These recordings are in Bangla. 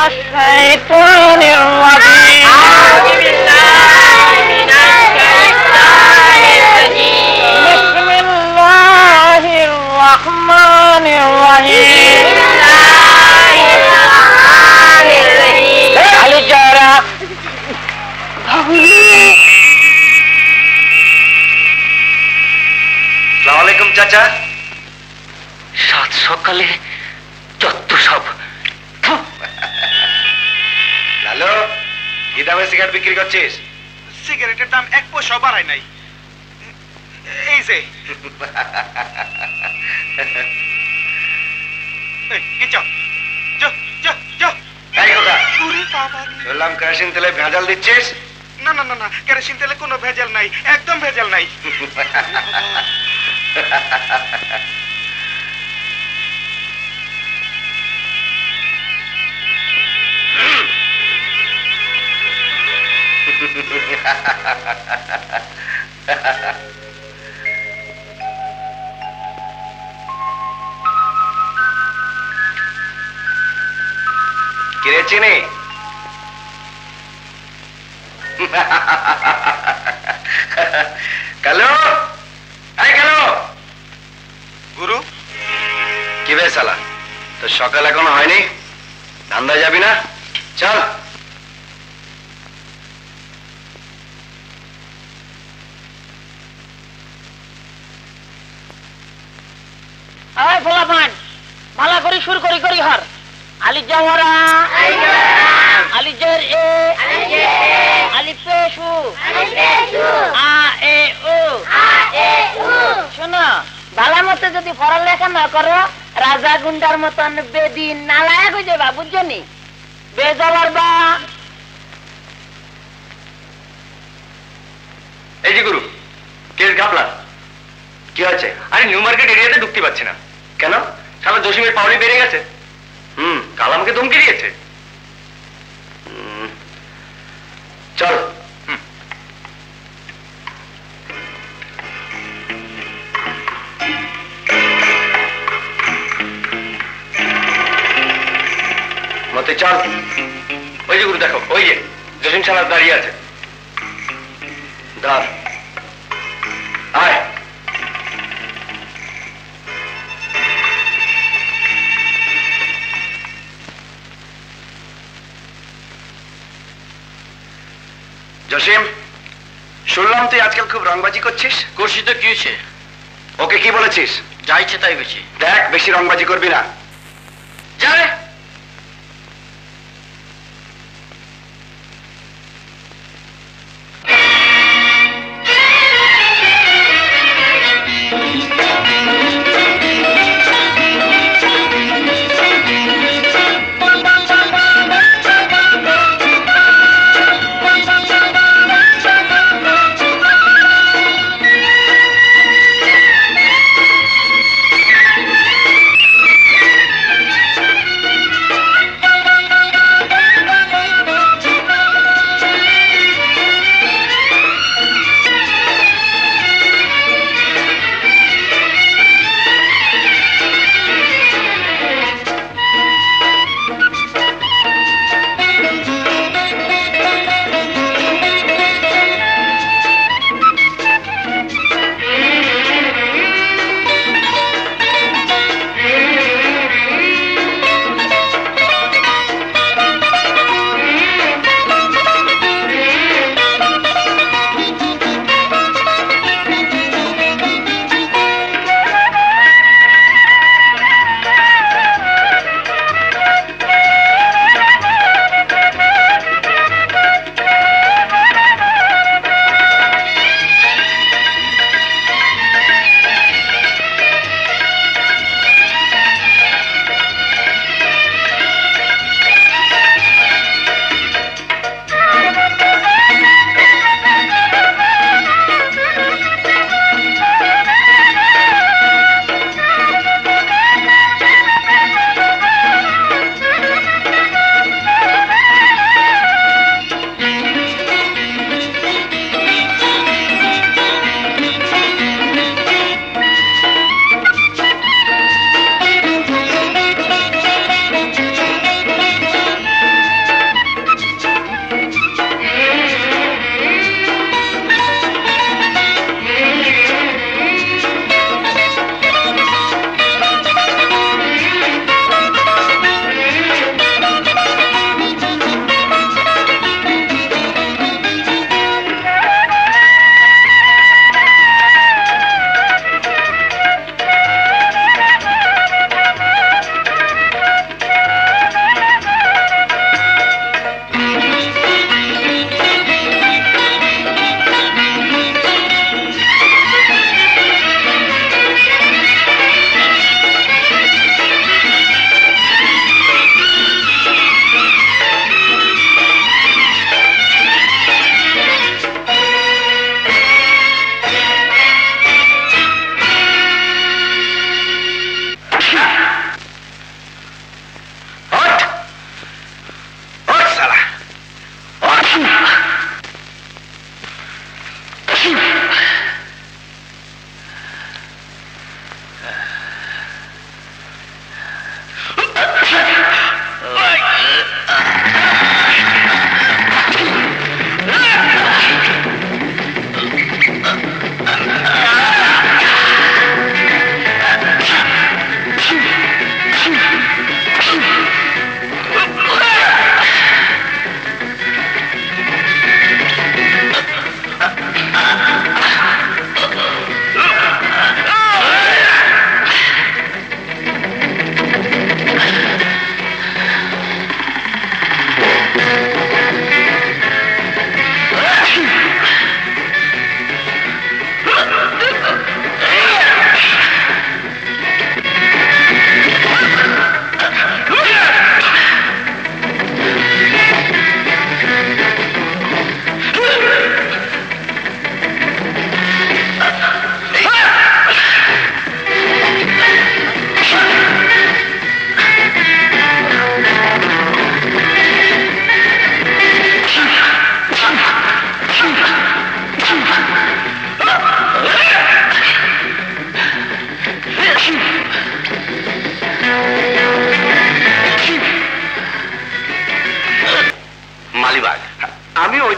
الشيطان الرجيم أعوذ بالله من الشيطان الرجيم بسم الله الرحمن الرحيم بسم الله الرحمن الرحيم علي جارا আসসালামু আলাইকুম চাচা। সাত সকালে যত সব। লালু, কি দামে সিগারেট বিক্রি করছিস? সিগারেটের দাম 1 পয়সা বাড়ায় নাই। এই যে শুনলাম কেরোসিন তেলে ভেজাল দিচ্ছিস। না না না না, কেরোসিন তেলে কোনো ভেজাল নাই, একদম ভেজাল নাই। কিরে চিনি? কালো, এই কালো। গুরু, কি বে শালা, তোর সকাল এখনো হয়নি? ধান্দায় যাবি না? চল। আয় ফলাফান মালা করি সুর করি করি হর আলি জাওয়ারা আলি জের এ আলি পেশু আ এ ও শোনো, ভালো মতো যদি পড়ালেখা না করো রাজা গুন্ডার মতন বেদিন নালায়ক হয়ে যাবা, বুঝছো নি? বেজাবার বা। এই যে গুরু, কে ঘাবলা? কি হয়েছে? আরে নিউ মার্কেট এরিয়াতে ঢুকতে পারছি না। কেন? শালা জসিমের পাওয়ারি বেড়ে গেছে। কাল আমাকে ধমকি দিয়েছে। চল। মতে চল। ওই যে গুরু দেখো, ওই যে জসিম শালা দাঁড়িয়ে আছে। ধর, আয়। জসিম, শুনলাম তুই আজকাল খুব রংবাজি করছিস। করছি তো, কি হয়েছে? ওকে কি বলেছিস? যা ইচ্ছে তাই বেশি। দেখ, বেশি রংবাজি করবি না। যাবে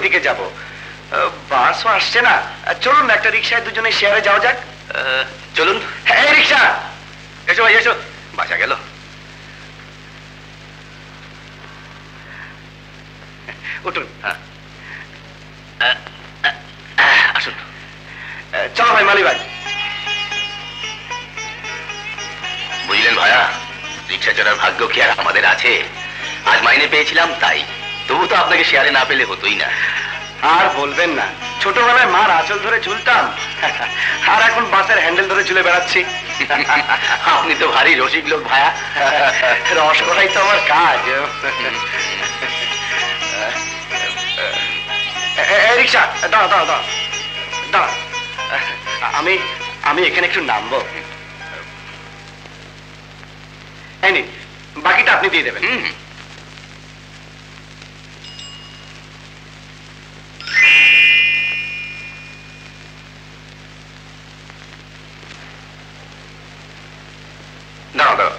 দিকে যাব। বাসও আসছে না, চলুন একটা রিক্সায় দুজনে শেয়ারে যাওয়া যাক। চলুন। হ্যাঁ রিক্সা, এসো ভাই এসো, বাঁচা গেল। উঠুন। হ্যাঁ আসুন। চলো ভাই মালি ভাই। বুঝলেন ভাইয়া, রিক্সা চড়ার ভাগ্য কি আর আমাদের আছে? আজ মাইনে পেয়েছিলাম তাই, তবু তো আপনাকে শেয়ারে না পেলে হতোই না। আর বলবেন না, ছোটবেলায় মার আঁচল ধরে ঝুলতাম, আর এখন বাসের হ্যান্ডেল ধরে ঝুলে বেড়াচ্ছি। আপনি তো ভারী রসিক লোক ভাইয়া। রস করাই তো আমার কাজ। রিক্সা দাও দাও দাও দাও, আমি আমি এখানে একটু নামবো। এই নিন, বাকিটা আপনি দিয়ে দেবেন। দাও দাও।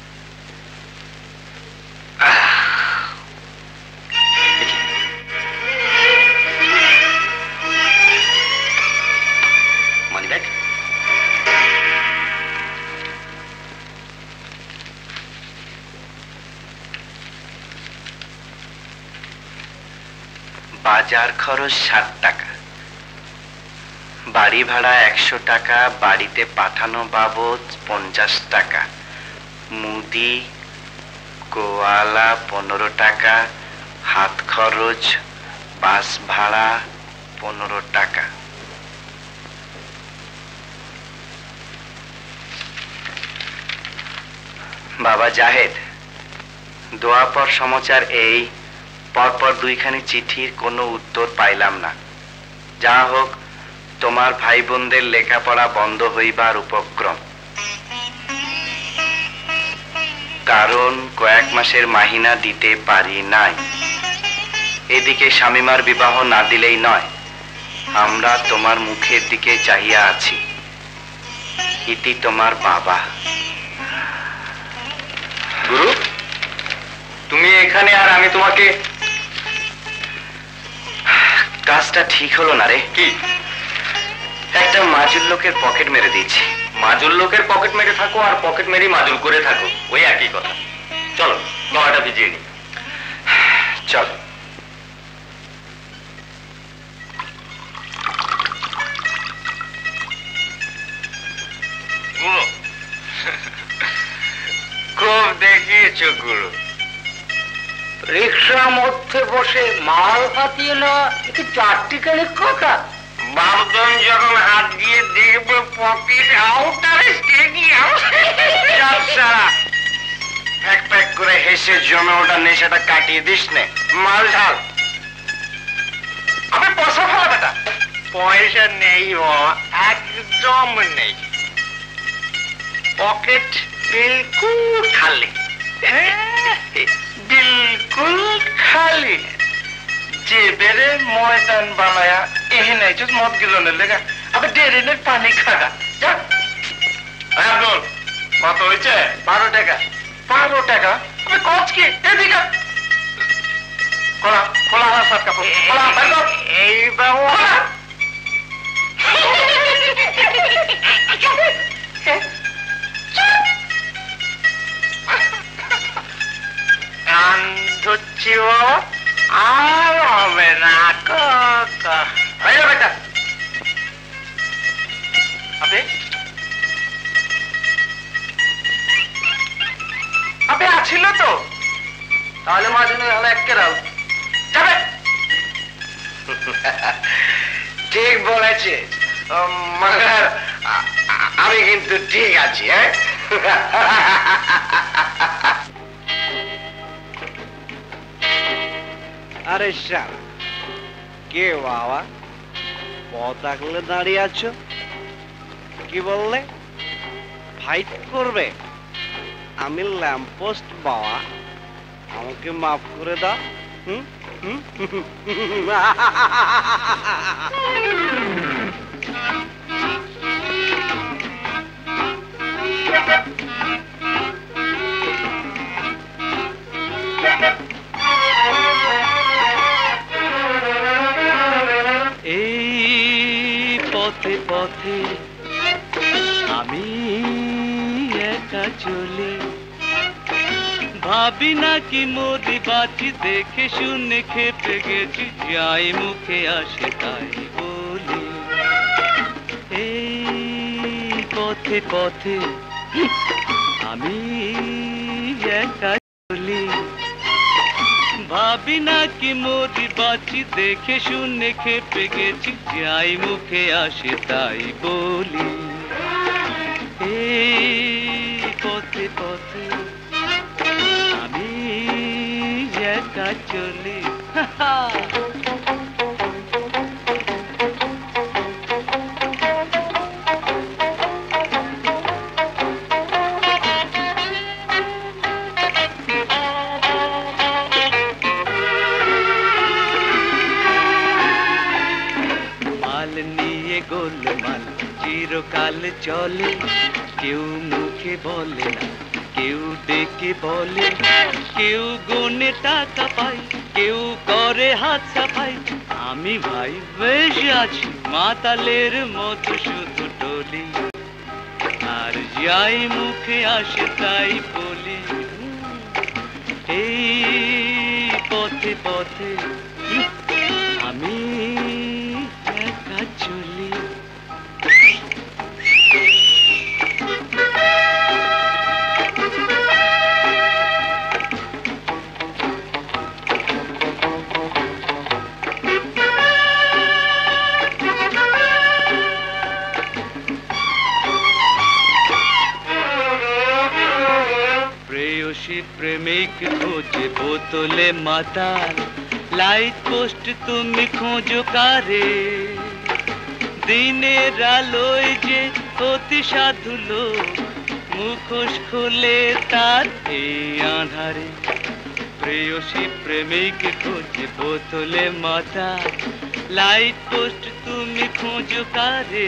Money bag. বাজার খরচ 60 টাকা, বাড়ি ভাড়া 100 টাকা, বাড়িতে পাঠানো বাবদ 50 টাকা, মুদি গোয়ালা 15 টাকা, হাত খরচ বাস ভাড়া 15 টাকা। বাবা জাহেদ, দোয়াপর সমাচার এই, পরপর 2খানি চিঠির কোনো উত্তর পাইলাম না। যা হোক, তোমার ভাই বোনদের লেখাপড়া বন্ধ হইবার উপক্রম, কারণ কয়েক মাসের মাহিনা দিতে পারি নাই। এদিকে শামিমার বিবাহ না দিলেই নয়, আমরা তোমার মুখের দিকে চাহিয়া আছি। ইতি তোমার বাবা। গুরু, তুমি এখানে আর আমি তোমাকে। কাজটা ঠিক হলো না রে। কি? একটা মাজুল লোকের পকেট মেরে দিয়েছি। মাজুল লোকের পকেট মেরে থাকো আর পকেট মেরে মাজুল করে থাকো, ওই একই কথা। চলো গলাটা ভিজিয়ে নি। চল। খুব দেখিয়েছো গুরু। রিক্সার মধ্যে বসে মাল হাতিয়ে না, একটু চারটিখানি কথা। বাবদন যখন হাত দিয়ে দেখবে পকেট আউটার স্টেডিয়াম। এক প্যাক করে হেসে জমে ওটা নেশাটা কাটিয়ে দিস নে। মাল ঢাল। আমি পয়সা ফেলা বেটা। পয়সা নেই বাবা, একদম নেই। পকেট বিলকুল খালি। बिल्कुल खाली। जेबेरे मयदान बनाया एहने जो मत गिलोने लेगा। अब डेरे ने पानी खागा। जा। अब्दुल, কত হয়েছে? 12 টাকা। 12 টাকা? আবে কোচ কি? এদিকে। খোলা, খোলা আমার সাত কাপড়। খোলা, বাইর কর। এই বাবা ধরছি আর হবে না। বেটা আবে আবে আছিল তো, তাহলে মাঝখানে হলো একে রাও যাবে। ঠিক বলেছে, মগর আমি কিন্তু ঠিক আছি। হ্যাঁ আরে শালা, কে বাবা পথ আগলে দাঁড়িয়ে আছো? কি বললে? ফাইট করবে? আমি ল্যাম্পপোস্ট বাবা, আমাকে মাফ করে দাও। চলি ভাবি না কি মোদি বাঁচি দেখে শুনে খেপে গেছি যাই মুখে আসে তাই বলি এই পথে পথে আমি একা চলি ভাবি না কি মোদি বাঁচি দেখে শুনে খেপে গেছি যাই মুখে আসে তাই বলি এই পথে পথে আমি একা চলি মাল নিয়ে গোলমাল চিরকাল চলে কেউ মুখে বলে না কেউ ডেকে বলে কেউ গুনে টাকা পাই কেউ করে হাত সাফাই আমি ভাই বেশ আছি মাতালের মতো শুধু টলি আর যাই মুখে আসে তাই বলি এই পথে পথে আমি একা চলি প্রেয়সী প্রেমিক খোঁজে বোতলে মাতাল লাইট পোস্ট তুমি খোঁজো কারে দিনের আলোয় যে অতি সাধু লোক মুখোশ খুলে তার এই আঁধারে প্রেয়সী প্রেমিক খোঁজে বোতলে মাতাল লাইট পোস্ট তুমি খোঁজো কারে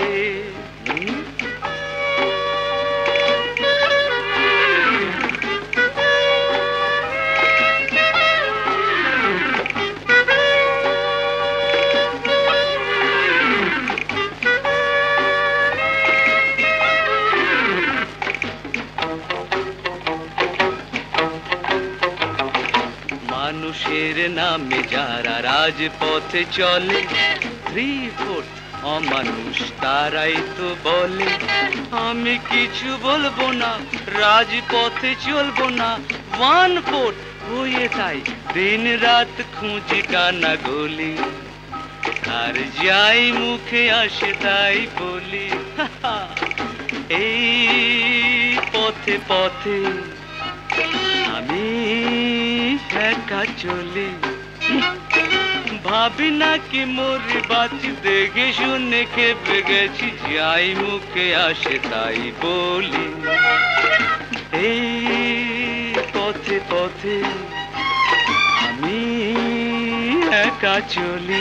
মানুষের নামে যারা রাজপথে চলে 3/4 অমানুষ তারাই তো বলে আমি কিছু বলবো না রাজপথে চলবো না 1/4 হয়ে তাই দিন রাত খুঁজি কানা গলি আর যাই মুখে আসে তাই বলি এই পথে পথে আমি একা চলি ভাবি না কি মরি বাঁচি দেখে শুনে খেপে গেছি যাই মুখে আসে তাই বলি এই পথে পথে আমি একা চলি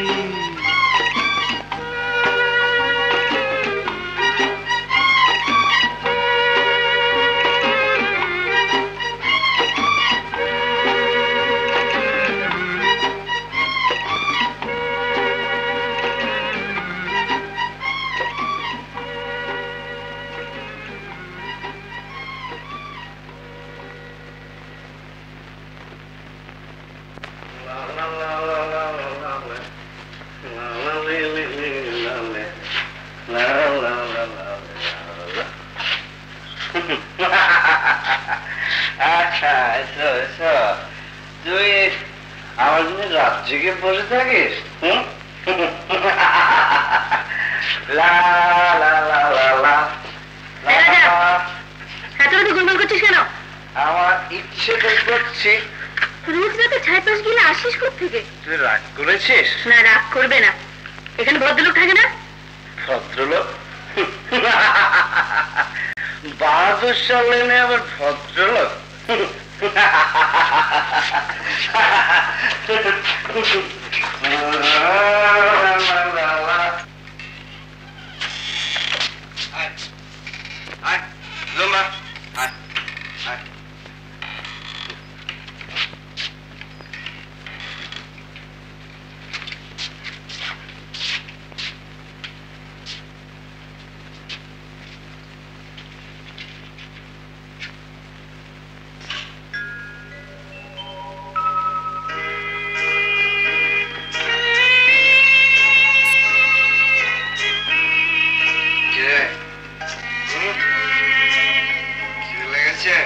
আচ্ছা এসো এসো তুই আমার জন্য রাত জেগে বসে থাকিস গোলমাল করছিস কেন আমার ইচ্ছে তো করছি রোজ রাতে 6:30 গেলে আসিস কোত্থেকে তুই রাগ করেছিস না রাগ করবে না এখানে ভদ্রলোক থাকে না ভদ্রলোক বাহাদুর সালে আবার ভদ্রলোক কি লেগেছে?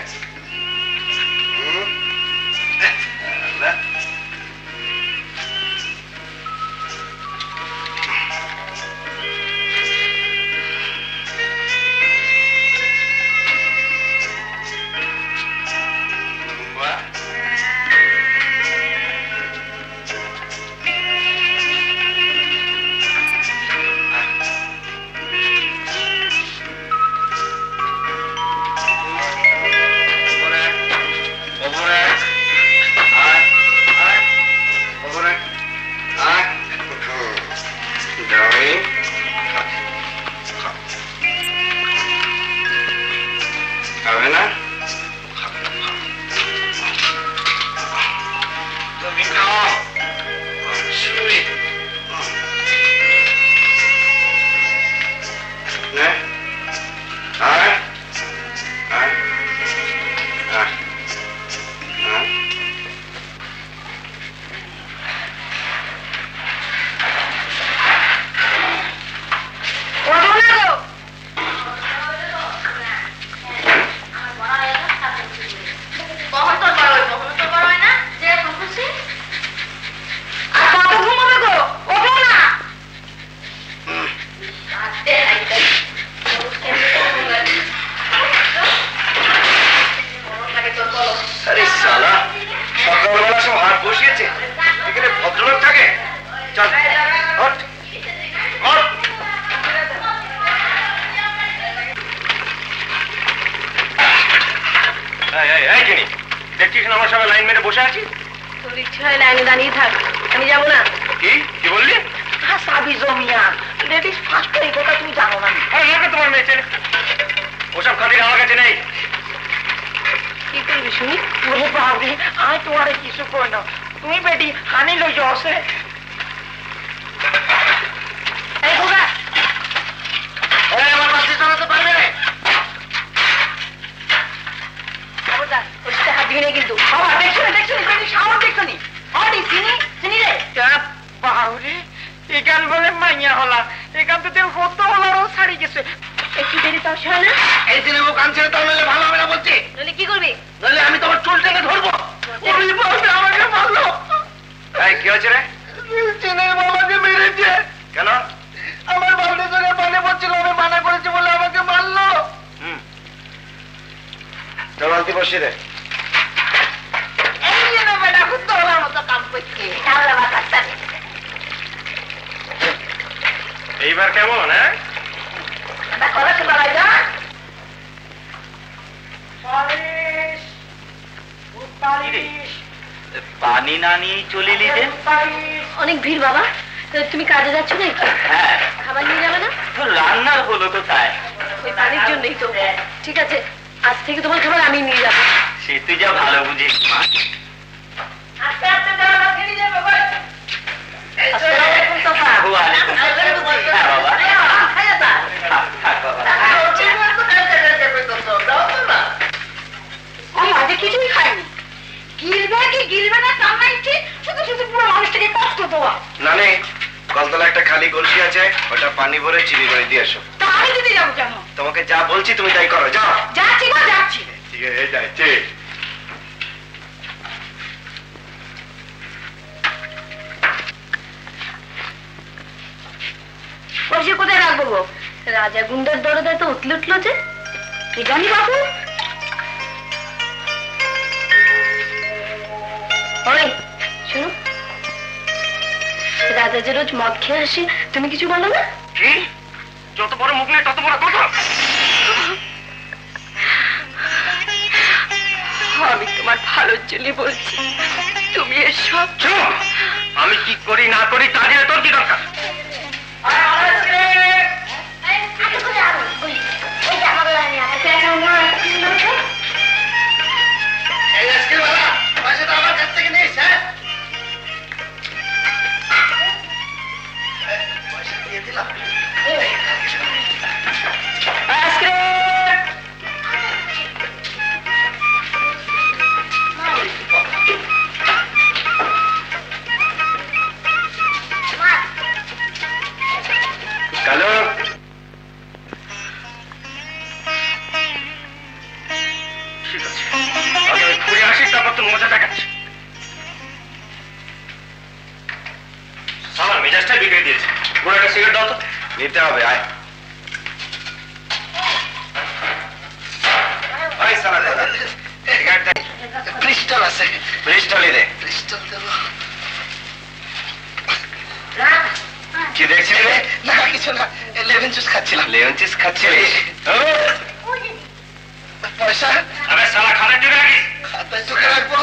তুমি কিছু বলো না? যত বড় মুখ নেই তত বড় কথা। আমি তোমার ভালোর জন্য বলছি, তুমি এসব। আমি কি করি না করি তা দিয়ে তোর কি দরকার? ঠিক আছে, আগে আমি ঘুরে আসি, তারপর তো মজা দেখাচ্ছি। আমার মেজাজটাই বিগড়ে দিয়েছে। পুরো একটা সিগারেট দাও তো। নিতে হবে, আয়। ওই সালা দে সিগারেটটা। ক্রিস্টাল আছে, ক্রিস্টালই দে। ক্রিস্টাল দেব। কি দেখছিলি রে? না কিছু না, লেমন জুস খাচ্ছিলাম। লেমন জুস খাচ্ছিলি? পয়সা? আরে সালা খানের টাকা রাখি। খাতায় চোখে রাখবো।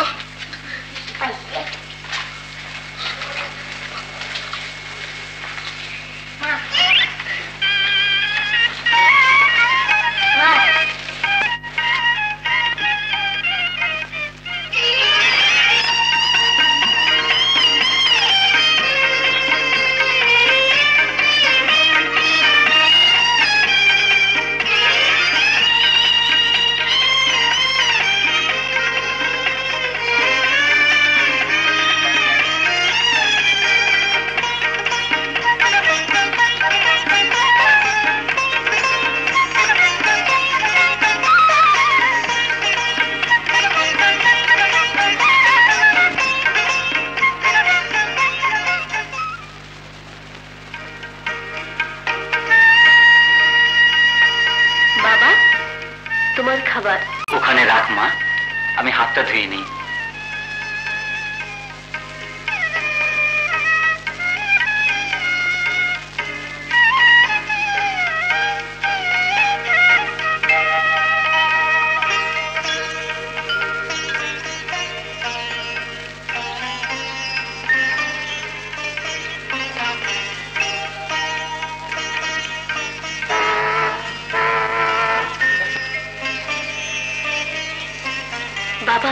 ওখানে রাখ মা, আমি হাতটা ধুয়ে নিই। বাবা,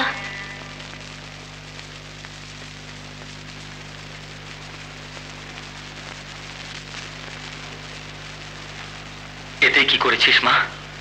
এতে কি করেছিস মা?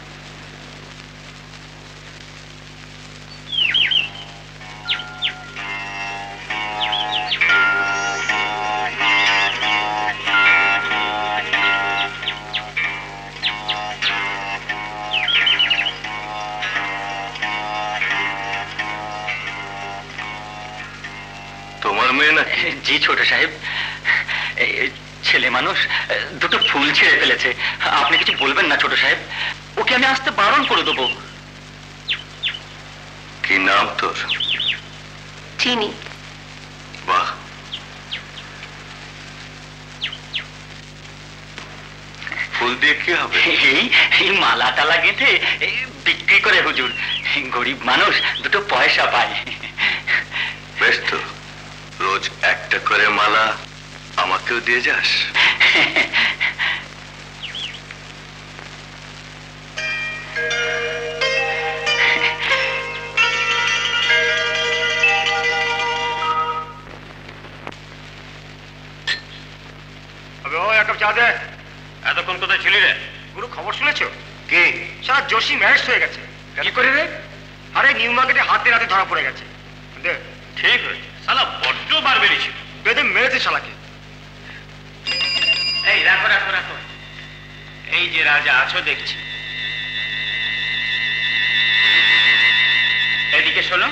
তোমার মেয়ে না? জি ছোট সাহেব, ছেলে মানুষ দুটো ফুল ছিঁড়ে ফেলেছে। আপনি কিছু বলবেন না ছোট সাহেব, ওকে আমি আসতে বারণ করে দেবো। কি নাম তোর? চিনি। বাহ, ফুল দিয়ে কি হবে? এই মালা টালা গেঁথে বিক্রি করে হুজুর, গরিব মানুষ দুটো পয়সা পায়। বেশ তো, রোজ একটা করে মালা আমাকেও দিয়ে যাস। এক কাপ চা দে। এতক্ষণ কোথায় ছিলি রে? গুরু, খবর শুনেছো? কি? সারা জোশী ম্যারেজ হয়ে গেছে। কি করে রে? আরে নিউ মার্কেটে হাতে রাতে ধরা পড়ে গেছে। দে। ঠিক হয়েছে, শালা বড্ড বার বেরিয়েছে। বেদে মেরেছে শালাকে। এই রাখো রাখো রাখো, এই যে রাজা আছো দেখছি। এদিকে শোনো।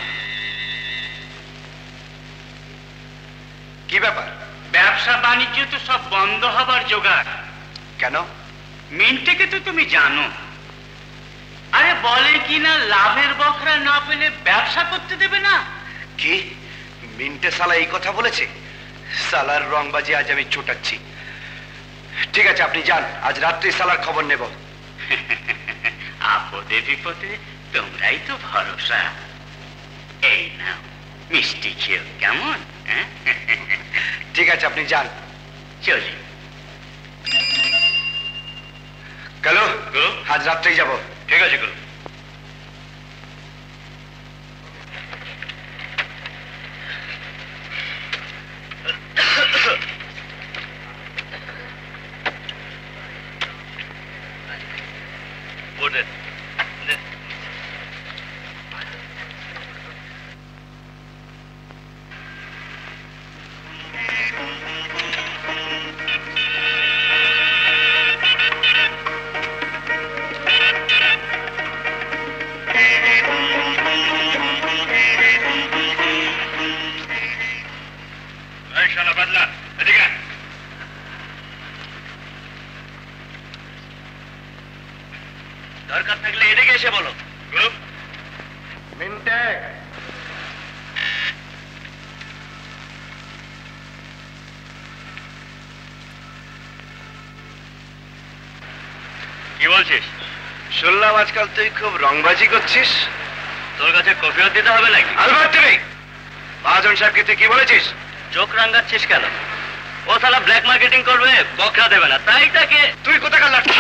কি ব্যাপার? ব্যবসা বাণিজ্য তো সব বন্ধ হবার জোগাড়। কেন? মিন্টেকে তো তুমি জানো। আরে বলে কি না, লাভের বখরা না পেলে ব্যবসা করতে দেবে না। কি? মিন্টে সালা এই কথা বলেছে? সালার রংবাজি আজ আমি চোটাচ্ছি। ঠিক আছে, আপনি যান, আজ রাত্রি সালার খবর নেব। আপদে বিপদে তোমরাই তো ভরসা। এই নাও মিষ্টি খেও, কেমন? ঠিক আছে, আপনি যান। চলি। কালু, আজ রাত্রেই যাব। ঠিক আছে গুরু। দরকার থাকলে এদিকে এসে বলো। মিন্টে কি বলছিস? শুনলাম আজকাল তুই খুব রংবাজি করছিস। তোর কাছে কফিও দিতে হবে নাকি? আলবাত নেই। মহাজন সাহেবকে তুই কি বলেছিস? চোখ রাঙাচ্ছিস কেন? ও শালা ব্ল্যাক মার্কেটিং করবে, বকরা দেবে না, তাই তাকে। তুই কোথাকার লাঠি?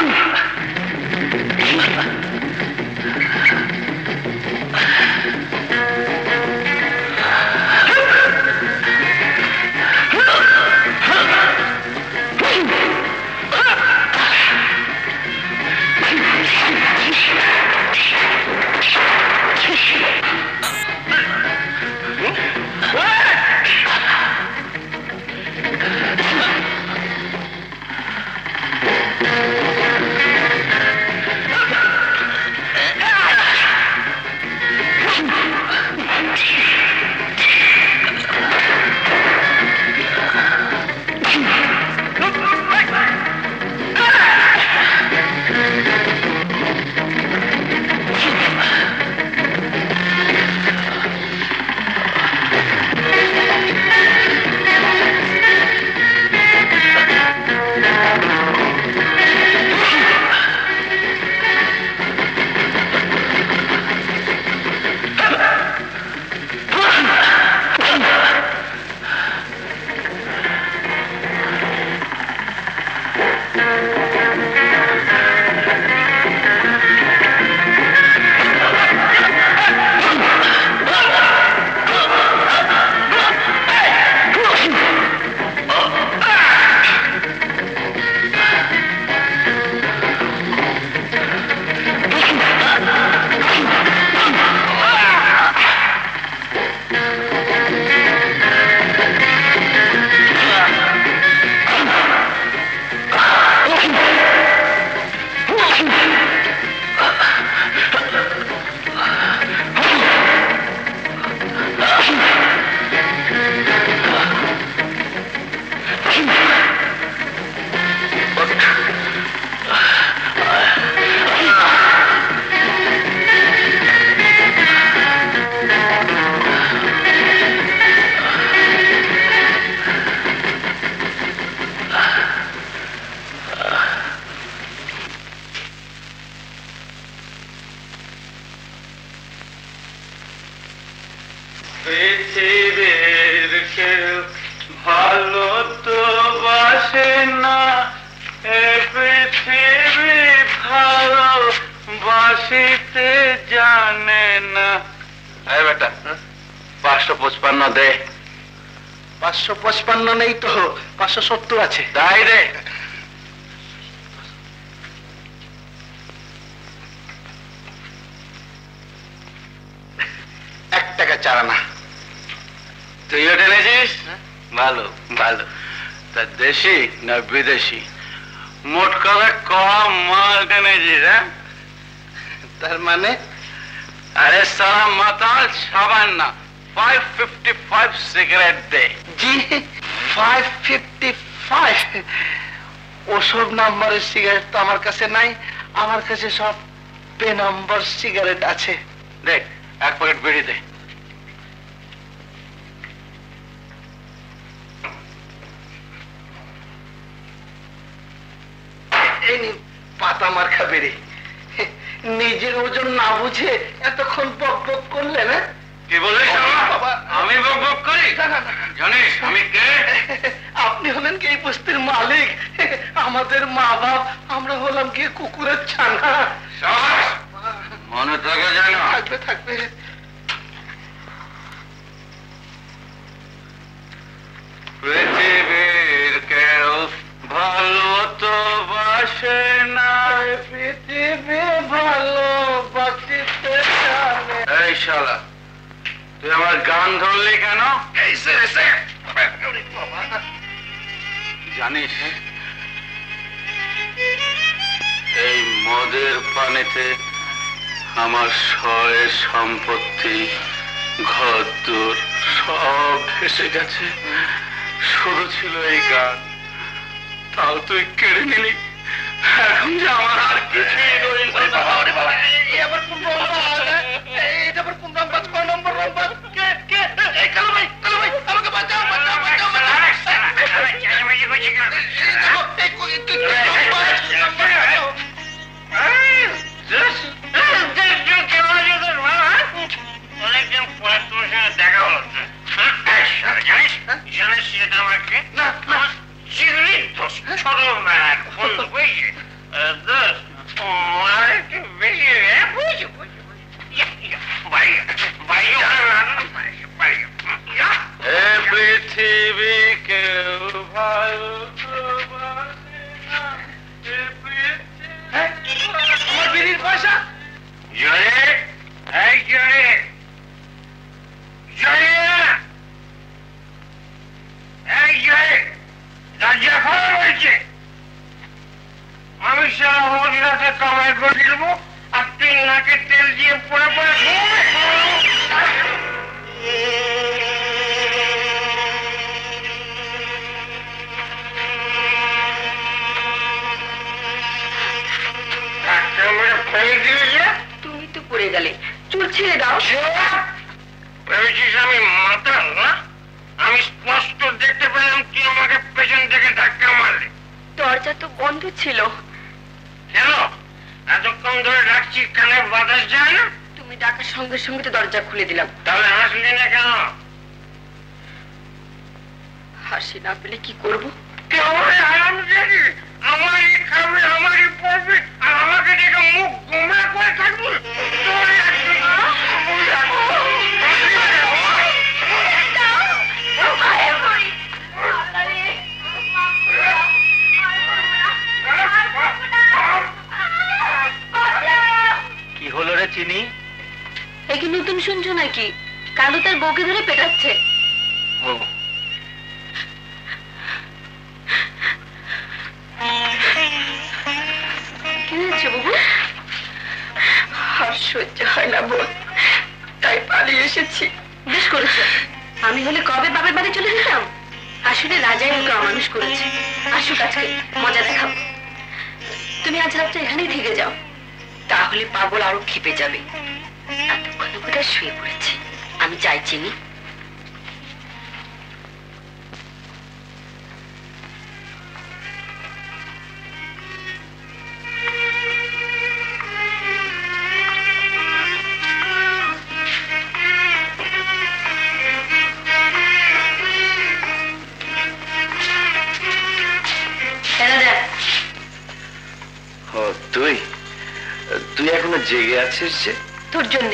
পৃথিবীর কেউ ভালো তো বাসে না, এ পৃথিবী ভালো বাসিতে জানে না। এই বেটা 555 দে। 555 নেই তো, 570 আছে। তাই দে। টাকা চারানা। তুইও টেনেছিস? ভালো ভালো। তা দেশি না বিদেশি? মোট কথা কম মাল টেনেছিস? হ্যাঁ, তার মানে? আরে সারা মাতাল সাবান না, 555 সিগারেট দে। জি 555? ওসব নাম্বারের সিগারেট তো আমার কাছে নাই। আমার কাছে সব পে নাম্বার সিগারেট আছে। দেখ 1 প্যাকেট বিড়ি দে। এই নিন পাতা মার্কা বেড়ে। নিজের ওজন না বুঝে এতক্ষণ বক বক করলেন? হ্যাঁ, কি বলিস বাবা? আমি বক বক করি? জানিস আমি কে? আপনি হলেন কি এই বস্তির মালিক? আমাদের মা বাপ আমরা হলাম কি কুকুরের ছানা। মনে থাকে জানো? থাকবে থাকবে। পৃথিবীর কেউ ভালো তো বাসে না, পৃথিবী ভালো বাঁচিতে জানে। এই শালা তুই আমার গান ধরলি কেন? জানিস এই মদের পানিতে আমার সয় সম্পত্তি ঘর দূর সব ভেসে গেছে, শুধু ছিল এই গান। তাও তুই কেড়ে নিলি। এখন যে আমার আর কিছুই রইল না। আবার কোন এটা আবার কোন রংবাজ, কয় নম্বর রংবাজ? কালো ভাই, আমাকে বাঁচাও, বাঁচাও, বাঁচাও, বাঁচাও। অনেকদিন পরে তোমার সঙ্গে দেখা হলো। জানিস জানিস সেটা আমাকে চিংড়ির দোষ, ছোটবেলার বন্ধু বুঝছে দোষ একটু বেশি বুঝছি পৃথিবী কেউ ভালো আমার বিড়ির পয়সা জলে এই জলে জলে এই জলে দরজা খোলা রয়েছে। আমি সারা হরিরাতে কামাই করে ফেলবো আর তুই নাকে তেল দিয়ে পড়ে পড়ে তুমি তো পড়ে গেলে, চুল ছেড়ে দাও। ভেবেছিস আমি মাতাল না? আমি স্পষ্ট দেখতে পেলাম তুই আমাকে পেছন থেকে ধাক্কা মারলি। দরজা তো বন্ধ ছিল। কেন এতক্ষণ ধরে ডাকছি, কানে বাতাস যায় না? তুমি ডাকার সঙ্গে সঙ্গে তো দরজা খুলে দিলাম। তাহলে হাসলি না কেন? হাসি না পেলে কি করবো? আমারই খাবে, আমারই পড়বে, আর আমাকে দেখে মুখ গোমরা করে থাকবো। কি হলো রে চিনি? এ কি নতুন শুনছো নাকি? কালু তার বউকে ধরে পেটাচ্ছে। ও কি হয়েছে বাবু? আর সহ্য হয় না বোন, তাই পালিয়ে এসেছি। বেশ করেছো, আমি হলে কবে বাবার বাড়ি চলে যেতাম। আসলে রাজাই ওকে অমানুষ করেছে। আসুক আজকে মজা দেখাও। তুমি আজ রাত্রে এখানেই থেকে যাও, তাহলে পাগল আরো খেপে যাবে। এতক্ষণ কোথায় শুয়ে পড়েছে, আমি যাই চিনি। তুই তুই এখনো জেগে আছিস যে? তোর জন্যে।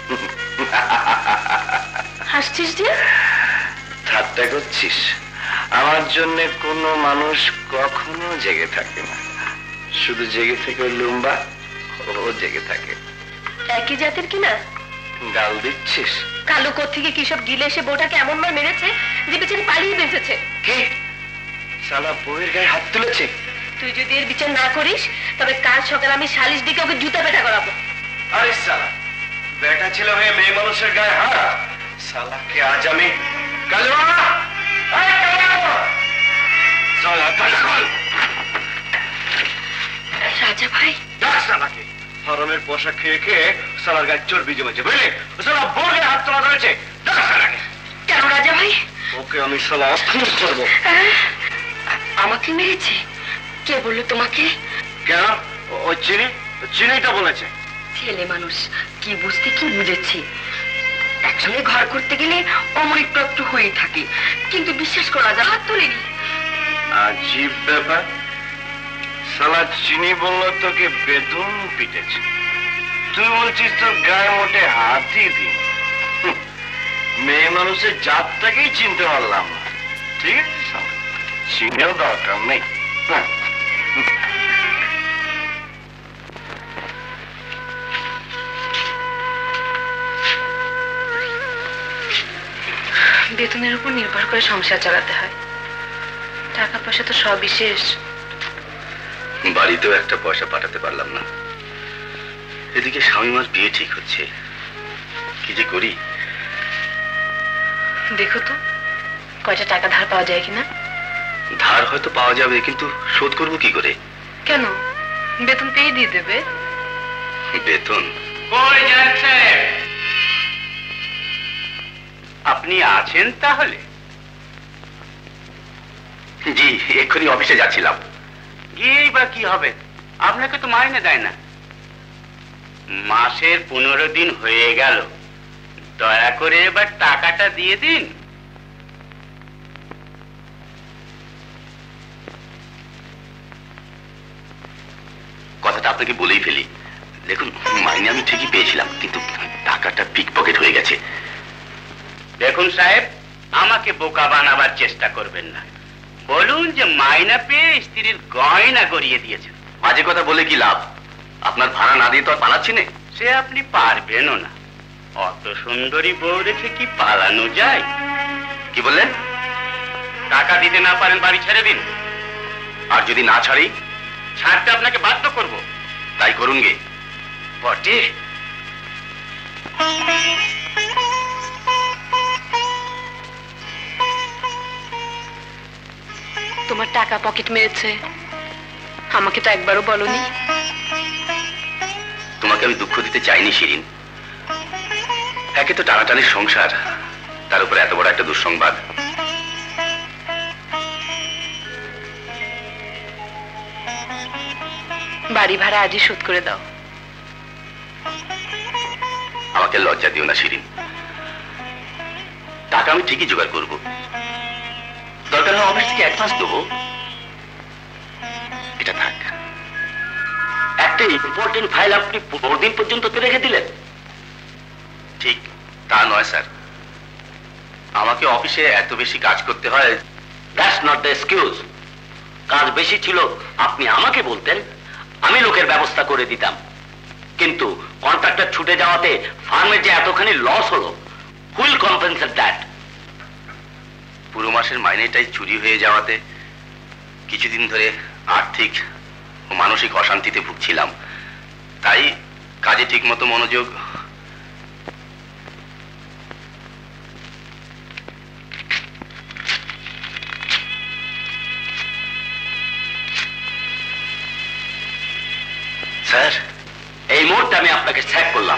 হাসছিস যে? ঠাট্টা করছিস? আমার জন্য কোনো মানুষ কখনো জেগে থাকে না, শুধু জেগে থেকে ওই লুম্বা ও জেগে থাকে। একই জাতের কিনা? গাল দিচ্ছিস? কালো কোত্থেকে কি সব গিলে এসে বউটাকে এমন মার মেরেছে যে বেচারি পালিয়ে বেঁচেছে। কে? শালা বউয়ের গায়ে হাত তুলেছে? তুই যদি এর বিচার না করিস তবে কাল সকালে আমি সালিশ দিকে ওকে জুতা পেটা করাবো। আরে শালা, বেটা ছেলে হয়ে মেয়ে মানুষের গায়ে হাত! শালাকে আজ আমি রাজা ভাই, শালাকে হরমের পোশাক খেয়ে খেয়ে শালার গায়ে চর্বি জমেছে, বুঝলি? শালা বোর গায়ে হাত তোলা ধরেছে। কেন রাজা ভাই? ওকে আমি শালা খুন করবো। আমাকে মেরেছে? কে বললো তোমাকে? কেন? ওই চিনিটা বলেছে। ছেলে মানুষ, কি বুঝতে কি বুঝেছি। একসঙ্গে ঘর করতে গেলে অমর একটু একটু হয়ে থাকে, কিন্তু বিশ্বাস করা যায় হাত তোলেনি। আজীব ব্যাপার, শালা চিনি বললো তোকে বেদম পিটেছে, তুই বলছিস তোর গায়ে মোটে হাতই দিন। মেয়ে মানুষের জাতটাকেই চিনতে পারলাম না। ঠিক আছে, শালা চিনেও দরকার নেই। বেতনের উপর নির্ভর করে সংসার চালাতে হয়, টাকা পয়সা তো সবই শেষ। বাড়িতেও একটা পয়সা পাঠাতে পারলাম না। এদিকে স্বামীমার বিয়ে ঠিক হচ্ছে, কি যে করি। দেখো তো কয়টা টাকা ধার পাওয়া যায় কিনা। ধার হয়তো পাওয়া যাবে, কিন্তু শোধ করবো কি করে? কেন? বেতন পেয়ে দিয়ে দেবে। বেতন? কই যাচ্ছে? আপনি আছেন তাহলে? জি, এক্ষুনি অফিসে যাচ্ছিলাম। গিয়েই বা কি হবে? আপনাকে তো মাইনে দেয় না। মাসের 15 দিন হয়ে গেল, দয়া করে এবার টাকাটা দিয়ে দিন। কথাটা আপনাকে বলেই ফেলি, দেখুন মাইনে আমি ঠিকই পেয়েছিলাম, কিন্তু টাকাটা পিকপকেট হয়ে গেছে। দেখুন সাহেব, আমাকে বোকা বানাবার চেষ্টা করবেন না। বলুন যে মাইনা পেয়ে স্ত্রীর গয়না গড়িয়ে দিয়েছেন। বাজে কথা বলে কি লাভ? আপনার ভাড়া না দিয়ে তো আর পালাচ্ছি না। সে আপনি পারবেনও না। অত সুন্দরী বউ রেখে কি পালানো যায়? কি বললেন? টাকা দিতে না পারেন বাড়ি ছেড়ে দিন। আর যদি না ছাড়ি? ছাড়তে আপনাকে বাধ্য করব। তাই করুন গে। বটে। তোমার টাকা পকেট মেরেছে, আমাকে তো একবারও বলনি। তোমাকে আমি দুঃখ দিতে চাইনি শিরিন। একে তো টানাটানির সংসার, তার উপর এত বড় একটা দুঃসংবাদ। বাড়ি ভাড়া আজই শোধ করে দাও। আমাকে লজ্জা দিও না শিরিন, টাকা আমি ঠিকই জোগাড় করব। দরকার হয় অফিস থেকে অ্যাডভান্স দেবো। এটা থাক। একটা ইম্পর্টেন্ট ফাইল আপনি 15 দিন পর্যন্ত রেখে দিলেন। ঠিক তা নয় স্যার, আমাকে অফিসে এত বেশি কাজ করতে হয়। That's not the excuse. কাজ বেশি ছিল আপনি আমাকে বলতেন, আমি লোকের ব্যবস্থা করে দিতাম। কিন্তু কন্ট্রাক্টর ছুটে যাওয়াতে ফার্মের যে এতখানি লস হলো, হুইল কম্পেনসেট দ্যাট? পুরো মাসের মাইনেটাই চুরি হয়ে যাওয়াতে কিছুদিন ধরে আর্থিক ও মানসিক অশান্তিতে ভুগছিলাম। তাই কাজে ঠিকমতো মনোযোগ। স্যার, এই মুহূর্তে আমি আপনাকে স্যাক করলাম।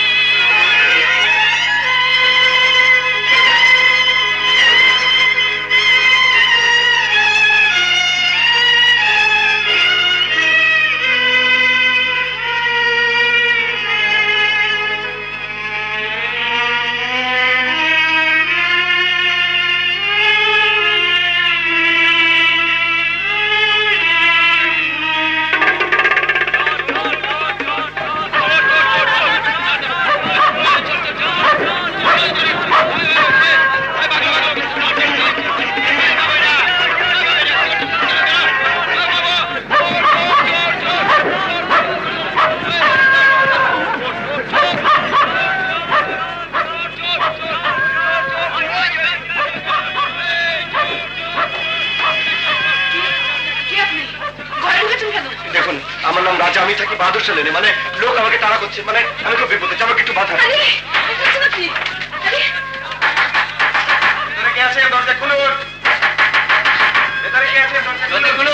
মানে লোক আমাকে তাড়া করছে, মানে আমি খুব বিপদে, আমাকে একটু বাধা। কে আছে? দরজা খুলুন। ভেতরে কে আছে? দরজা খুলুন।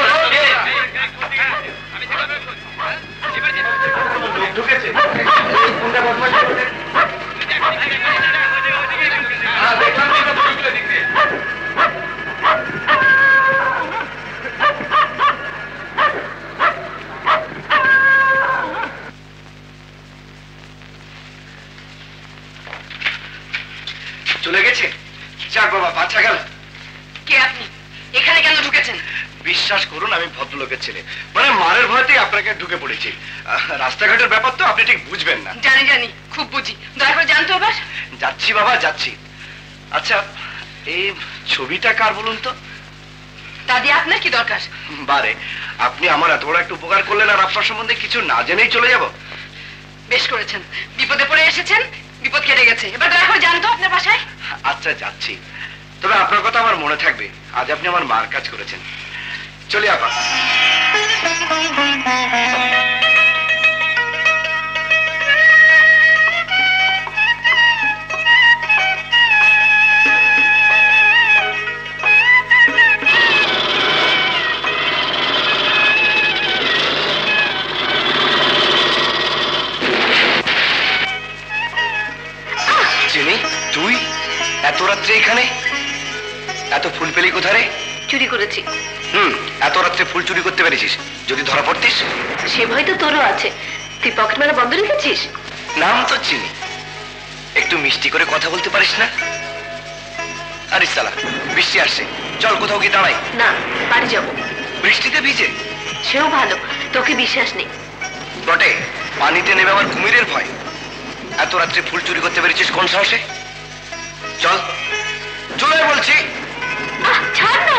লোক ঢুকেছে। কোনটা বদমাশ করছে? দেখলাম তো দিকে। চলে গেছে? যাক বাবা, বাচ্চা গেল। কে আপনি? এখানে কেন ঢুকেছেন? বিশ্বাস করুন, আমি ভদ্রলোকের ছেলে, মানে মারের ভয়তেই আপনাকে ঢুকে পড়েছি। রাস্তাঘাটের ব্যাপার তো আপনি ঠিক বুঝবেন না। জানি জানি, খুব বুঝি। দয়া করে জানতো এবার। যাচ্ছি বাবা, যাচ্ছি। আচ্ছা, এই ছবিটা কার বলুন তো? দাদি, আপনার কি দরকার? বারে, আপনি আমার এত বড় একটা উপকার করলেন আর আপনার সম্বন্ধে কিছু না জেনেই চলে যাব? বেশ করেছেন, বিপদে পড়ে এসেছেন, বিপদ কেটে গেছে। এবার দয়া করে জানতো আপনার বাসায়। আচ্ছা, যাচ্ছি। তবে আপনার কথা আমার মনে থাকবে, আজ আপনি আমার মার কাজ করেছেন। চলি আপা। চিনি, তুই এত রাত্রে এখানে? এত ফুল পেলি কোথায়? চুরি করেছি। এত রাত্রে ফুল চুরি করতে পেরেছিস? যদি ধরা পড়তিস? সে ভয় তো তোরও আছে। তুই পকেট মারা বন্ধ রেখেছিস? নাম তো চিনি, একটু মিষ্টি করে কথা বলতে পারিস না? আরে সালা, বৃষ্টি আসছে, চল কোথাও গিয়ে দাঁড়াই। না, বাড়ি যাবো। বৃষ্টিতে ভিজে? সেও ভালো, তোকে বিশ্বাস নেই। বটে, পানিতে নেমে আমার কুমিরের ভয়। এত রাত্রে ফুল চুরি করতে পেরেছিস কোন সাহসে? চল, চলে বলছি। ছাড় না।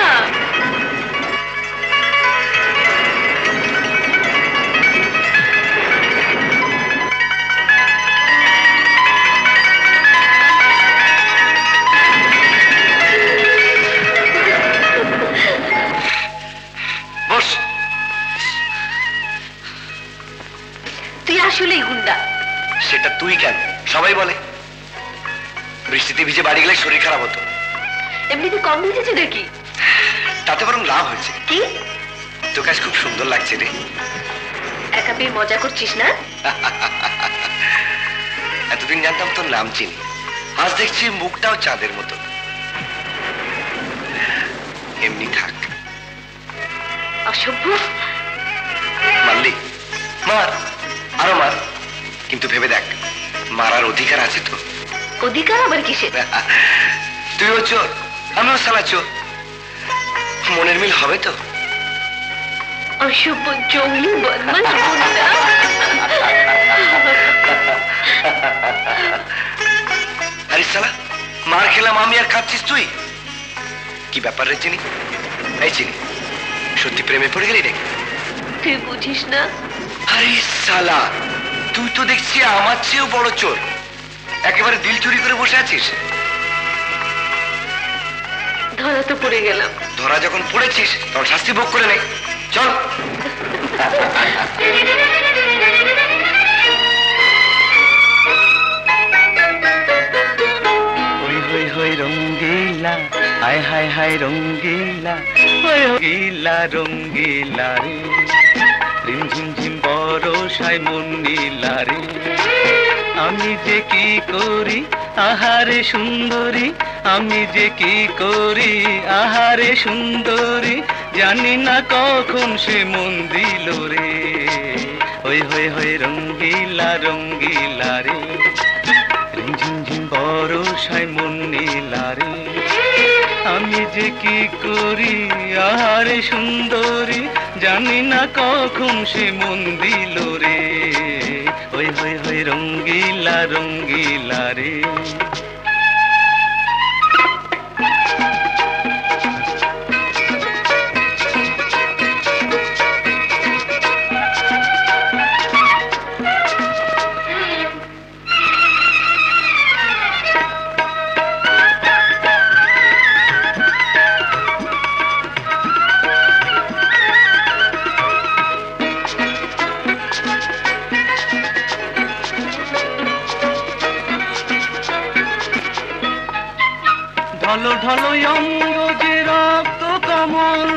বস। তুই আসলেই গুন্ডা। সেটা তুই কেন, সবাই বলে। বৃষ্টিতে ভিজে বাড়ি গেলে শরীর খারাপ হতো। এমনিতে কম ভিজেছে নাকি? তাতে বরং লাভ হয়েছে। কি? তোকে আজ খুব সুন্দর লাগছে রে। একা পেয়ে মজা করছিস না? এতদিন জানতাম তোর নাম চিনি, আজ দেখছি মুখটাও চাঁদের মতো। এমনি থাক। অসভ্য। মারলি? মার, আরো মার, কিন্তু ভেবে দেখ, মারার অধিকার আছে তো। অধিকার আবার কিসের? তুইও চোর, আমিও সালা চোর, মনের মিল হবে তো? অসভ্য জঙ্গলি বদমাশ গুন্ডা। আরে সালা, মার খেলাম আমি আর খাচ্ছিস তুই? কি ব্যাপার রে চিনি? এই চিনি, সত্যি প্রেমে পড়ে গেলি নাকি? তুই বুঝিস না? আরে সালা, তুই তো দেখছি আমার চেয়েও বড় চোর। একেবারে দিল চুরি করে বসে আছিস। ধরা তো পড়ে গেলাম। ধরা যখন পড়েছিস তখন শাস্তি ভোগ করে নে। চল। হই হই হই রঙ্গিলা, হায় হায় হায় রঙ্গিলা, হই রঙ্গিলা রঙ্গিলা রে, রিম ঝিম ঝিম বরষায় মন নীলা রে। আমি যে কি করি আহারে সুন্দরী, আমি যে কি করি আহারে সুন্দরী, জানি না কখন সে মন দিল রে। হই হই হই রঙ্গিলা রঙ্গিলা রে, রিম ঝিম ঝিম বরষায় মন নীলা রে। আমি যে কি করি আহারে সুন্দরী, জানি না কখন সে মন দিল রে। হই হই হই রঙ্গিলা রঙ্গিলা রে। ঢলো ঢলো অঙ্গ যে রক্ত কমল,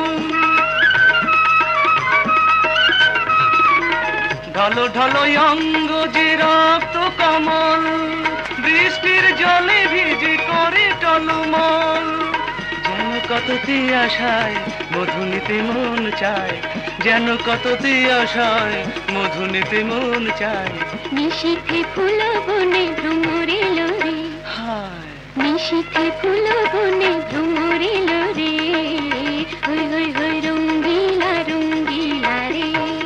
ঢলো ঢলো অঙ্গ যে রক্ত কমল, বৃষ্টির জলে ভিজে করে টলমল। যেন কত আশায় মধু নিতে মন চায়, যেন কত আশায় মধু নিতে মন চায়। নিশীথে ফুল বনে ভ্রমরে লরে, হায় নিশীথে ফুল বনে ভ্রমরে লরে। হই হই হই রঙ্গিলা রঙ্গিলা রে।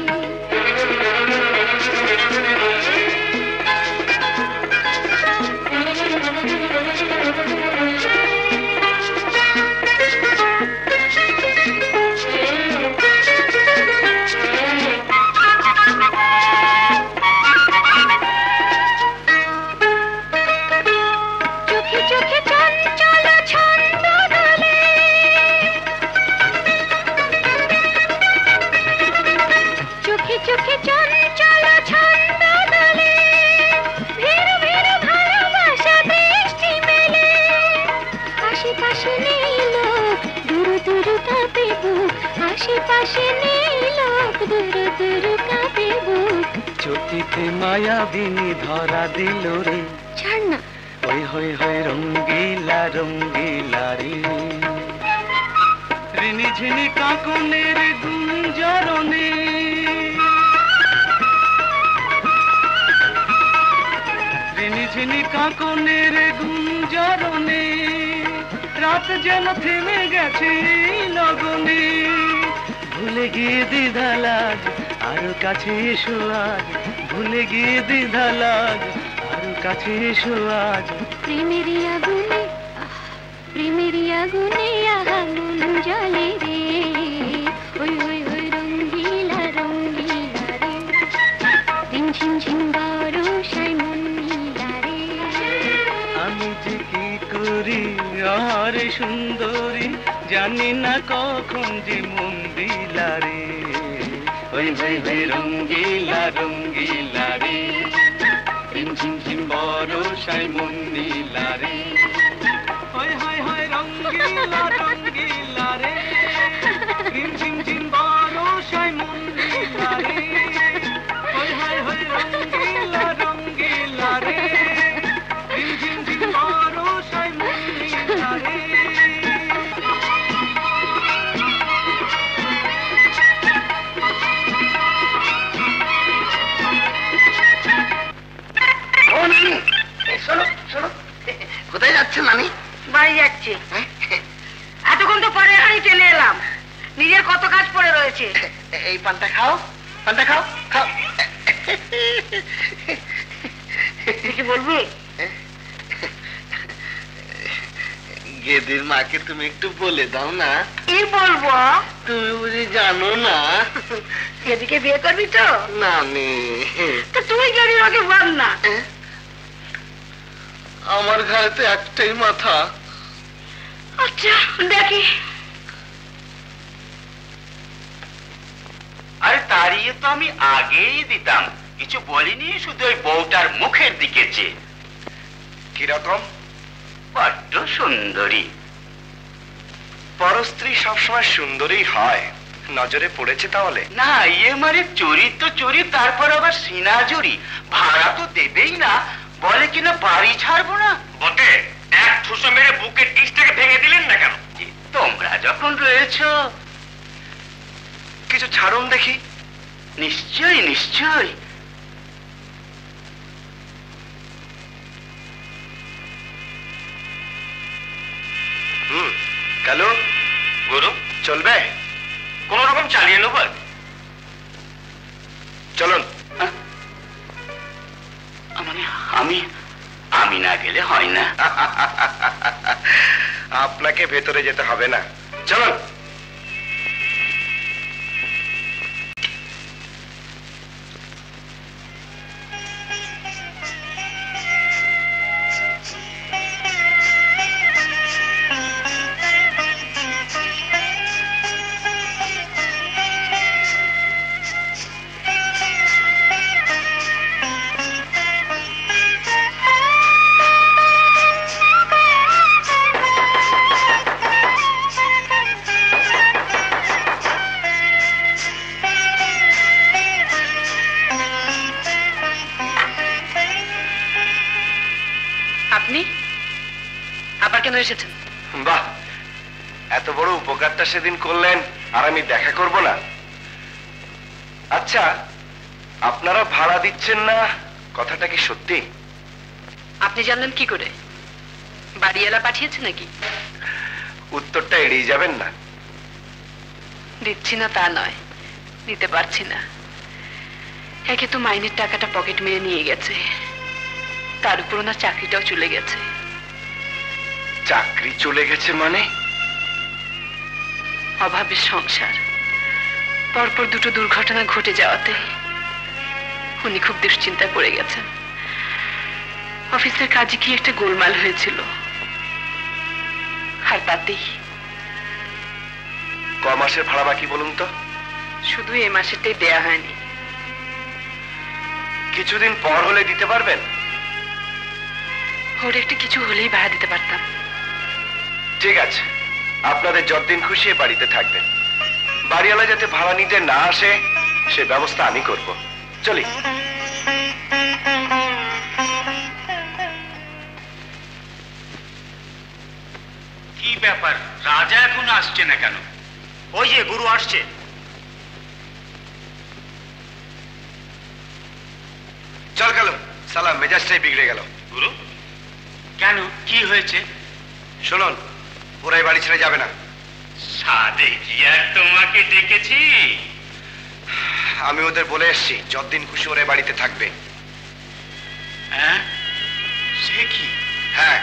চোখে চোখে চঞ্চল ছন্দ দোলে, চোখে চোখে চঞ্চল ছন্দ দোলে, ভীরু ভীরু ভালোবাসা বৃষ্টি মেলে। আশেপাশে নেই লোক, দূর দূর কাঁপে বুক, আশেপাশে নেই লোক, দূর দূর কাঁপে বুক। চোখেতে মায়াবিনী ধরা দিল রে। ছাড় না। ওই হই হই হই রঙ্গিলা রঙ্গিলা রে রিনি ঝিনি কাকনের গুঞ্জরণে রিনি ঝিনি কাকনের গুঞ্জরণে রাত যেন থেমে গেছে লগনে ভুলে গিয়ে দ্বিধা লাগ আরো কাছে এসো আজ ভুলে গিয়ে দ্বিধা লাগ আরো কাছে এসো আজ প্রেমের আগুনে আগুন জ্বলে রে ওই ওই ওই রঙ্গিলা রঙ্গিলা রে ঝিম ঝিম ঝিম বরষায় মন নীলা রে আমি যে কি করি আরে সুন্দরী জানি না কখন যে মন দিলা রে ওই ওই ওই রঙ্গিলা রঙ্গিলা রে ঝিম ঝিম ঝিম বরষায় মন নীলা রে ওই হয় হয় রঙ্গিলা রঙ্গিলা রে ঝিম ঝিম ঝিম বরষায় মন নীলা রে ওই হয় হয় রঙ্গিলা রঙ্গিলা রে ঝিম ঝিম ঝিম বরষায় মন নীলা রে শোনো শোনো কোথায় যাচ্ছেন নানি? বাড়ি যাচ্ছি। এতক্ষণ তো পরে এখানেই চলে এলাম, নিজের কত কাজ পড়ে রয়েছে। এই পানটা খাও, পানটা খাও, খাও। কি বলবি? গেদির মাকে তুমি একটু বলে দাও না। কি বলবো? তুমি বুঝি জানো না? গেদিকে বিয়ে করবি তো? নানি তো তুই গেদির মাকে বল না। আমার ঘরে তো একটাই মাথা। আচ্ছা দেখি। আরে তাড়িয়ে তো আমি আগেই দিতাম, কিছু বলিনি, শুধু ওই বউটার মুখের দিকে চেয়ে। কিরকম? বড্ড সুন্দরী। পরস্ত্রী সবসময় সুন্দরী হয়, নজরে পড়েছে তাহলে? না, ইয়ে মানে চুরি তো চুরি, তারপর আবার সিনাজুরি, ভাড়া তো দেবেই না, বলে কিনা বাড়ি ছাড়বো না। বটে, এক ঠুসো মেরে বুকের ডিশটাকে ভেঙে দিলেন না কেন? তোমরা যখন রয়েছ কিছু ছাড়ুন দেখি। নিশ্চয়ই নিশ্চয়ই। কালু গুরু চলবে? কোন রকম চালিয়ে নেব। চলুন। মানে আমি আমি না গেলে হয় না? আপনাকে ভেতরে যেতে হবে না, চলুন। এসেছেন? বাহ, এত বড় উপকারটা সেদিন করলেন আর আমি দেখা করব না? আচ্ছা, আপনারা ভাড়া দিচ্ছেন না, কথাটা কি সত্যি? আপনি জানলেন কি করে? বাড়িওয়ালা পাঠিয়েছে নাকি? উত্তরটা এড়িয়ে যাবেন না। দিচ্ছি না তা নয়, দিতে পারছি না। একে তো মাইনের টাকাটা পকেট মেরে নিয়ে গেছে, তার উপর ওনার চাকরিটাও চলে গেছে। চাকরি চলে গেছে মানে? অভাবের সংসার, পরপর দুটো দুর্ঘটনা ঘটে যাওয়াতে উনি খুব দুশ্চিন্তায় পড়ে গেছেন। অফিসের কাজে কি একটা গোলমাল হয়েছিল, আর তাতেই। ক মাসের ভাড়া বাকি বলুন তো? শুধু এ মাসেরটাই দেয়া হয়নি। কিছুদিন পর হলে দিতে পারবেন? ওর একটা কিছু হলেই ভাড়া দিতে পারতাম। ঠিক আছে, আপনাদের যতদিন খুশি বাড়িতে থাকবেন। বাড়িওয়ালা যাতে ভাড়া নিতে না আসে সে ব্যবস্থা আমি করব। চলি। ব্যাপার, রাজা এখন আসছে না কেন? ওই যে গুরু আসছে। চল গেল, সালা মেজাজটাই বিগড়ে গেল। গুরু কেন, কি হয়েছে? শুনুন, ওরাই বাড়ি ছেড়ে যাবে না। সাদে কি আর তোমাকে ডেকেছি? আমি ওদের বলে এসছি যতদিন খুশি ওরাই বাড়িতে থাকবে। হ্যাঁ, সে কি? হ্যাঁ,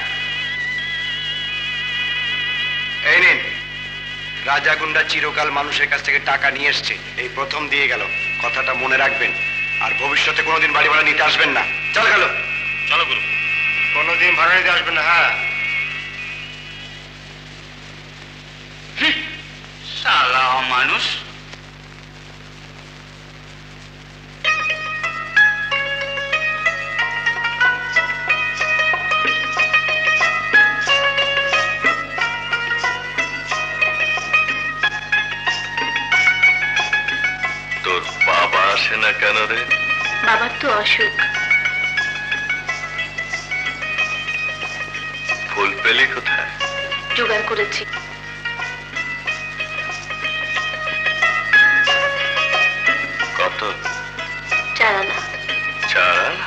এই নিন, রাজা গুন্ডা চিরকাল মানুষের কাছ থেকে টাকা নিয়ে এসছে, এই প্রথম দিয়ে গেল। কথাটা মনে রাখবেন, আর ভবিষ্যতে কোনোদিন বাড়ি ভাড়া নিতে আসবেন না। চল গেল। চলো গুরু। কোনোদিন ভাড়া নিতে আসবেন না। হ্যাঁ, শালা মানুষ। তোর বাবা আসে না কেন রে? বাবার তো অসুখ। ফুল পেলি কোথায়? জোগাড় করেছি। কত? 4 আনা। 4 আনা?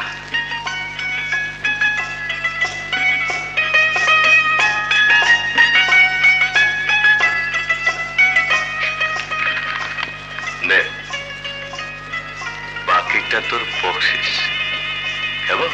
নে, বাকিটা তোর বকশিস। কেমন?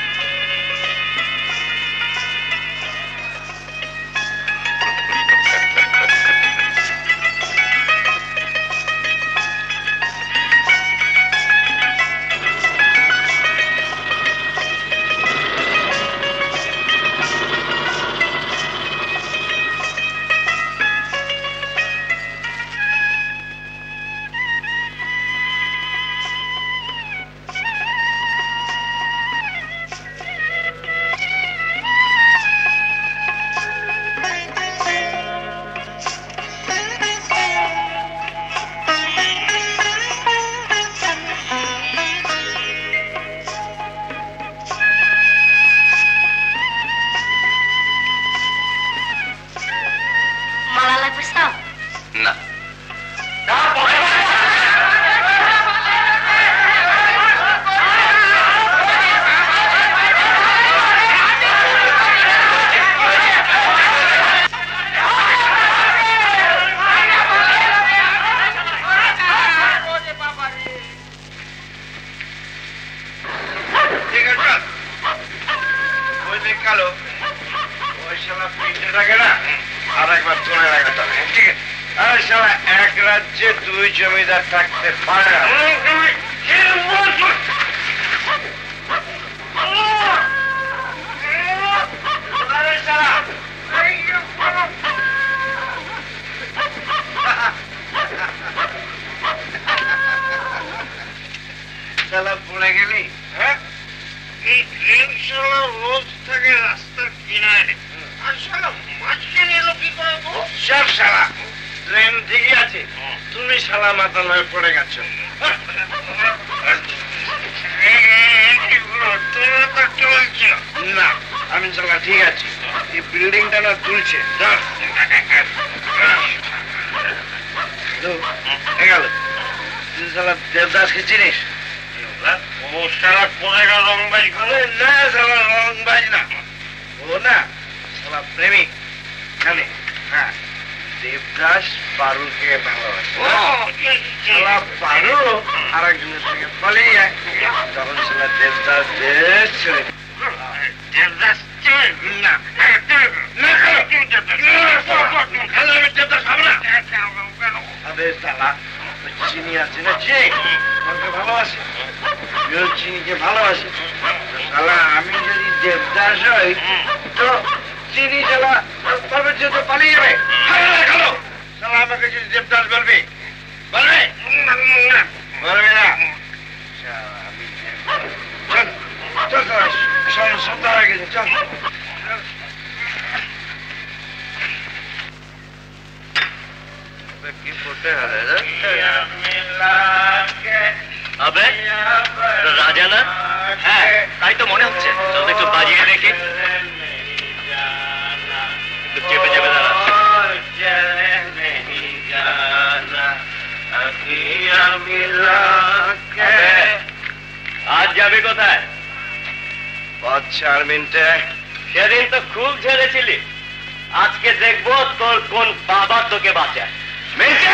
না, আর একবার তুলে রাখাতে হবে। ঠিক আছে? আরে শালা, এক রাজ্যে 2 জমিদার থাকতে পারে না। শালা পড়ে গেলি? হ্যাঁ, এই ট্রেন শালা রোজ থাকে রাস্তার কিনারে, আর শালা মাঝখানে এলো কি করে? সব শালা ট্রেন ঠিকই আছে, তুমি শালা মাতাল হয়ে পড়ে গেছো। না, আমি শালা ঠিক আছি। এই বিল্ডিংটা না তুলছে। গেল, তুই শালা দেবদাসকে চিনিস? ও শালা কোথায় রংবাজ করে? না শালা রংবাজ না, ও না শালা প্রেমিক। জানে? হ্যাঁ, দেবদাস পারুকে ভালোবাসে। শালা পারু আর একজনের সঙ্গে পালিয়ে যায়, তখন শালা দেবদাস দেশ ছেড়ে দেবদাস না চিনি আছে না, চিনি ভালোবাসে, চিনিকে ভালোবাসে। শালা আমি যদি দেবদাস হই তো চিনি শালা পার্বত্য পালিয়ে যাবে। শালা আমাকে যদি দেবদাস বলবে, বলবে বলবে না। চল চল চল, সন্ধ্যা হয়ে গেছে, চল। কি করতে হবে? আবে রাজা না? হ্যাঁ, তাই তো মনে হচ্ছে। চল একটু বাজিয়ে দেখি। একটু চেপে চেপে দাঁড়া। আজ যাবে কোথায়? 5-4 মিনিটে। সেদিন তো খুব ঝেড়েছিলি, আজকে দেখবো তোর কোন বাবা তোকে বাঁচায়। মিনিটে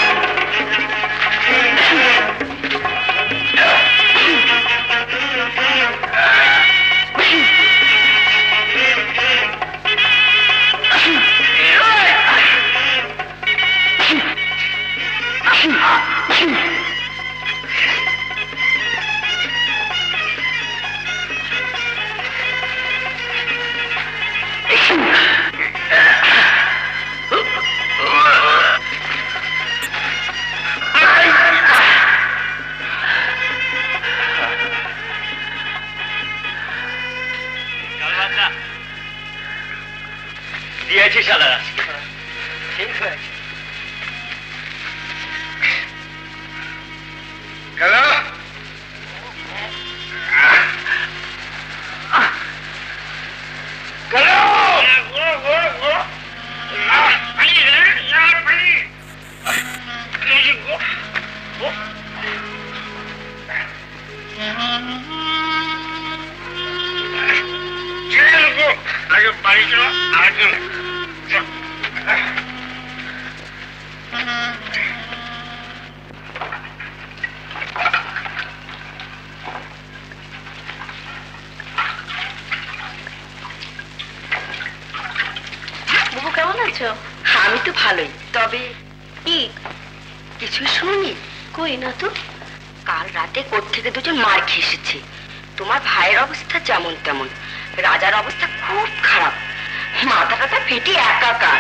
দিয়েছি সাদা। ঠিক হয়েছে। হ্যালো, বাড়ি চলো। বুবু কেমন আছো? আমি তো ভালোই, তবে কি কিছু শুনি? কই না তো। কাল রাতে কোর্ট থেকে দুজন মার খেয়ে এসেছে। তোমার ভাইয়ের অবস্থা যেমন তেমন, রাজার অবস্থা খুব খারাপ, মাথা টাথা ফেটে একাকার।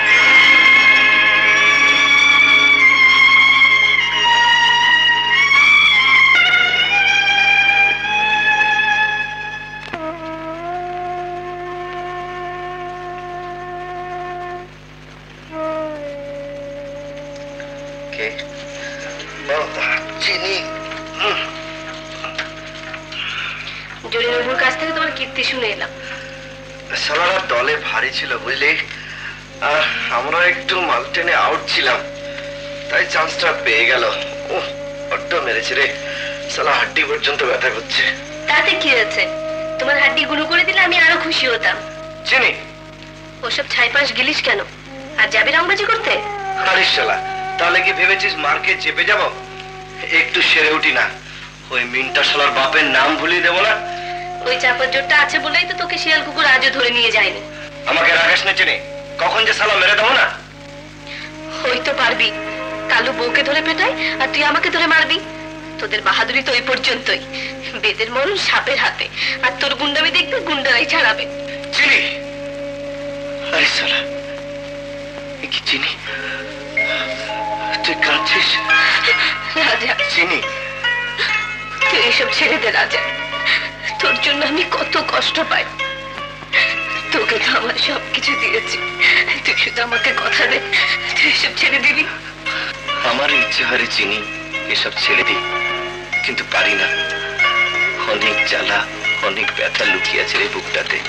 জরিনবুর কাছ থেকে তোমার কীর্তি শুনে এলাম। সালারা দলে ভারী ছিল বুঝলি, আর আমরা একটু মাল টেনে আউট ছিলাম, তাই চান্সটা পেয়ে গেল। বড্ড মেরেছে রে, সালা হাড্ডি পর্যন্ত ব্যথা করছে। তাতে কি হয়েছে? তোমার হাড্ডি গুলো করে দিলে আমি আরো খুশি হতাম। চিনি ওসব ছাইপাশ গিলিস কেন? আর যাবি রংবাজি করতে? আরে শালা, তাহলে কি ভেবেছিস মারকে চেপে যাব? একটু সেরে উঠি না, ওই মিন্টা শালার বাপের নাম ভুলিয়ে দেবো না। ওই চাপার জোরটা আছে বলেই তো তোকে শিয়াল কুকুর আজও ধরে নিয়ে যায়নি। আমাকে রাগাস না চিনি, কখন যে শালা মেরে দেবো না। ওই তো পারবি, কালু বউকে ধরে পেটাই আর তুই আমাকে ধরে মারবি। তোদের বাহাদুরি তো ওই পর্যন্তই, বেদের মরণ সাপের হাতে, আর তোর গুন্ডামি দেখবে গুন্ডারাই ছাড়াবে। চিনি, আরে শালা কি চিনি, তুই কাঁদছিস? রাজা চিনি, তুই এসব ছেড়ে দে রাজা, তোর জন্য আমি কত কষ্ট পাই। তোকে তো আমার সবকিছু দিয়েছি, তুই শুধু আমাকে কথা দে, তুই এসব ছেড়ে দিবি। আমার ইচ্ছে হারে চিনি এসব ছেড়ে দিই, কিন্তু পারি না। অনেক জ্বালা, অনেক ব্যথা লুকিয়ে আছে রে বুকটাতে।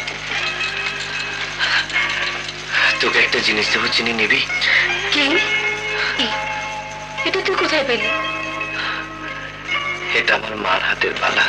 তোকে একটা জিনিস দেবো, চিনি নিবি? কি? এটা তুই কোথায় পেলি? এটা আমার মার হাতের বালা।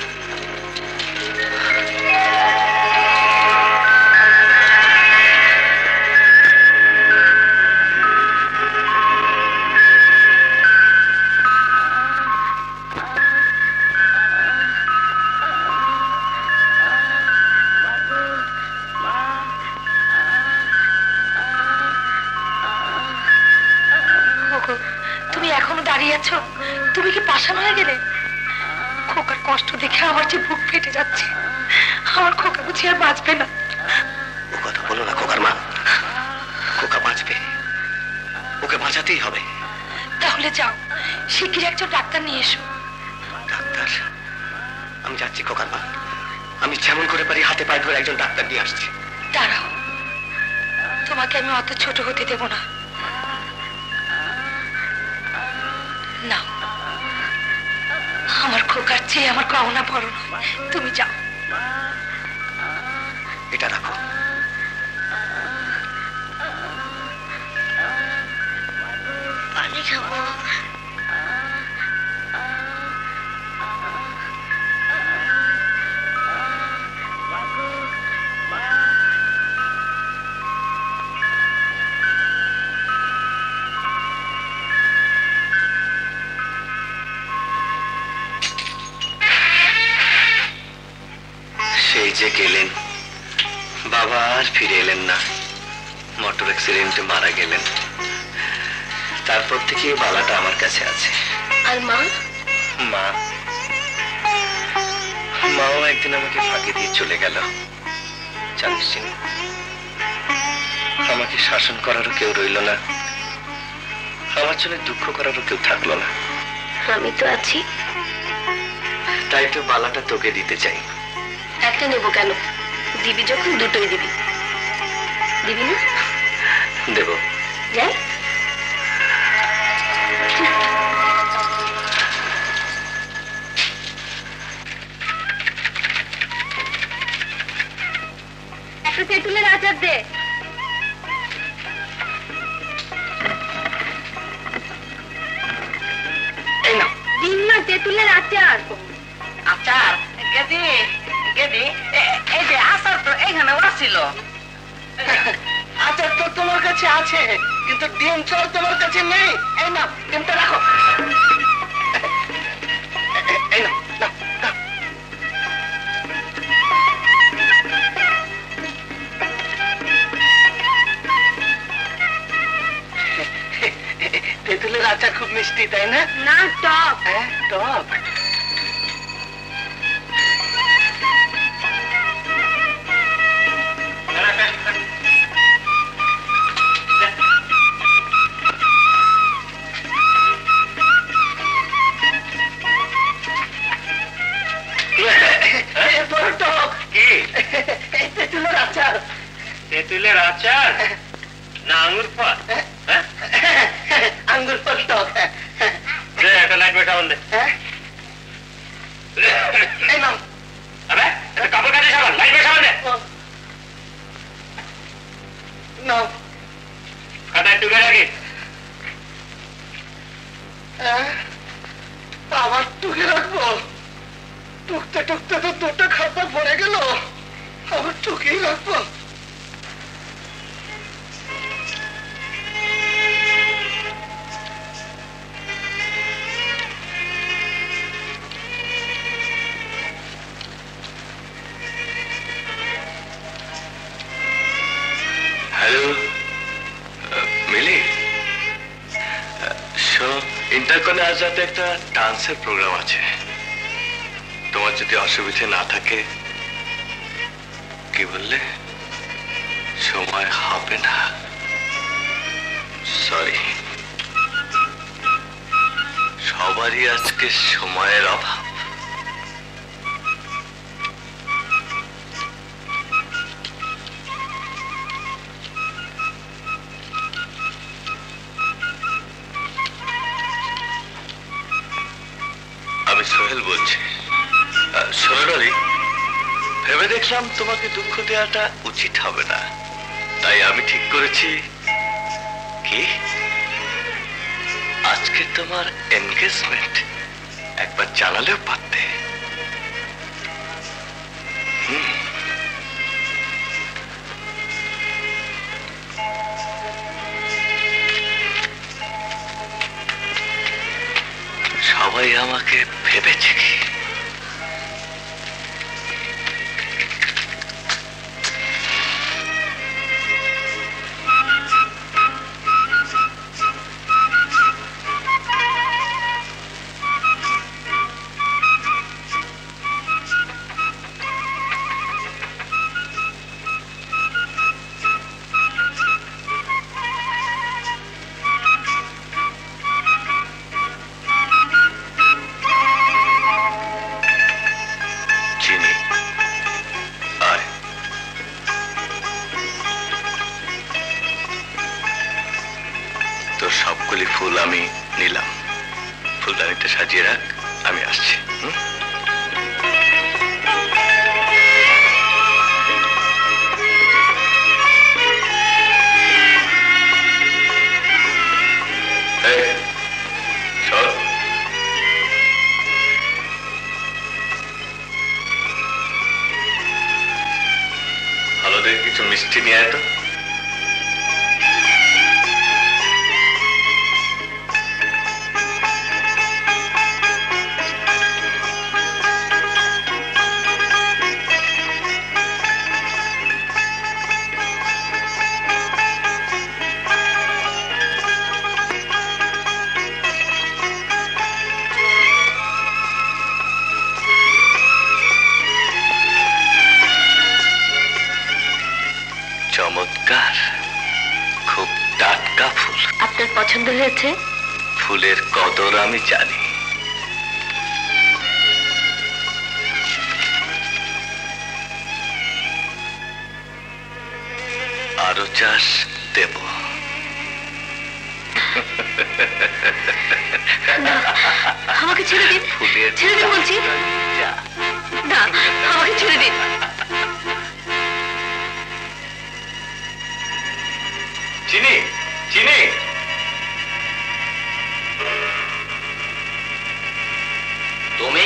তুমি এখনো দাঁড়িয়ে আছো? তুমি কি পাষাণ হয়ে গেলে? খোকার কষ্ট দেখে আমার যে বুক ফেটে যাচ্ছে। আমার খোকা বুঝি আর বাঁচবে না। ও কথা বলো না খোকার মা, খোকা বাঁচবে, ওকে বাঁচাতেই হবে। তাহলে যাও, শিগগির একজন ডাক্তার নিয়ে এসো। ডাক্তার? আমি যাচ্ছি খোকার মা, আমি যেমন করে পারি হাতে পায়ে ধরে একজন ডাক্তার নিয়ে আসছি। দাঁড়াও, তোমাকে আমি অত ছোট হতে দেব না। না, আমার খোকার চেয়ে আমার পাওনা বড় নয়, তুমি যাও। এটা রাখো। পানি খাবো। বাবা আর ফিরে এলেন না, মোটর অ্যাক্সিডেন্টে মারা গেলেন। তারপর থেকে এই বালাটা আমার কাছে আছে। আর মা? মাও একদিন আমাকে ফাঁকি দিয়ে চলে গেল। জানিস চিনি, আমাকে শাসন করারও কেউ রইল না, আমার জন্য দুঃখ করারও কেউ থাকলো না। আমি তো আছি। তাই তো বালাটা তোকে দিতে চাই। একটা নেবো কেন? দিবি যখন দুটোই দিবি। দিবি না? দেব। যাই। একটা তেঁতুলের আচার দে। এই না দিন না তেঁতুলের আচার। আচার গেদি গেদি এই যে আচার তো এইখানে আসছিল। আচার তো তোমার কাছে আছে, কিন্তু ডিম তো তোমার কাছে নেই। এই না, ডিমটা রাখো। এই না, নাও, নাও। তেঁতুলের আচার খুব মিষ্টি, তাই না? না টক। হ্যাঁ, টক। তেঁতুলের আচার। তেঁতুলের আচার না আঙুর ফল? আঙ্গুর ফল টক। একটা লাইট বেসাবন দে। এই নাও। আরে কাপড় কাচে সাবান, লাইট বেসাবন দে। নাও। খাতা একটু রাখি। আবার টুকে রাখবো? টুকতে টুকতে তো দুটো খাতা পড়ে গেল, আবার টুকেই রাখবো? হ্যালো মিলি, ইন্টারকনে আজ রাতে একটা ডান্সের প্রোগ্রাম আছে। তোমার যদি অসুবিধে না থাকে। কি বললে? সময় হবে না? সরি, সবারই আজকে সময়ের অভাব। আমি সোহেল বলছি। সোহেল, ভেবে দেখলাম তোমাকে দুঃখ দেওয়াটা উচিত হবে না, তাই আমি ঠিক করেছি কি আজকে তোমার এনগেজমেন্ট, একবার জানালেও পারতে। সবাই আমাকে ভেবেছে কি? সবগুলি ফুল আমি নিলাম, ফুলদানিতে সাজিয়ে রাখ, আমি আসছি। ভালো দেখে কিছু মিষ্টি নিয়ে আয় তো। চমৎকার, খুব টাটকা ফুল। আপনার পছন্দ হয়েছে? ফুলের কদর আমি জানি। আরো চাষ দেব? আমাকে ছেড়ে দিন, ছেড়ে দিন বলছি। না, আমাকে ছেড়ে দিন। চিনি, চিনি, তুমি?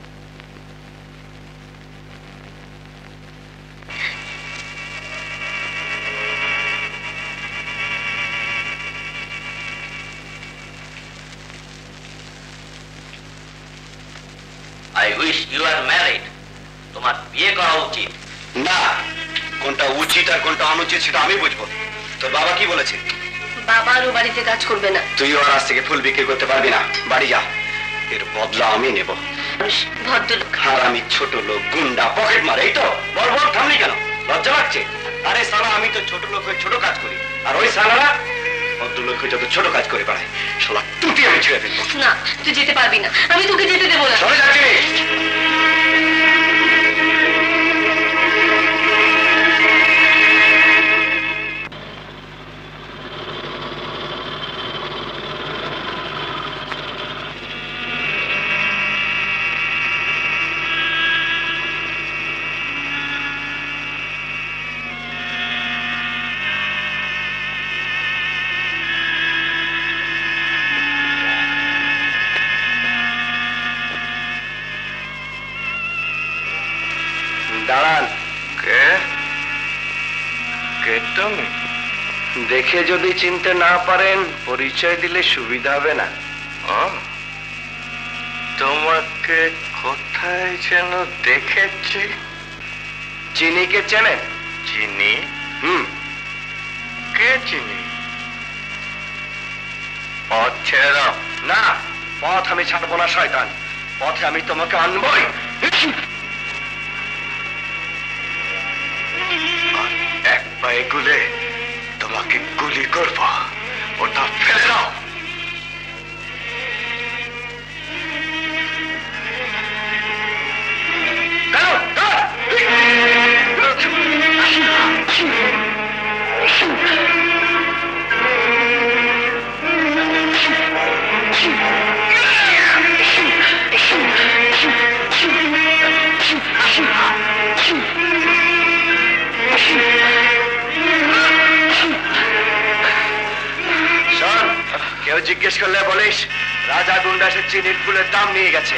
I wish you are married. তোমার বিয়ে করা উচিত। না, কোনটা উচিত আর কোনটা অনুচিত সেটা আমি বুঝবো। তোর বাবা কি বলেছে? বাবারও বাড়িতে কাজ করবে না। তুইও আর আজ থেকে ফুল বিক্রি করতে পারবি না, বাড়ি যা। এর বদলা আমি নেব। ভদ্রলোক। আর আমি ছোট লোক, গুন্ডা, পকেট মার, এই তো। বল বল, থামলি কেন? লজ্জা লাগছে? আরে সালা, আমি তো ছোট লোক হয়ে ছোট কাজ করি, আর ওই সালারা ভদ্রলোক হয়ে যত ছোট কাজ করে বেড়ায়। শালা তুই আমি ছেড়ে ফেলবো। না, তুই যেতে পারবি না, আমি তোকে যেতে দেবো না। চলে যাচ্ছি। দাঁড়ান। কে? কে তুমি? দেখে যদি চিনতে না পারেন পরিচয় দিলে সুবিধা হবে না। তোমাকে কোথায় যেন দেখেছি। চিনিকে চেনেন? চিনি? কে চিনি? পথ ছেড়ে দাও। না, পথ আমি ছাড়বো না শয়তান, পথে আমি তোমাকে আনবই। এক পায়ে গুলে তোমাকে গুলি করব, ওটা ফেলে দাও। কেউ জিজ্ঞেস করলে বলিস রাজা গুন্ডা সে চিনির ফুলের দাম নিয়ে গেছে।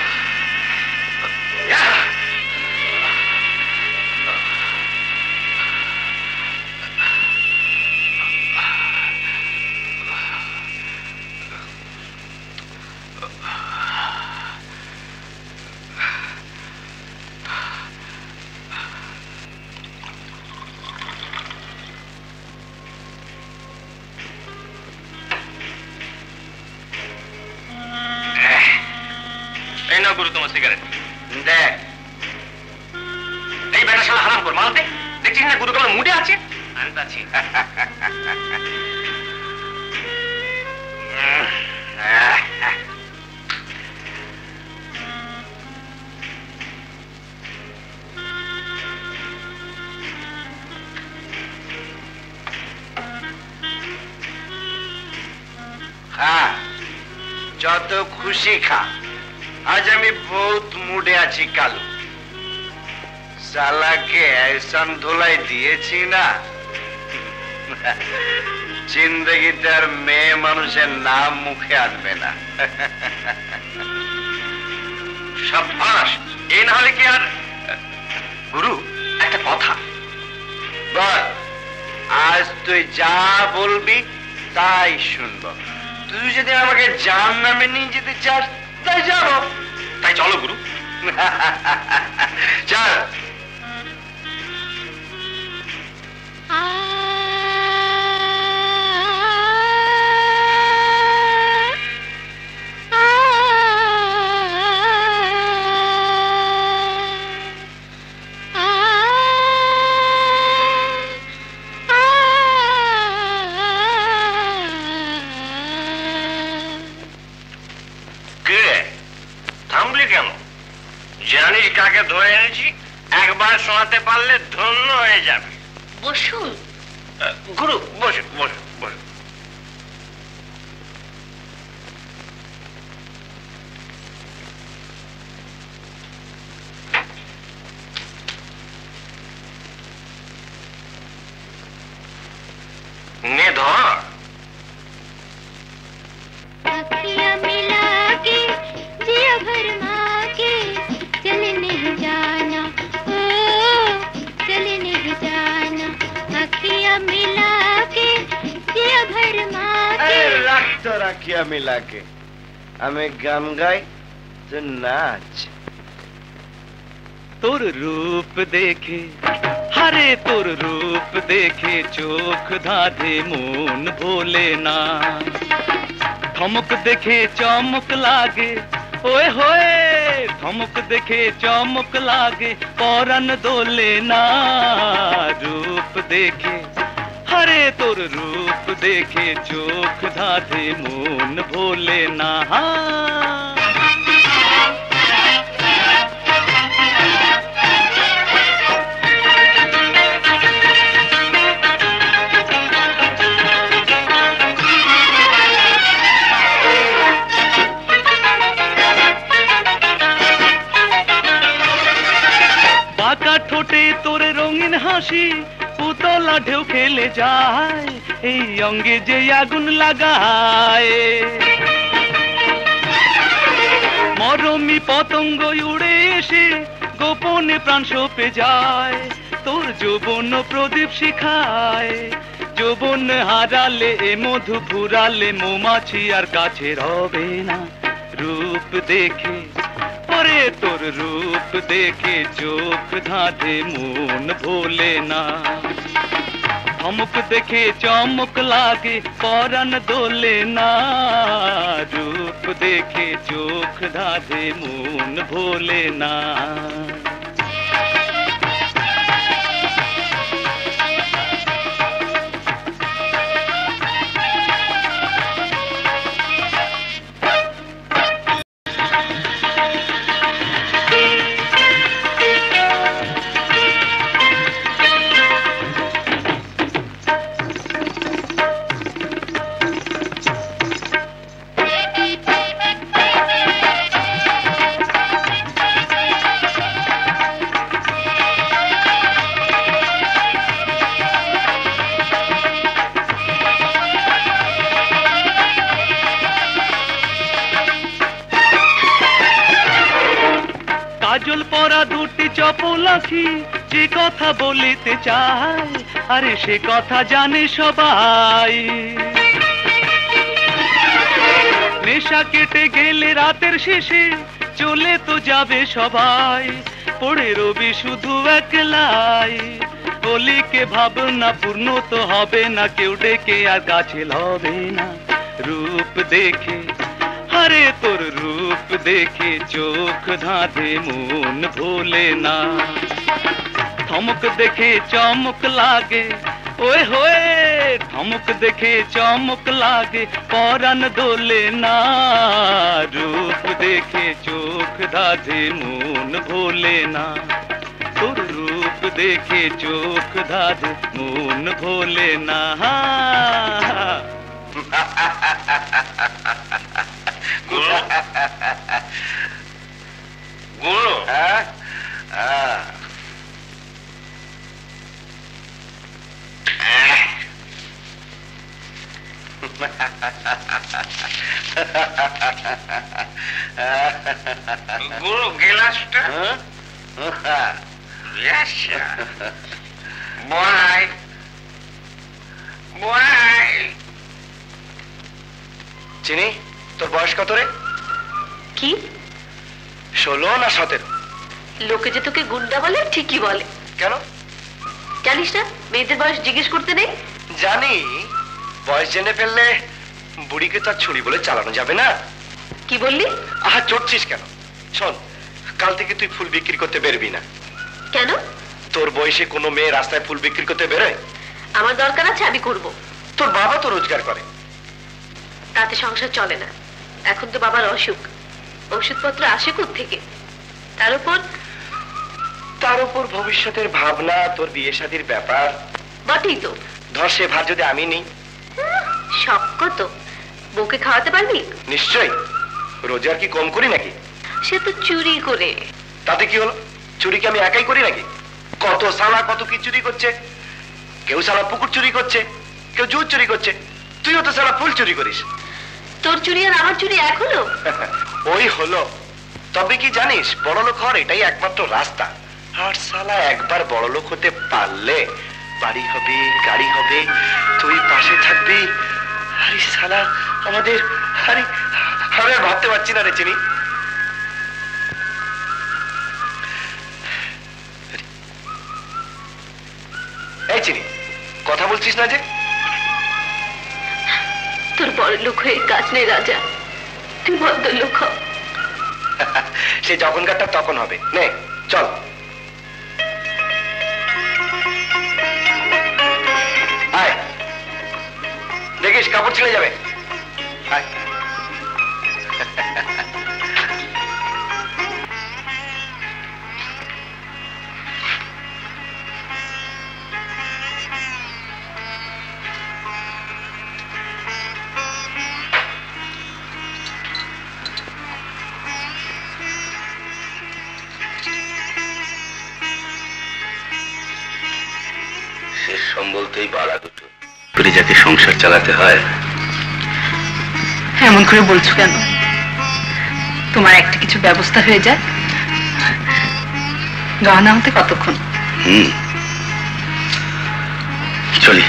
গুরু তোমার সিগারেট দেখ। এই বেটা শালা হারাম কর, মালতে দেখছিস না গুরু তোমার মুডে আছে। আমি তো আছি। হ্যাঁ, যত খুশি খা। আজ আমি বহুত মুডে আছি। কালু সালাকে এহসান ধোলাই দিয়েছি না, জিন্দগিতে আর মেয়ে মানুষের নাম মুখে আসবে না। সাবাস। এই না হলে কি আর। গুরু একটা কথা বল। আজ তুই যা বলবি তাই শুনবো। তুই যদি আমাকে জান নামে নিয়ে যেতে চাস তাই যাবো। তাই চলো গুরু। চল। করতে পারলে ধন্য হয়ে যাবে। বসুন। গুরু বসুন বসুন বসুন। নে ধর। अखियाँ मिला के जिया भरमा के चले नहीं जाना, ओ चले नहीं जाना। अखियाँ मिला के जिया भरमा के। रख तो अखियाँ मिला के, हमें गान गाई तो नाच। তোর রূপ দেখে হারে তোর রূপ দেখে চোখ ধাঁধে মন ভোলে না, ধমক দেখে চমক লাগে ওয়ে হোয়ে, ধমক দেখে চমক লাগে পরাণ দোলে না। রূপ দেখে হারে তোর রূপ দেখে চোখ ধাঁধে মন ভোলে না। ঠোঁটে তোর রঙিন হাসি পুতলা ঢেউ খেলে যায়, এই অঙ্গে যে আগুন লাগায়। মরমি পতঙ্গ উড়ে এসে গোপনে প্রাণ সপে যায়, তোর যৌবন প্রদীপ শিখায়। যৌবন হারালে এ মধু ফুরালে মৌমাছি আর কাছে রবে না। রূপ দেখে ওরে তোর রূপ দেখে চোখ ধাঁধে মন ভোলে না, ধমক দেখে চমক লাগে পরাণ দোলে না। রূপ দেখে চোখ ধাঁধে মন ভোলে না। কাজল পরা দুটি চপল আঁখি যে কথা বলিতে চায়, আরে সে কথা জানে সবাই। নেশা কেটে গেলে রাতের শেষে চলে তো যাবে সবাই, পড়ে রবি শুধু একলাই। বলিকে ভাবনা পূর্ণ তো হবে না, কেউ ডেকে আর কাছে লবে না। রূপ দেখে আরে তোর রূপ দেখে চোখ ধাঁধে মন ভোলে না, ধমক দেখে চমক লাগে ওয়ে হোয়ে, ধমক দেখে চমক লাগে পরাণ দোলে না। রূপ দেখে চোখ ধাঁধে মন ভোলে না, তোর রূপ দেখে চোখ ধাঁধে মন ভোলে না। গুরু গুরু গুরু গিলাসটা বড়াই বড়াই। চিনি তোর বয়স কত রে? কি 16 না 17? লোকে যে তোকে গুন্ডা বলে ঠিকই বলে। কেন জানিস না মেয়েদের বয়স জিজ্ঞেস করতে নেই? জানি, বয়স জেনে ফেললে বুড়িকে তার ছুরি বলে চালানো যাবে না। কি বললি? আহা চড়ছিস কেন? শোন, কাল থেকে তুই ফুল বিক্রি করতে বেরবি না। কেন? তোর বয়সে কোনো মেয়ে রাস্তায় ফুল বিক্রি করতে বেরোয়? আমার দরকার আছে, আমি করব। তোর বাবা তো রোজগার করে, তাতে সংসার চলে না। এখন তো বাবার অসুখ, ওষুধপত্র আসে কোত্থেকে? তার উপর তার উপর ভবিষ্যতের ভাবনা, তোর বিয়ে শাদীর ব্যাপার। বটেই তো। ধর সে ভার যদি আমি নিই। সব কত বউকে খাওয়াতে পারবি? নিশ্চয়ই। রোজগার কি কম করি নাকি? সে তো চুরি করে। তাতে কি হলো? চুরি কি আমি একাই করি নাকি? কত সালা কত কি চুরি করছে। কেউ সালা পুকুর চুরি করছে, কেউ জুট চুরি করছে, তুইও তো সালা ফুল চুরি করিস। তোর চুরি আর আমার চুরি এক হলো? ওই হলো। তবে কি জানিস, বড়লোক হওয়ার এটাই একমাত্র রাস্তা। আর সালা একবার বড়লোক হতে পারলে বাড়ি হবে, গাড়ি হবে, তুই পাশে থাকবি। আরে সালা আমাদের, আরে আমি আর ভাবতে পারছি না রে চিনি। এই চিনি, কথা বলছিস না যে? তোর বড় লোক হয়ে কাজ নেই রাজা, তুই ভদ্রলোক হ। সে যখনকারটা তখন হবে। নে চল। আয়, দেখিস কাপড় ছিঁড়ে যাবে। আয়। শেষ সম্বলতেই বাড়া দুটো, যাকে সংসার চালাতে হয়। এমন করে বলছো কেন? তোমার একটা কিছু ব্যবস্থা হয়ে যায়। গহনা হতে কতক্ষণ? চলি।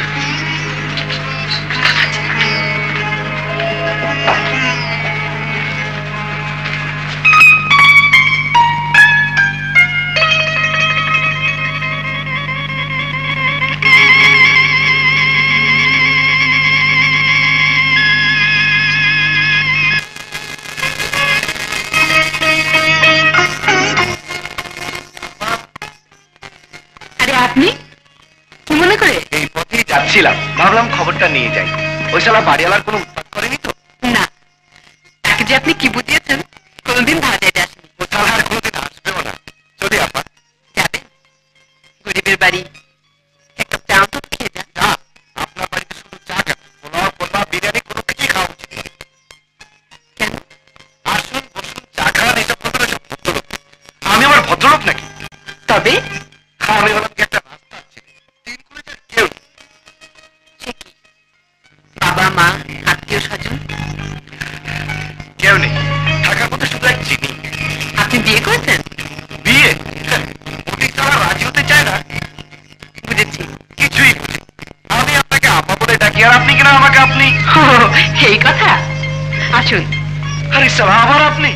আপনি কি মনে করে? এই পথেই যাচ্ছিলাম, ভাবলাম খবরটা নিয়ে যাই। ওই শালা বাড়িওয়ালার কোনো উৎপাত করেনি তো? না, তাকে যে আপনি কি বুঝিয়েছেন কোনোদিন ভাবা যায় আসেনি। ও শালা আর কোনোদিন আসবেও না। যদি আপা যাবেন গরিবের বাড়ি, এক কাপ চা তো খেয়ে যান। চা? আপনার বাড়িতে শুধু চা কেন, পোলাও পোলাও বিরিয়ানি কোনো কিছুই খাওয়া উচিত নয়। কেন? আসুন বসুন চা খান, এসব কথা সব ভদ্রলোক। আমি আমার ভদ্রলোক নাকি? তবে আমি হলাম কি একটা রাস্তা আছে, তিন কুড়িটার কেউ নেই। সে কি, বাবা মা আত্মীয় স্বজন কেউ নেই, থাকার মধ্যে শুধু এক চিনি। আপনি বিয়ে করেছেন? বিয়ে? ওটি তারা রাজি হতে চায় না। বুঝেছি। কিছুই বুঝি। আমি আপনাকে আপা বলে ডাকি, আর আপনি কিনা আমাকে আপনি। ও, এই কথা। আসুন। আরে সালা আবার আপনি?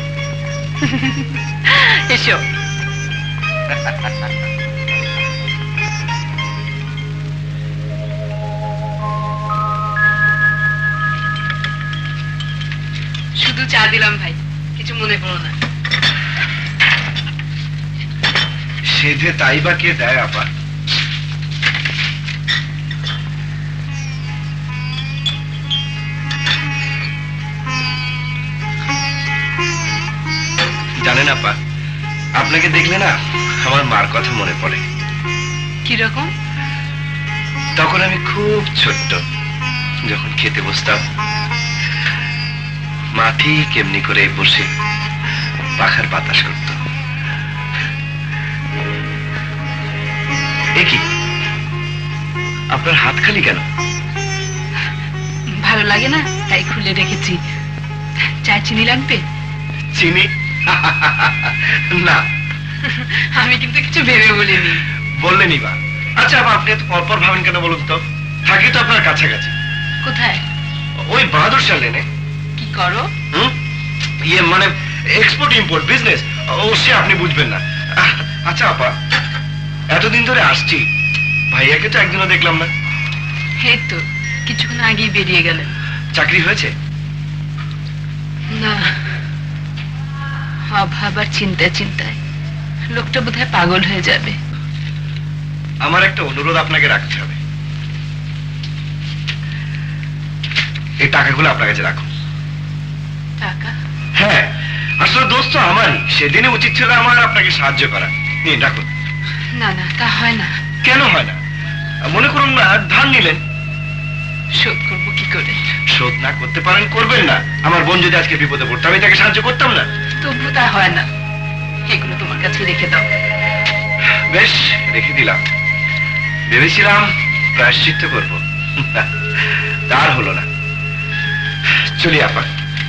এসো। শুধু চা দিলাম ভাই, কিছু মনে করো না। সেধে তাই বা কে দেয় আপা? জানেন আপা, আপনাকে দেখলে না আমার মার কথা মনে পড়ে। কিরকম? তখন আমি খুব ছোট্ট, যখন খেতে বসতাম মা ঠিক এমনি করে বসে পাখার বাতাস করত। এ কি, আপনার হাত খালি কেন? ভালো লাগে না তাই খুলে রেখেছি। চা চিনি লাগবে? চিনি? না, আমি কিন্তু কিছু ভেবে বলিনি। বললেনই বা। আচ্ছা আপনি এত পরপর ভাবেন কেন বলুন তো? থাকি তো আপনার কাছাকাছি। কোথায়? ওই বাহাদুর শাহ লেনে। কি করো? ইয়ে মানে এক্সপোর্ট ইম্পোর্ট বিজনেস। ও সে আপনি বুঝবেন না। আচ্ছা আপা, এতদিন ধরে আসছি, ভাইয়াকে তো একদিনও দেখলাম না। এই তো কিছুক্ষণ আগেই বেরিয়ে গেলেন। চাকরি হয়েছে? না, অভাব আর চিন্তায় চিন্তায় লোকটা বোধহয় পাগল হয়ে যাবে। আমার একটা অনুরোধ আপনাকে রাখতে হবে। এই টাকাগুলো আপনার কাছে রাখুন। টাকা? হ্যাঁ, আসলে দোষ তো আমারই। সেদিনে উচিত ছিল আমার আপনাকে সাহায্য করা। নিন রাখুন। না না, তা হয় না। কেন হয় না? মনে করুন ধার নিলেন, শোধ করবো কি করে? শোধ না করতে পারেন করবেন না। আমার বোন যদি আজকে বিপদে পড়তো আমি তাকে সাহায্য করতাম না? তবু তা হয় না। এগুলো তোমার কাছে রেখে দাও। বেশ, রেখে দিলাম। ভেবেছিলাম প্রায়শ্চিত্ত করবো, তার হলো না। চলি আপা।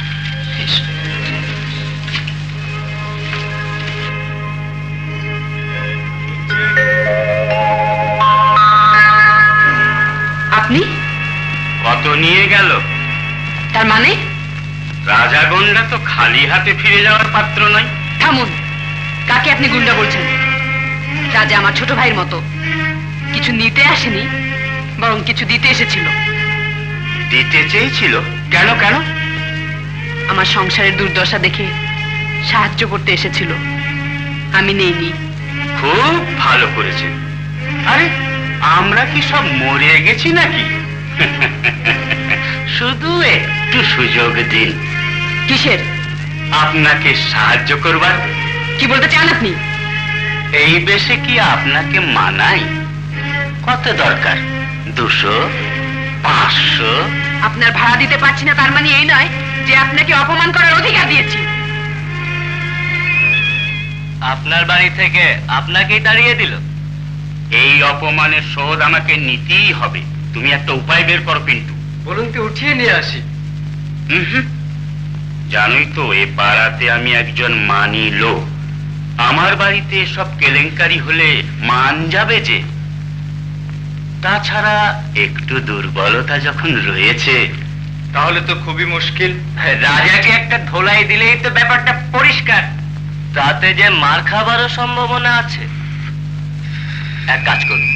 আপনি কত নিয়ে গেল? তার মানে? রাজা গন্ডা তো খালি হাতে ফিরে যাওয়ার পাত্র নয়। থামুন, কাকে আপনি গুন্ডা বলছেন? রাজা আমার ছোট ভাইয়ের মতো, কিছু নিতে আসেনি, বরং কিছু দিতে এসেছিল। দিতে চেয়েছিল? কেন কেন? আমার সংসারের দুর্দশা দেখে সাহায্য করতে এসেছিল, আমি নেইনি। খুব ভালো করেছে। আরে আমরা কি সব মরে গেছি নাকি? শুধু একটু সুযোগ দিন। কিসের? আপনাকে সাহায্য করবার। কি বলতে চান আপনি? এই বেশে কি আপনাকে মানাই? কত দরকার? 200, 500? আপনার ভাড়া দিতে পারছি না তার মানে এই নয় যে আপনাকে অপমান করার অধিকার দিয়েছি। আপনার বাড়ি থেকে আপনাকেই তাড়িয়ে দিল? এই অপমানের শোধ আমাকে নিতেই হবে। তুমি একটা উপায় বের করো পিন্টু। বলুন তো, উঠিয়ে নিয়ে আসি। জানোই তো এ পাড়াতে আমি একজন মানি লোক। আমার বাড়িতে সব কেলেঙ্কারি হলে মান যাবে যে। তাছাড়া একটু দুর্বলতা যখন রয়েছে, তাহলে তো খুবই মুশকিল। রাজাকে একটা ধোলাই দিলেই তো ব্যাপারটা পরিষ্কার। তাতে যে মার খাবারও সম্ভাবনা আছে। এক কাজ করুন।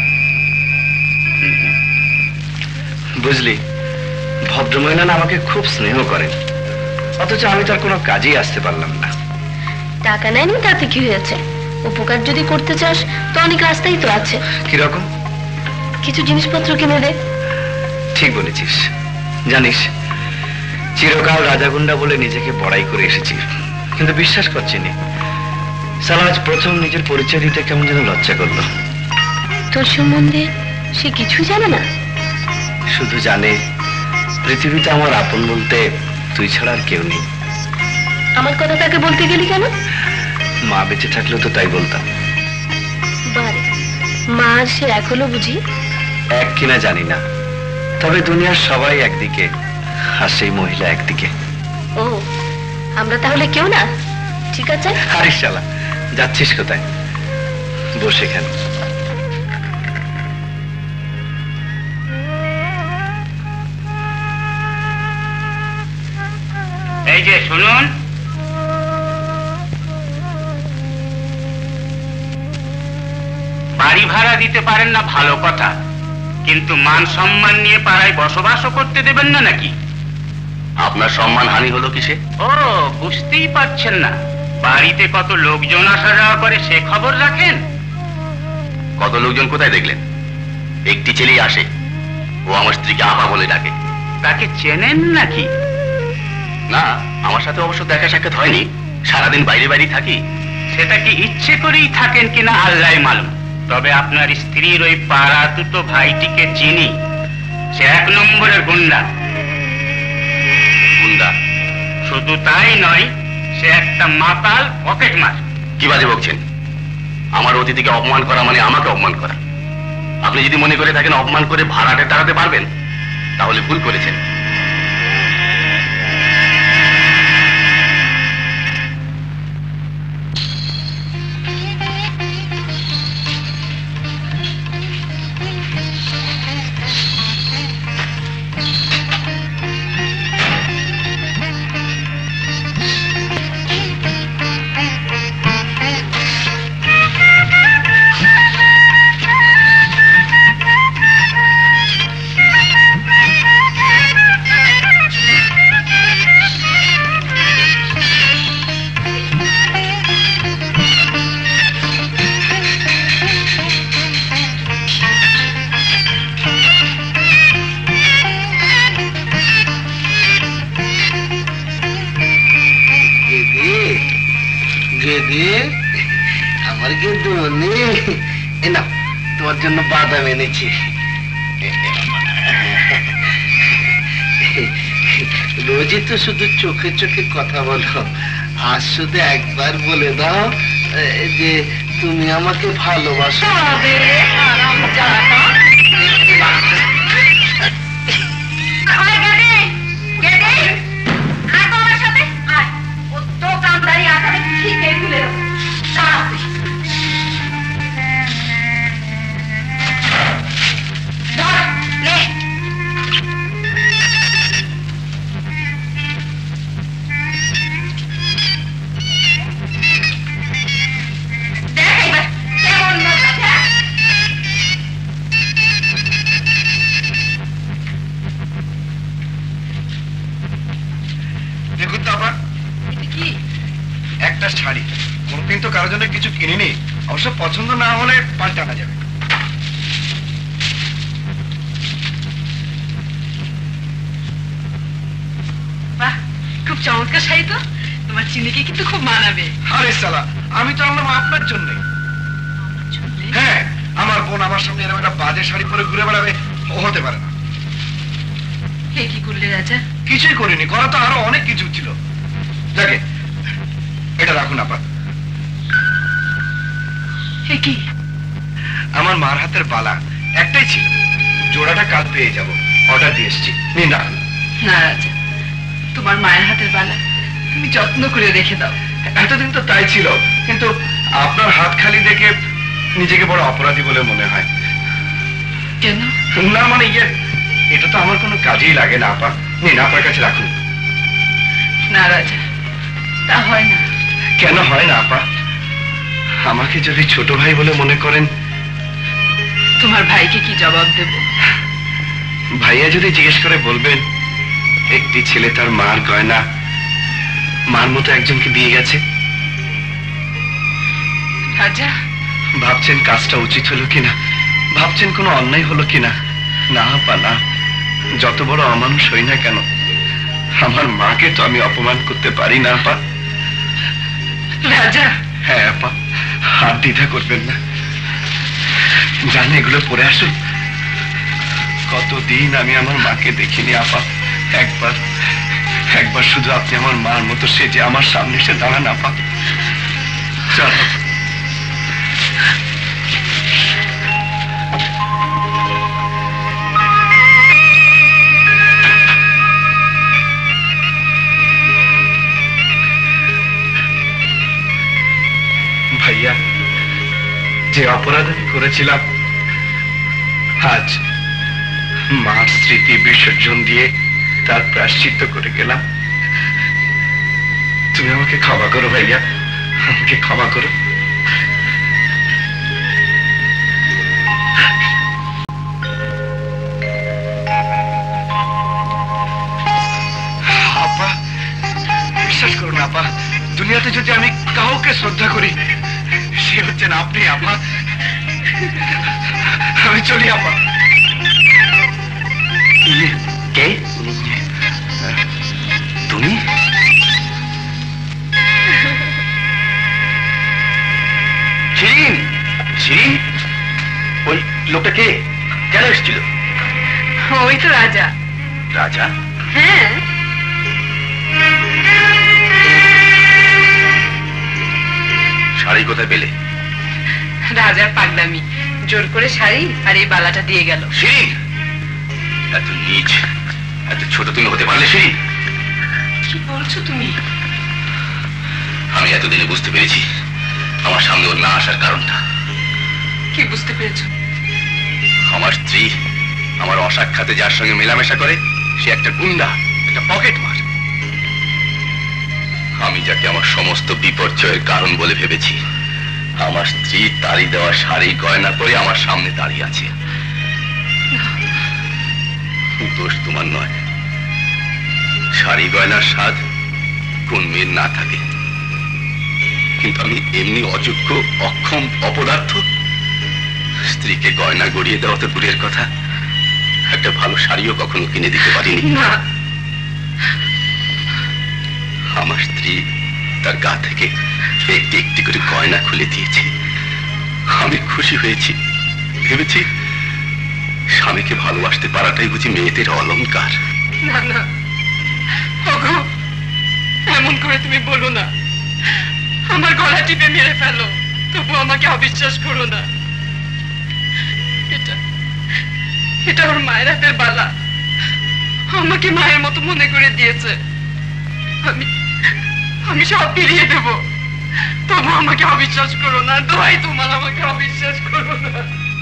বুঝলি, ভদ্রমহিলা আমাকে খুব স্নেহ করেন, অথচ আমি তার কোনো কাজেই আসতে পারলাম না। টাকা নেয়নি তাতে কি হয়েছে? উপকার যদি করতে চাস তো অনেক রাস্তাই তো আছে। কিরকম? কিছু জিনিসপত্র কিনে দে। ঠিক বলেছিস। জানিস, চিরকাল রাজাগুন্ডা বলে নিজেকে বড়াই করে এসেছি, কিন্তু বিশ্বাস করছি না। সালা আজ প্রথম নিজের পরিচয় দিতে কেমন যেন লজ্জা করলো। তোর সম্বন্ধে সে কিছুই জানে না? শুধু জানে পৃথিবীতে আমার আপন বলতে তুই ছাড়া আর কেউ নেই। আমার কথা তাকে বলতে গেলি কেন? মা বেঁচে থাকলেও তো তাই বলতাম। বারে, মা আর সে এক হলো বুঝি? এক কিনা জানি না, তবে দুনিয়ার সবাই একদিকে আর সেই মহিলা একদিকে। ও, আমরা তাহলে কেউ না? ঠিক আছে। আরে শালা, যাচ্ছিস কোথায়? বসে এখানে। এই যে শুনুন, বাড়ি ভাড়া দিতে পারেন না ভালো কথা, কিন্তু মান সম্মান নিয়ে পাড়ায় বসবাসও করতে দেবেন না নাকি? আপনার সম্মান হানি হলো কিসে? ও, বুঝতেই পারছেন না? বাড়িতে কত লোকজন আসা যাওয়া করে সে খবর রাখেন? কত লোকজন কোথায় দেখলেন? একটি ছেলেই আসে, ও আমার স্ত্রীকে আপা বলে ডাকে। তাকে চেনেন নাকি? না, আমার সাথে অবশ্য দেখা সাক্ষাৎ হয়নি, সারাদিন বাইরে বাইরে থাকি। সেটা কি ইচ্ছে করেই থাকেন কিনা আল্লাহ মালুম। তবে আপনার স্ত্রীর ওই পাড়া দুটো ভাইটিকে চিনি, সে 1 নম্বরের গুন্ডা। গুন্ডা? শুধু তাই নয়, সে একটা মাতাল পকেট মার। কি বাজে বকছেন? আমার অতিথিকে অপমান করা মানে আমাকে অপমান করা। আপনি যদি মনে করে থাকেন অপমান করে ভাড়াটা টাকাতে পারবেন, তাহলে ভুল করেছেন। আমার কিন্তু অনেক না, তোমার জন্য বাদাম এনেছি। রোজই তো শুধু চোখে চোখে কথা বলো, আজ শুধু একবার বলে দাও যে তুমি আমাকে ভালোবাসো। একটা শাড়ি, কোনদিন তো কারোর জন্য কিছু কিনিনি, অবশ্য পছন্দ না হলে পাল্টানো যাবে। বাহ, খুব চমৎকার শাড়ি তো, তোমার চিনিকে কিন্তু খুব মানাবে। আরে সালা, আমি তো আনলাম আপনার জন্য। হ্যাঁ, আমার বোন আমার সামনে এরকম একটা বাজে শাড়ি পরে ঘুরে বেড়াবে, ও হতে পারে না। কি করলে রাজা? কিছুই করিনি, করা তো আরো অনেক কিছু ছিল। যাকে এটা রাখুন আপা। কি? আমার মার হাতের বালা একটাই ছিল, জোড়াটা কাল পেয়ে যাব, অর্ডার দিয়ে এসেছি, নিন রাখুন। না রাজা, তোমার মায়ের হাতের বালা তুমি যত্ন করে রেখে দাও। এতদিন তো তাই ছিল, কিন্তু আপনার হাত খালি দেখে নিজেকে বড় অপরাধী বলে মনে হয়। কেন? না মানে এটা তো আমার কোনো কাজেই লাগে না আপা, নিন আপনার কাছে রাখুন। না রাজা, তা হয় না। কেন হয় না আপা? আমাকে যদি ছোট ভাই বলে মনে করেন। তোমার ভাইকে কি জবাব দেব? ভাইয়া যদি জিজ্ঞেস করে বলবেন একটি ছেলে তার মার গয়না মার মতো একজনকে দিয়ে গেছে। রাজা, ভাবছেন কাজটা উচিত হলো কিনা, ভাবছেন কোনো অন্যায় হলো কিনা? না আপা না, যত বড় অমানুষ হই না কেন, আমার মাকে তো আমি অপমান করতে পারি না আপা। রাজা। হ্যাঁ আপা, হাত দ্বিধা করবেন না, জানে এগুলো পরে আসুন। কতদিন আমি আমার মাকে দেখিনি আপা, একবার শুধু আপনি আমার মার মতো সেজে আমার সামনে এসে দাঁড়ান আপা। চলো। ভাইয়া, যে অপরাধ আমি করেছিলাম, আজ মার স্মৃতি বিসর্জন দিয়ে তার প্রায়শ্চিত্ত করে গেলাম। তুমি আমাকে ক্ষমা করো ভাইয়া, আমাকে ক্ষমা করো। আপা, বিশ্বাস করুন আপা, দুনিয়াতে যদি আমি কাউকে শ্রদ্ধা করি সে হচ্ছেন আপনি আপা। আমি চলি আপা। কে তুমি? শিরিন, শিরিন, ওই লোকটা কে, কেন এসেছিল? ওই তো রাজা। রাজা? হ্যাঁ। শাড়ি কোথায় পেলে? রাজার পাগলামি, জোর করে শাড়ি আর এই বালাটা দিয়ে গেল। শিরিন, এত নীচ, এত ছোট তুমি হতে পারলে শিরিন? কি বলছো তুমি? আমি এতদিনে বুঝতে পেরেছি আমার সামনে ওর না আসার কারণটা। কি বুঝতে পেরেছো? আমার স্ত্রী আমার অসাক্ষাতে যার সঙ্গে মেলামেশা করে সে একটা গুন্ডা, একটা পকেট মার। আমি যাকে আমার সমস্ত বিপর্যয়ের কারণ বলে ভেবেছি, আমার স্ত্রী তারি দেওয়া শাড়ি গয়না পরে আমার সামনে দাঁড়িয়ে আছে। দোষ তোমার নয়, শাড়ি গয়নার স্বাদ কোন মেয়ের না থাকে, কিন্তু আমি এমনি অযোগ্য, অক্ষম, অপদার্থ। স্ত্রীকে গয়না গড়িয়ে দেওয়া তো দূরের কথা, একটা ভালো শাড়িও কখনো কিনে দিতে পারিনি। আমার স্ত্রী তার গা থেকে একটি একটি করে গয়না খুলে দিয়েছে, আমি খুশি হয়েছি, ভেবেছি স্বামীকে ভালোবাসতে পারাটাই বুঝি মেয়েদের অলংকার। না না ওগো, এমন করে তুমি বলো না। আমার গলা টিপে মেরে ফেলো, তবু আমাকে অবিশ্বাস করো না। এটা ওর মায়ের হাতের বালা, আমাকে মায়ের মতো মনে করে দিয়েছে। আমি সব ফিরিয়ে দেব, তবু আমাকে অবিশ্বাস করো না। দোহাই তোমার, আমাকে অবিশ্বাস করো না।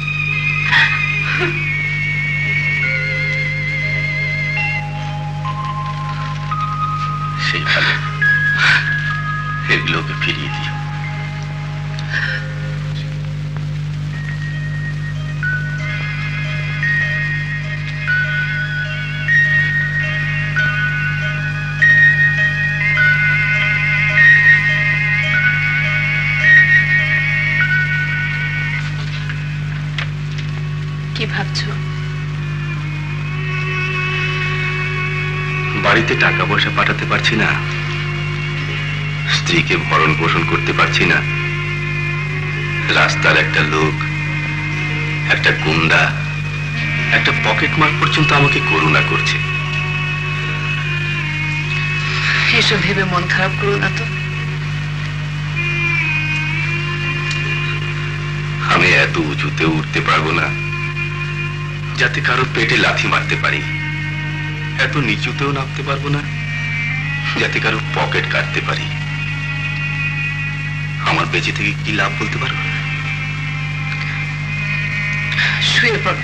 সেই ভালো, এগুলোকে ফিরিয়ে দিও। কি ভাবছো? বাড়িতে টাকা পয়সা পাঠাতে পারছি না, স্ত্রীকে ভরণ পোষণ করতে পারছি না। রাস্তার একটা লোক, একটা গুন্ডা, একটা পকেট মার পর্যন্ত আমাকে করুণা করছে। এসব ভেবে মন খারাপ করো না তো। আমি এত উঁচুতে উঠতে পারবো না যাতে কারো পেটে লাথি মারতে পারি, এত নিচুতেও নামতে পারবো না যাতে কারো পকেট কাটতে পারি। আমার বেঁচে থেকে কি লাভ বলতে পারো? শুয়ে পড়ো।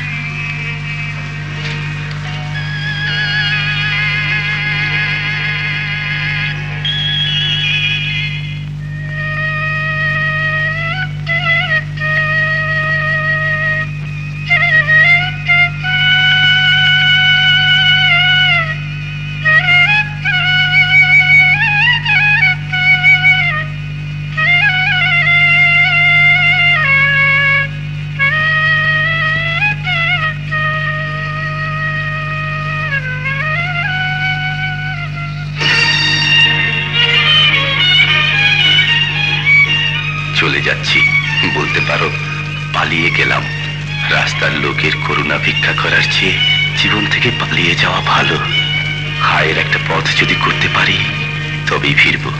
চলে যাচ্ছি বলতে পারো, পালিয়ে গেলাম। রাস্তার লোকের করুণা ভিক্ষা করার চেয়ে জীবন থেকে পালিয়ে যাওয়া ভালো। হায়ের একটা পথ যদি করতে পারি তবেই ফিরবো।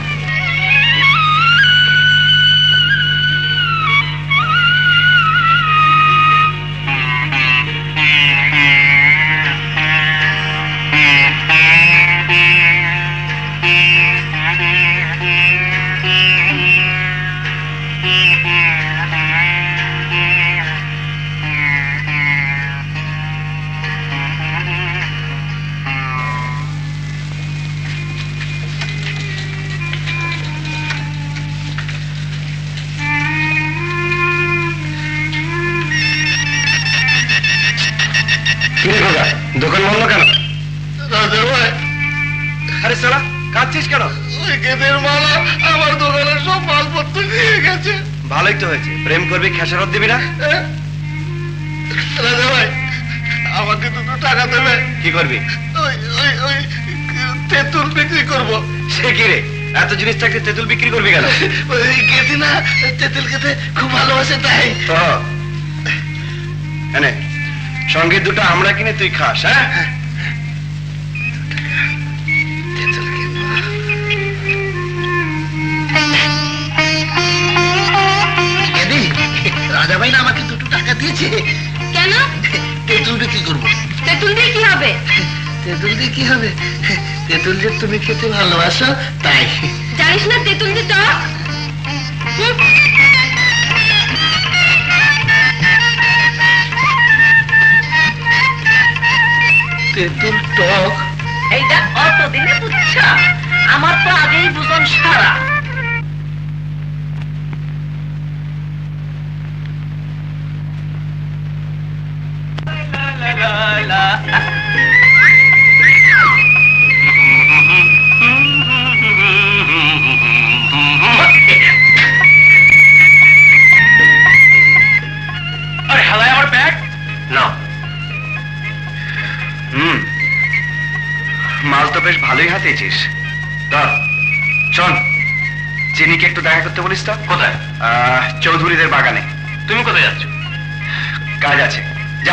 দোকান বন্ধ কেন? আরে সালা, কাঁদছিস কেন? ওই গেদের মালা আমার দোকানের সব মালপত্র নিয়ে গেছে। ভালোই তো হয়েছে, প্রেম করবি, খেসারত দিবি না? রাজা ভাই, আমাকে দুটো টাকা দেবে। কি করবি? ওই ওই ওই তেঁতুল বিক্রি করবো। সে কি রে, এত জিনিস থাকতে তেঁতুল বিক্রি করবি কেন? ওই গেছি না, তেঁতুল খেতে খুব ভালোবাসে তাই। তো এনে সঙ্গে দুটো আমরা কিনে তুই খাস। হ্যাঁ, তেঁতুল কিনবো। রাজা ভাই না আমাকে দুটো টাকা দিয়েছে। কেন? তেঁতুল বিক্রি করবো। তেঁতুল দিয়ে কি হবে? তেঁতুল দিয়ে কি হবে? তেঁতুল যে তুমি খেতে ভালোবাসো তাই। জানিস না তেঁতুল দিয়ে টক? তেঁতুল টক? এইটা অতদিনে বুঝছ? আমার তো আগেই বুঝন সারা। আরে হালায় আমার ব্যাগ না। মাল তো বেশ ভালোই হাতিয়েছিস। চল জেনিকে একটু দেখা করতে বলিস তো। কোথায়? চৌধুরীদের বাগানে। তুমি কোথায় যাচ্ছ? কাজ আছে, যা।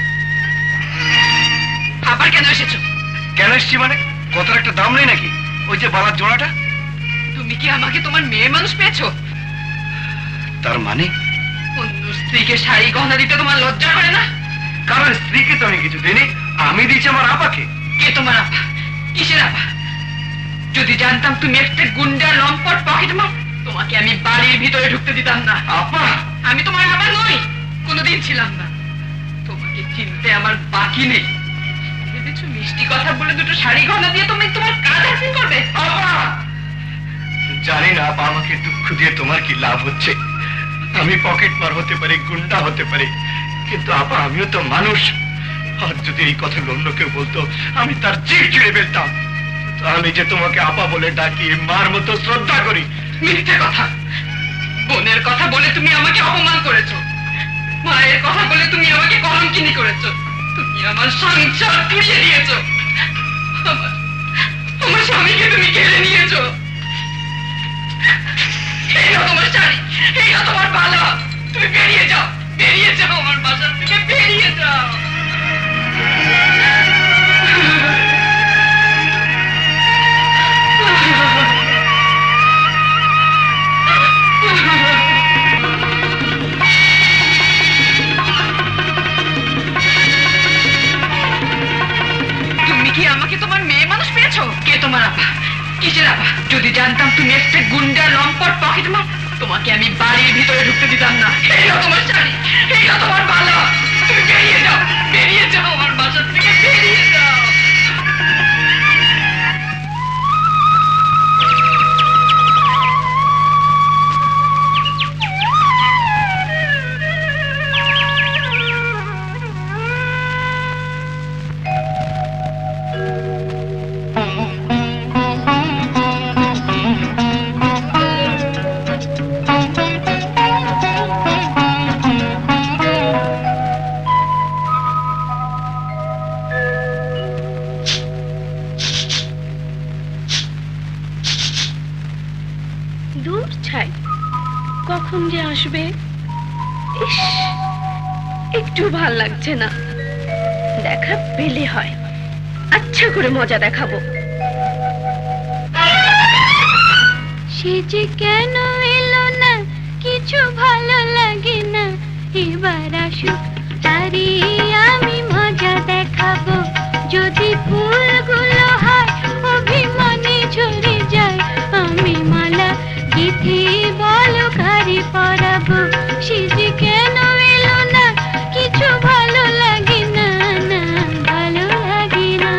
আবার কেন এসেছো? কেন এসছি মানে? কথার একটা দাম নেই নাকি? ওই যে বালার জোড়াটা। তুমি কি আমাকে তোমার মেয়ে মানুষ পেয়েছো? তার মানে অন্য স্ত্রীকে শাড়ি গহনা দিতে তোমার লজ্জা করে না? কারণ স্ত্রীকে তো আমি কিছু দিইনি, আমি দিয়েছি আমার আপাকে। কে তোমার আপা? কিসের আপা? যদি জানতাম তুমি একটা গুন্ডা লম্পট পকেটমার, তোমাকে আমি বাড়ির ভিতরে ঢুকতে দিতাম না। আপা, আমি তোমার আপা নই, কোনোদিন ছিলাম না। তোমাকে চিনতে আমার বাকি নেই। ভেবেছো মিষ্টি কথা বলে দুটো শাড়ি গহনা দিয়ে তুমি তোমার কাজ হাসিল করবে? আপা, জানি না আপা আমাকে দুঃখ দিয়ে তোমার কি লাভ হচ্ছে। আমি পকেটমার হতে পারি, গুন্ডা হতে পারি, কিন্তু আপা আমিও তো মানুষ। আর যদি এই কথা অন্য কেউ বলতো আমি তার জিভ ছিঁড়ে ফেলতাম। আমি যে তোমাকে আপা বলে ডাকি, মার মতো শ্রদ্ধা করি। মিথ্যে কথা। বোনের কথা বলে তুমি আমাকে অপমান করেছো, মায়ের কথা বলে তুমি আমাকে কলঙ্কিনী করেছো, তুমি আমার সংসার পুড়িয়ে দিয়েছো, আমার স্বামীকে তুমি কেড়ে নিয়েছো। এই না তোমার শাড়ি, এই না তোমার বালা। তুমি বেরিয়ে যাও, বেরিয়ে যাও আমার বাসার থেকে, বেরিয়ে যাও। তুমি কি আমাকে তোমার মেয়ে মানুষ পেয়েছো? কে তোমার আপা? কিসের আপা? যদি জানতাম তুমি একটা গুন্ডা লম্পট পকেটমার, তোমাকে আমি বাড়ির ভিতরে ঢুকতে দিতাম না। এই না তোমার শাড়ি, এই না তোমার বালা। তুমি বেরিয়ে যাও, বেরিয়ে যাও আমার বাসার থেকে, বেরিয়ে যাও। দূর ছাই, কখন যে আসবে। ইস, একটু ভাল লাগছে না। দেখা পেলে হয়, আচ্ছা করে মজা দেখাবো। সে যে কেন এলো না, কিছু ভালো লাগে না। এবার আসুক, তারই আমি মজা দেখাবো। যদি ফুলগুলো হয় অভিমানে ঝরে যায়, আমি মালা গিথি বলো কারি পরাবো। সে যে কেন এলো না, কিছু ভালো লাগে না, না ভালো লাগে না।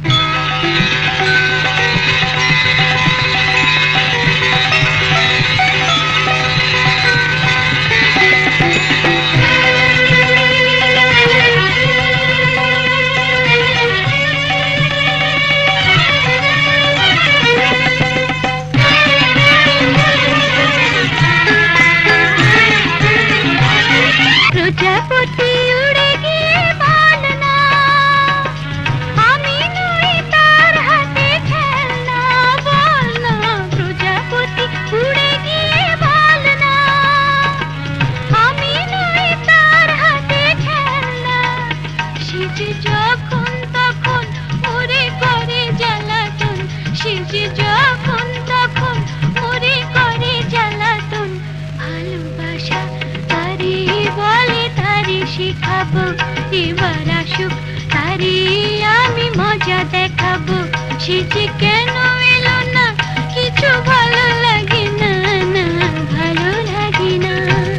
প্রজাপতি উড়ে গিয়ে বল না, আমি নই তার হাতে খেলনা। বল না, প্রজাপতি উড়ে গিয়ে বল না, আমি নই তার হাতে খেলনা। সে যে যখন তখন ওরে করে জ্বালাতন, সে যে যখন তখন ওরে করে জ্বালাতন। ভালোবাসা তারি বলে, তারি শিখাবো। এবার আসুক, তারি আমি মজা দেখাবো। সে যে কেন এলো না, কিছু ভালো লাগে না, না ভালো লাগে না।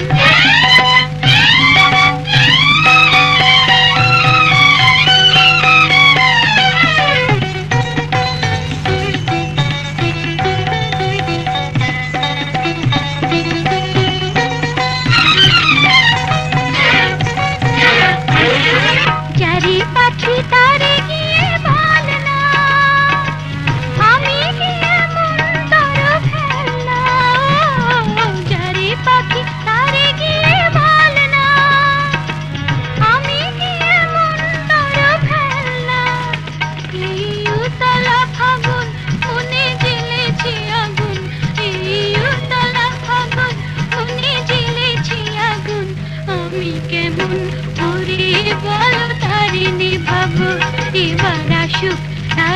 চারি পাখি তারে গিয়ে বল না, আমি গিয়ে মন তোর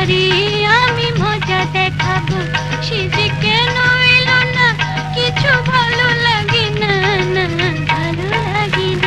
তারি আমি মজা দেখাবো। সে যে কেন এলো না কিছু ভালো লাগে না, না ভালো লাগে না।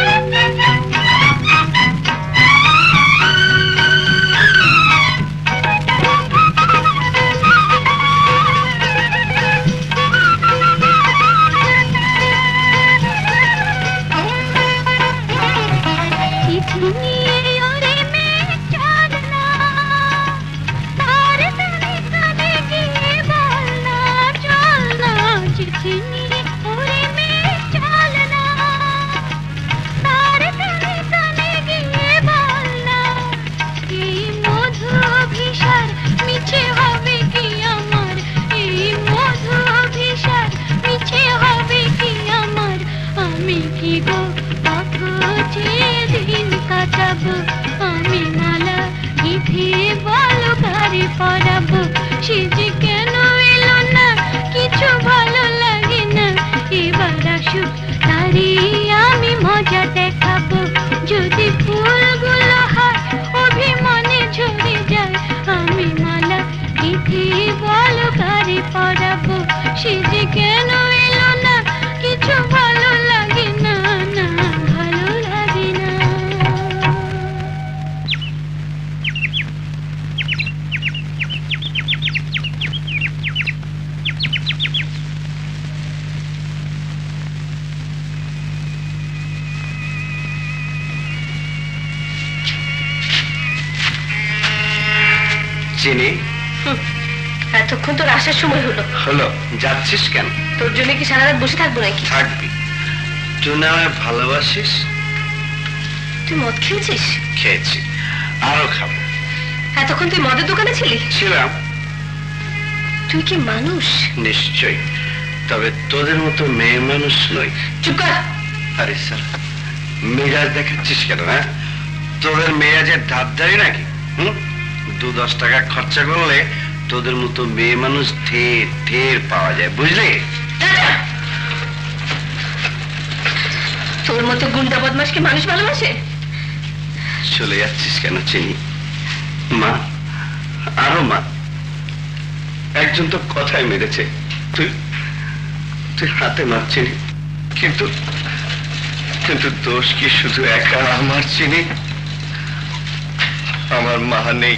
আমি মালা গিথে বলো কারে পরাবো। সে যে কেন এলো না কিছু ভালো লাগে না, এবার আসুক তারি আমি মজা দেখাবো। যদি ফুলগুলো হয় অভিমানে ঝরে যায়, আমি মালা গিথে বলো কারে পরাবো। সে যে কেন এলো না কিছু ভালো লাগে না, না ভালো লাগে না। চিনি, এতক্ষণ তোর আসার সময় হলো। হলো, যাচ্ছিস কেন? তোর জন্য কি সারা রাত বসে থাকবো নাকি? থাকবি। তুই না আমায় ভালোবাসিস? তুই মদ খেয়েছিস? খেয়েছি, আরো খাবো। এতক্ষণ তুই মদের দোকানে ছিলি? ছিলাম। তুই কি মানুষ? নিশ্চয়ই, তবে তোদের মতো মেয়ে মানুষ নই। চুপ কর। আরে স্যার, মেজাজ দেখাচ্ছিস কেন? হ্যাঁ, তোদের মেজাজের ধারধারি নাকি? 2-10 টাকা খরচা করলে তোদের মতো মেয়ে মানুষ ঢের ঢের পাওয়া যায়, বুঝলি? তোর মতো গুন্ডা বদমাশকে মানুষ ভালোবাসে? চলে যাচ্ছিস কেন চিনি? মা, আরো মা, একজন তো কথাই মেরেছে, তুই তুই হাতে মারছিনি। কিন্তু কিন্তু দোষ কি শুধু একা আমার চিনি? আমার মা নেই,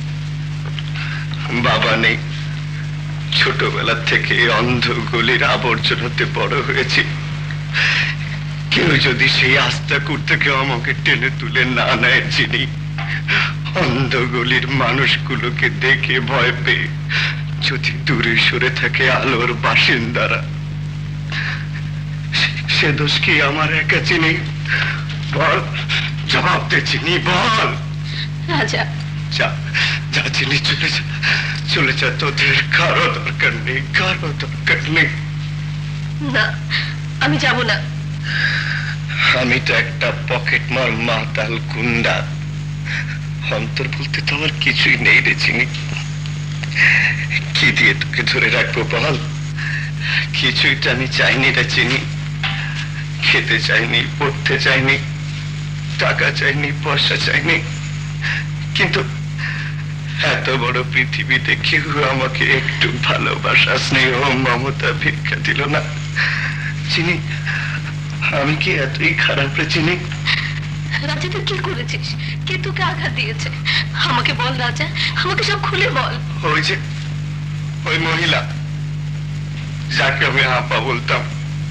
বাবা নেই, ছোটবেলা থেকে অন্ধ গলির আবর্জনাতে বড় হয়েছি। কেউ যদি সেই আস্থা থেকে আমাকে টেনে তুলে না নেয় চিনি, অন্ধ গলির মানুষগুলোকে দেখে ভয় পেয়ে যদি দূরে সরে থাকে আলোর বাসিন্দারা, সে দোষ কি আমার একা চিনি? বল, জবাব দে চিনি, বল। রাজা, যা যা চিনি, চলে যা, চলে যা। তোদের কারো দরকার নেই, কারো দরকার নেই। না, আমি যাব না। আমি তো একটা পকেট মার মাতাল গুন্ডা, অন্তর বলতে তো আমার কিছুই নেই রে চিনি। কি দিয়ে তোকে ধরে রাখবো বল? কিছুই তো আমি চাইনি রে চিনি। খেতে চাইনি, পড়তে চাইনি, টাকা চাইনি, পয়সা চাইনি, কিন্তু এত বড় পৃথিবীতে কেউ আমাকে একটু ভালোবাসা, স্নেহ, মমতা ভিক্ষা দিল না চিনি। আমি কি এতই খারাপ রে চিনি? রাজা, তুই কি করেছিস? কে তোকে আঘাত দিয়েছে? আমাকে বল রাজা, আমাকে সব খুলে বল। ওই যে ওই মহিলা যাকে আমি আপা বলতাম,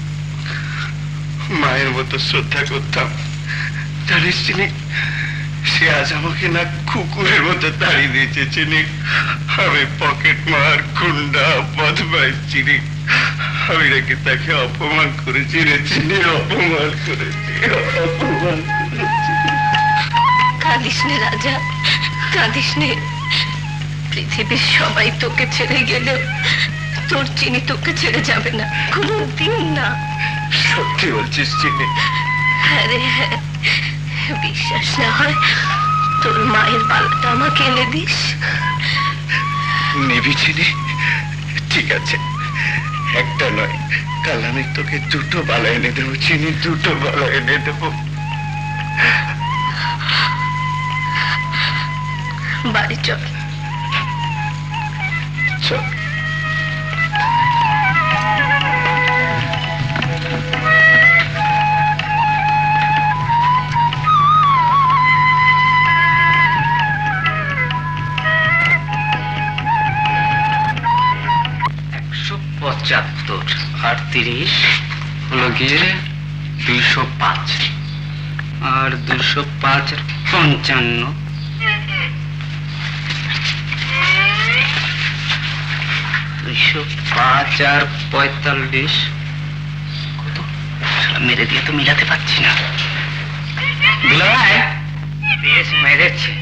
মায়ের মতো শ্রদ্ধা করতাম, জানিস চিনি, সে আজ আমাকে না কুকুরের মতো তাড়িয়ে দিয়েছে চিনি। আমি পকেট মার, গুন্ডা, বদমাইশ চিনি। আমি নাকি তাকে অপমান করেছি রে চিনি, অপমান করেছি, অপমান করেছি। কাঁদিস নে রাজা, কাঁদিস নে। পৃথিবীর সবাই তোকে ছেড়ে গেলেও তোর চিনি তোকে ছেড়ে যাবে না, কোনোদিন না। সত্যি বলছিস চিনি? হ্যাঁ রে হ্যাঁ, বিশ্বাস না হয় তোর মায়ের পাল্লাটা আমাকে এনে দিস। নিবি চিনি? ঠিক আছে, একটা নয়, কাল আমি তোকে 2টো বালা এনে দেবো চিনি, 2টো বালা এনে দেবো। বাড়ি চল। এসো। আর 30 হলো গিয়ে 205 আর 205 আর 55 205 আর 45 কত মেরে দিয়ে তো মিলাতে পারছি না। দুলাভাই বেশ মেরেছে।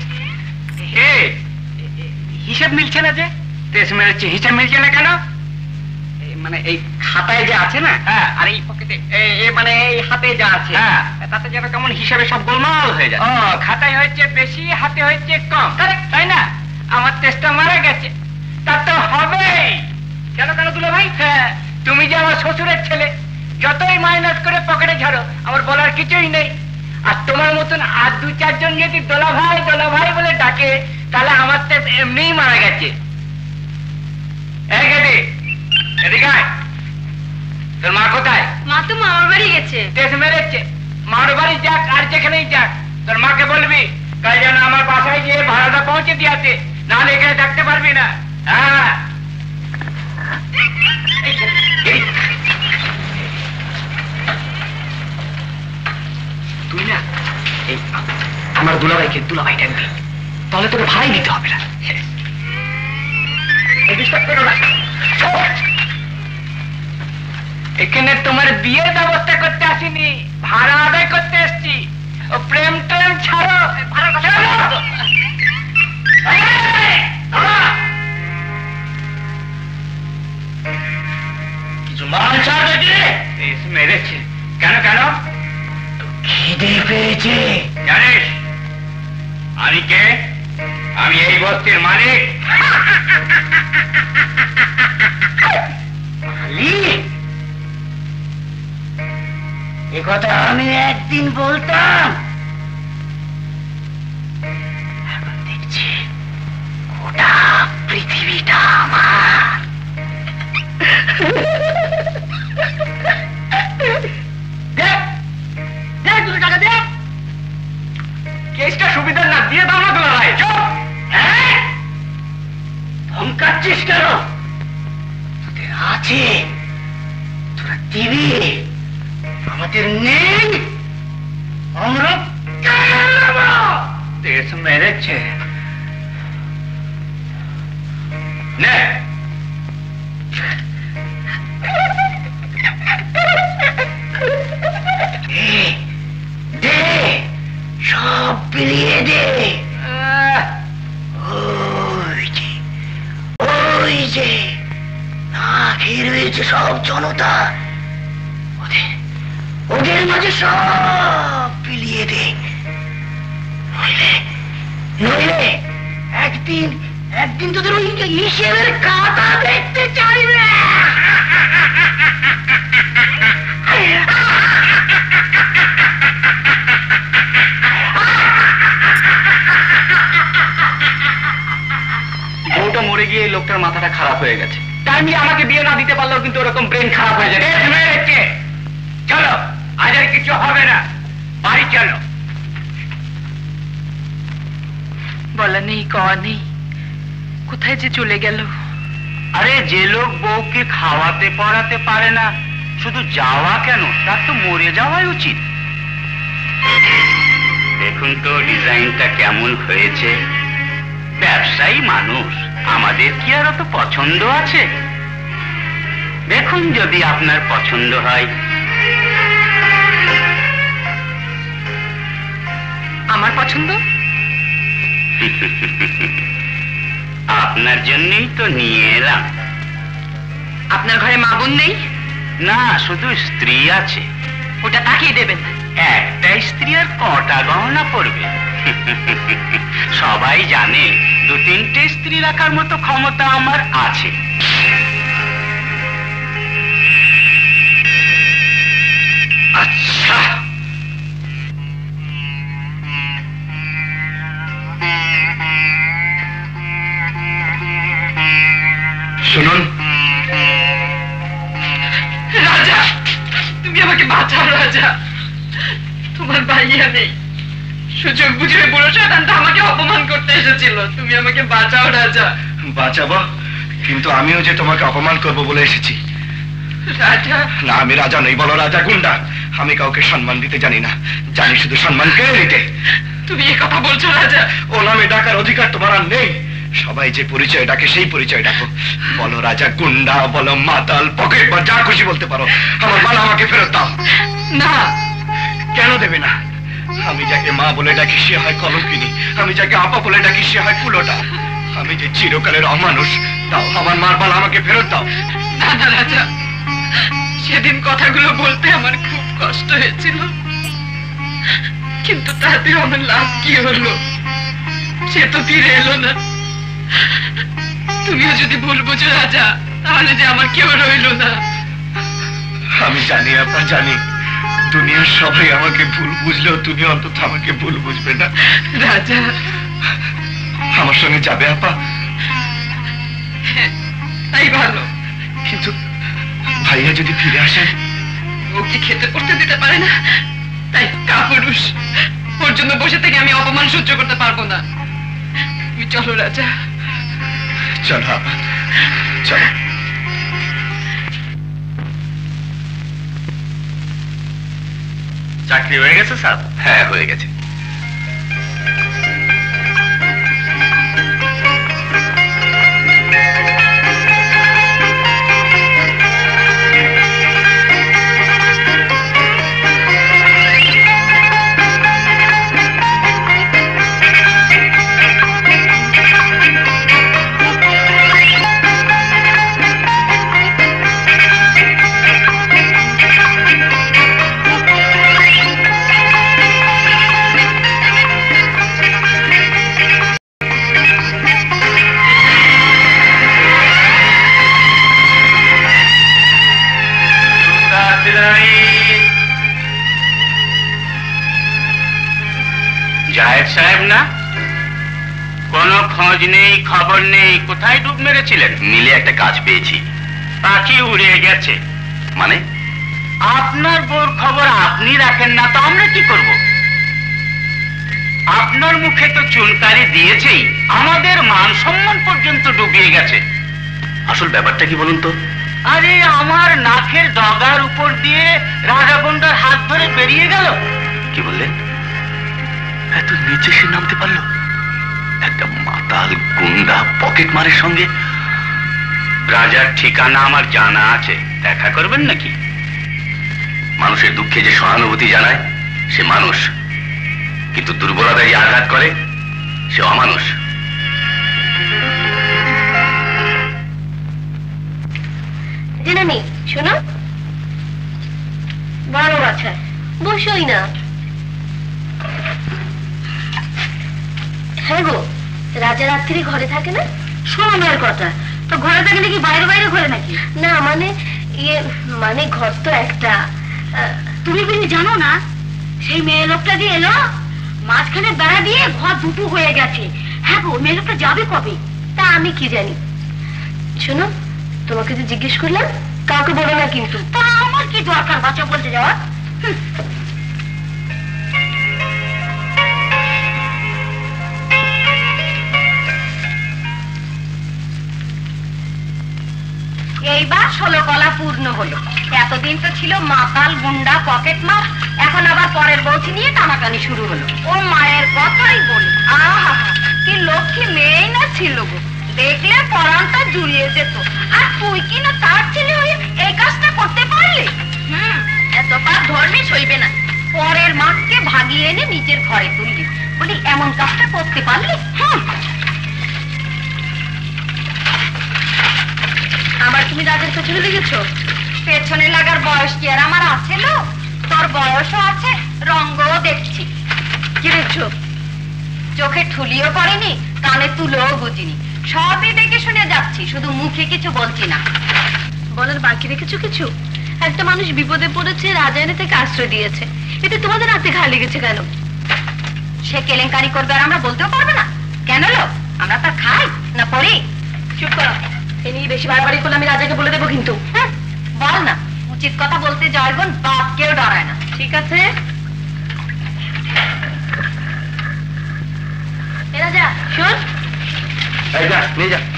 হিসাব মিলছে না যে? বেশ মেরেছে। হিসাব মিলছে না কেন? মানে এই খাতায় যা আছে না, আর এই পকেটে মানে এই হাতে যা আছে, তাতে যেন কেমন হিসাবে সব গোলমাল হয়ে যায়। খাতায় হয়েছে বেশি, হাতে হয়েছে কম, তাই না? আমার চেষ্টা মারা গেছে, তা তো হবেই। কেন কেন দুলা ভাই? তুমি যে আমার শ্বশুরের ছেলে, যতই মাইনাস করে পকেটে ঝাড়ো আমার বলার কিছুই নেই। আর তোমার মতন আর 2-4 জন যদি দোলা ভাই বলে ডাকে, তাহলে আমার তো এমনিই মারা গেছে। তোর মা কোথায়? মা তো মামার বাড়ি গেছে। দেশ মেরেছে। মামার বাড়ি যাক আর যেখানেই যাক, তোর মাকে বলবি কাল যেন আমার বাসায় গিয়ে ভাড়াটা পৌঁছে দিয়াতে, নাহলে এখানে থাকতে পারবি না। হ্যাঁ তুই না এই আমার দুলাভাইকে দুলাভাই ডাকবি, তাহলে তোকে ভাড়াই দিতে হবে না। এখানে তোমার বিয়ের ব্যবস্থা করতে আসিনি, ভাড়া আদায় করতে এসছি। ও প্রেম টেম ছাড়ো, কিছু মাল ছাড় মেরেছে। কেন কেন? খিদে পেয়েছে। জানিস আমি কে? আমি এই বস্তির মালিক। মালিক? এ কথা আমি একদিন বলতাম, এখন দেখছি গোটা পৃথিবীটা আমার। দেখ 200 টাকা দে। কেসটা সুবিধার না, দিয়ে দাও না তোলা ভাই। ধমকাচ্ছিস কেন? তোদের আছে, তোরা দিবি, আমাদের নেই। আমরা দেশ মেরেছে। সব বিলিয়ে দে। ওই যে না খেয়ে রয়েছে সব জনতা, ওদের মাঝে সব বিলিয়ে দে। নইলে একদিন তোদের ওই হিসেবের খাতা দেখতে চাইবে। বউটা মরে গিয়ে লোকটার মাথাটা খারাপ হয়ে গেছে। তাই নিয়ে আমাকে বিয়ে না দিতে পারলেও কিন্তু ওরকম ব্রেন খারাপ হয়ে যায়। চলো, আজ আর কিছু হবে না, বাড়ি চলো। বলা নেই কওয়া নেই, কোথায় যে চলে গেল। আরে যে লোক বউকে খাওয়াতে পড়াতে পারে না, শুধু যাওয়া কেন, তার তো মরে যাওয়াই উচিত। দেখুন তো ডিজাইনটা কেমন হয়েছে। ব্যবসায়ী মানুষ, আমাদের কি আর অত পছন্দ আছে? দেখুন যদি আপনার পছন্দ হয়। আমার পছন্দ? আপনার জন্যই তো নিয়ে এলাম। আপনার ঘরে মা বোন নেই? না, শুধু স্ত্রী আছে। ওটা তাকিয়ে দেবেন। একটা স্ত্রী আর কটা গহনা পড়বে? সবাই জানে 2-3টে স্ত্রী রাখার মতো ক্ষমতা আমার আছে। আচ্ছা, শুনুন, রাজা, তুমি আমাকে বাঁচাও রাজা। তোমার ভাইয়া নেই, সুযোগ বুঝে বুড়ো শয়তানটা আমাকে অপমান করতে এসেছিল। তুমি আমাকে বাঁচাও রাজা। বাঁচাবো, কিন্তু আমিও যে তোমাকে অপমান করব বলে এসেছি। রাজা, না, আমি রাজা নই, বলো রাজা গুন্ডা। আমি কাউকে সম্মান দিতে জানি না, জানি শুধু সম্মান কেড়ে নিতে। তুমি এই কথা বলছো রাজা? ও নামে ডাকার অধিকার তোমার আর নেই। সবাই যে পরিচয় ডাকে সেই পরিচয় ডাকো। বলো রাজা গুন্ডা, বলো মাতাল, পকেট বা যা খুশি বলতে পারো। আমার মালা আমাকে ফেরত দাও। না। কেন দেবে না? আমি যাকে মা বলে ডাকি সে হয় কলঙ্কিনী, আমি যাকে আপা বলে ডাকি সে হয় কুলোটা। আমি যে চিরকালের অমানুষ। দাও আমার মার মালা আমাকে ফেরত দাও। না না রাজা, সেদিন কথাগুলো বলতে আমার খুব কষ্ট হয়েছিল, কিন্তু তাতে আমার লাভ কি হলো? সে তো ফিরে এলো না। তুমিও যদি ভুল বুঝো রাজা, তাহলে যে আমার কেউ রইল না। আমি জানি আপা, জানি দুনিয়ার সবাই আমাকে ভুল বুঝলেও তুমি অন্তত আমাকে ভুল বুঝবে না। রাজা, আমার সঙ্গে যাবে আপা? তাই ভালো। কিন্তু ভাইয়া যদি ফিরে আসেন? ওকে খেতে পড়তে দিতে পারে না, তাই কাপুরুষ। ওর জন্য বসে থেকে আমি অপমান সহ্য করতে পারবো না। তুমি চলো রাজা। চলো আপা, চলো। চাকরি হয়ে গেছে স্যার? হ্যাঁ, হয়ে গেছে। জাহেদ সাহেব না? কোনো খোঁজ নেই, খবর নেই, কোথায় ডুব মেরেছিলেন? মিলে একটা কাজ পেয়েছি। পাখি উড়ে গেছে মানে? আপনার বউর খবর আপনি রাখেন না, তো আমরা কি করব? আপনার মুখে তো চুনকারি দিয়েছেই, আমাদের মান সম্মান পর্যন্ত ডুবিয়ে গেছে। আসল ব্যাপারটা কি বলুন তো? আরে আমার নাকের ডগার উপর দিয়ে রাজা গুন্ডার হাত ধরে বেরিয়ে গেল। কি বললেন? এত নিচে সে নামতে পারলো? একটা মাতাল গুন্ডা পকেট মারের সঙ্গে? রাজার ঠিকানা আমার জানা আছে, দেখা করবেন নাকি? মানুষের দুঃখে যে সহানুভূতি জানায় সে মানুষ, কিন্তু দুর্বলতায় যে আঘাত করে সে অমানুষ। জিনানি শোনো, বড় আচ্ছা বসোই না। হ্যাঁ গো, রাজা রাত্রি ঘরে থাকে না? শোনার কথা তো, ঘরে থাকে নাকি বাইরে বাইরে ঘরে নাকি? না মানে ইয়ে, মানে ঘর তো একটা। তুমি কিন্তু জানো না, সেই মেয়ে লোকটা যে এলো মাঝখানে বেড়া দিয়ে ঘর দুটো হয়ে গেছে। হ্যাঁ গো, মেয়ে লোকটা যাবে কবে? তা আমি কি জানি। শোনো, তোমাকে যে জিজ্ঞেস করলাম কাউকে বলো না কিন্তু। তা আমার কি দরকার বাচ্চা বলতে যাওয়া? এইবার 16 কলা পূর্ণ হলো। এতদিন তো ছিল মাতাল গুন্ডা পকেট মার, এখন আবার পরের বউছি নিয়ে টানাটানি শুরু হলো। ও মায়ের কথাই বলি, আহা কি লক্ষ্মী মেয়েই না ছিল গো, দেখলে পরানটা জুড়িয়ে যেত। আর তুই কি না তার ছেলে হয়ে এই কাজটা করতে পারলি? এতবার ধর্মে সইবে না, পরের মাকে ভাগিয়ে এনে নিজের ঘরে তুললি বলি এমন কাজটা করতে পারলি? আবার তুমি রাজের পেছনে লেগেছ? পেছনে লাগার বয়স কি আর আমার আছে? লো, তোর বয়সও আছে, রঙও দেখছি। কি দেখছো? চোখে ঠুলিও পড়েনি, কানে তুলোও বুঝিনি, সবই দেখে শুনে যাচ্ছি, শুধু মুখে কিছু বলছি না। বলার বাকি রেখেছো কিছু? একটা মানুষ বিপদে পড়েছে, রাজা এনে থেকে আশ্রয় দিয়েছে, এতে তোমাদের হাতে ঘা লেগেছে কেন? সে কেলেঙ্কারি করবে আর আমরা বলতেও পারবো না? কেন লো, আমরা তার খাই না পড়ি? চুপ করো, এ নিয়ে বেশি বাড়াবাড়ি করলে আমি রাজাকে বলে দেবো কিন্তু। বল না, উচিত কথা বলতে জয়গুণ বাপ কেউ ডরায় না। ঠিক আছে এ রাজা শোন। নিয়ে যা।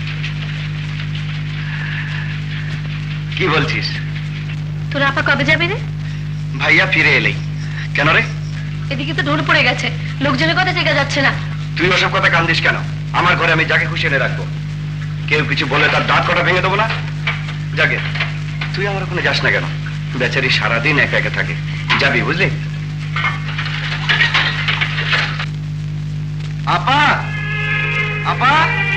কি বলছিস? তোর আপা কবে যাবে রে? ভাইয়া ফিরে এলেই। কেন রে? এদিকে তো ঢোল পড়ে গেছে, লোকজনের কথা টেকা যাচ্ছে না। তুই ওসব কথা কান্দিস কেন? আমার ঘরে আমি যাকে খুশি এনে রাখবো। কেউ কিছু বলে তার দাঁত কটা ভেঙে দেবো না। যাকে তুই আমার ওখানে যাস না কেন? বেচারি সারাদিন একা একা থাকে। যাবি বুঝলি? আপা, আপা,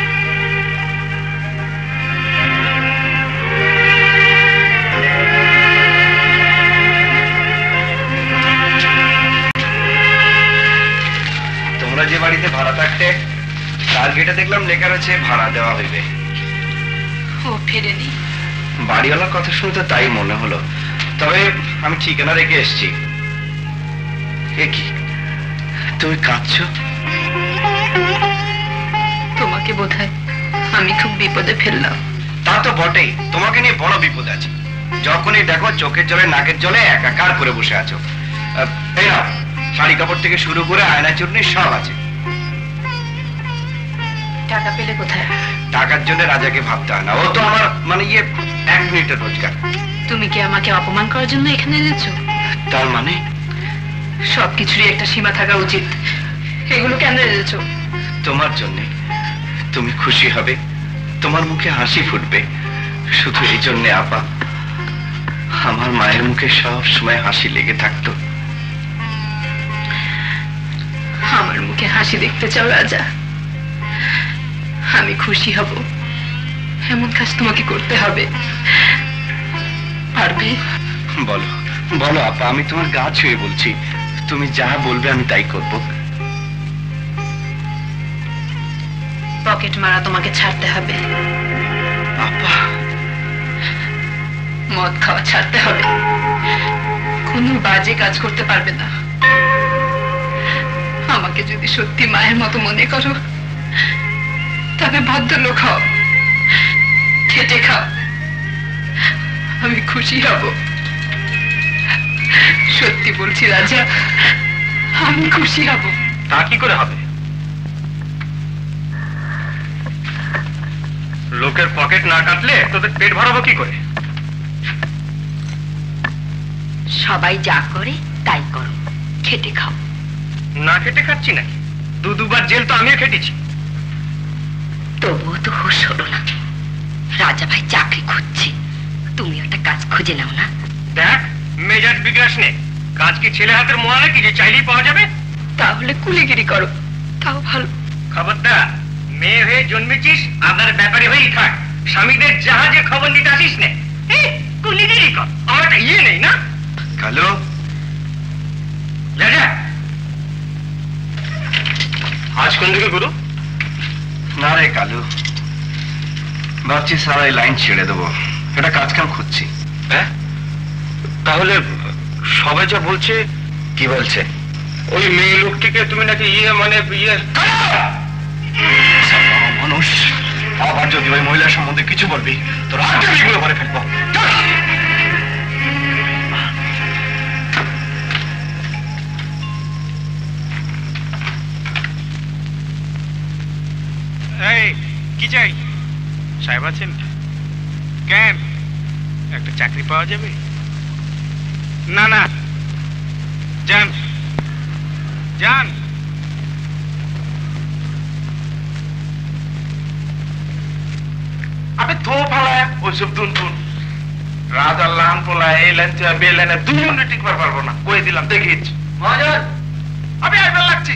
তোমরা যে বাড়িতে ভাড়া থাকতে তার গেটে দেখলাম লেখা রয়েছে ভাড়া দেওয়া হইবে। ও ফেরেনি? বাড়িওয়ালার কথা শুনে তো তাই মনে হলো, তবে আমি ঠিকানা রেখে এসছি। এ কি, তুমি কাঁদছো? তোমাকে বোধহয় আমি খুব বিপদে ফেললাম। তা তো বটেই, তোমাকে নিয়ে বড় বিপদ আছে। যখনই দেখো চোখের জলে নাকের জলে একাকার করে বসে আছো। এই নাও, শাড়ি কাপড় থেকে শুরু করে আয়না চূর্ণি সব আছে। টাকা পেলে কোথায়? টাকার জন্য রাজাকে ভাবতে হয় না, ও তো আমার মানে 1 মিনিটের রোজগার। তুমি কি আমাকে অপমান করার জন্য এখানে এনেছো? তার মানে সবকিছুরই একটা সীমা থাকা উচিত। এগুলো কেন এনেছো? তোমার জন্য। তুমি খুশি হবে, তোমার মুখে হাসি ফুটবে, শুধু এই জন্যে আপা। আমার মায়ের মুখে সব সময় হাসি লেগে থাকতো। আমার মুখে হাসি দেখতে চাও রাজা? আমি খুশি হব এমন কাজ তোমাকে করতে হবে, পারবে? বলো বলো আপা, আমি তোমার গা ছুঁয়ে বলছি, তুমি যা বলবে আমি তাই করব। পকেট মারা তোমাকে ছাড়তে হবে। আপা, মদ খাওয়া ছাড়তে হবে। কোনো বাজে কাজ করতে পারবে না। আমাকে যদি সত্যি মায়ের মতো মনে করো তবে ভদ্রলোক হও, খেটে খাও, আমি খুশি হব। সত্যি বলছি রাজা, আমি খুশি হব। তা কি করে হবে? লোকের পকেট না কাটলে তোদের পেট ভরাবো কি করে? সবাই যা করে তাই করো, খেটে খাও। না খেটে খাচ্ছি নাকি? দুবার জেল তো আমিও খেটেছি। তবুও তো হুঁশ হলো না। রাজা ভাই চাকরি খুঁজছে, তুমি একটা কাজ খুঁজে নাও না। দেখ, মেজাজ বিগ্রাস নে। কাজ কি ছেলে হাতের মোয়া নাকি যে চাইলেই পাওয়া যাবে? তাহলে কুলিগিরি করো, তাও ভালো। খবরদার, মেয়ে হয়ে জন্মেছিস, আদার ব্যাপারে হয়েই থাক। স্বামীদের জাহাজে খবর নিতে আসিস না। কুলিগিরি কর, আমার একটা ইয়ে নেই না। কালু, যা যা। আজ কোন দিকে গুরু? না রে কালু, ভাবছি সারা এই লাইন ছেড়ে দেবো, একটা কাজ কাম খুঁজছি। হ্যাঁ, তাহলে সবাই যা বলছে? কি বলছে? ওই মেয়ে লোকটিকে তুমি নাকি মানুষ, আবার যদি ওই মহিলার সম্বন্ধে কিছু বলবি তোর হাতগুলো করে ফেলবো। এই কি চাই? সাহেব আছেন? কেন, একটা চাকরি পাওয়া যাবে? না না, যান যান। আমি থো ফালায় ওইসব দুন টুন রাজার লান পোলায় এই লাইন থেকে বে লাইনে 2 মিনিট টিকবার পারবো না, কয়ে দিলাম। দেখিস মহাজন, আমি আইবার লাগছি।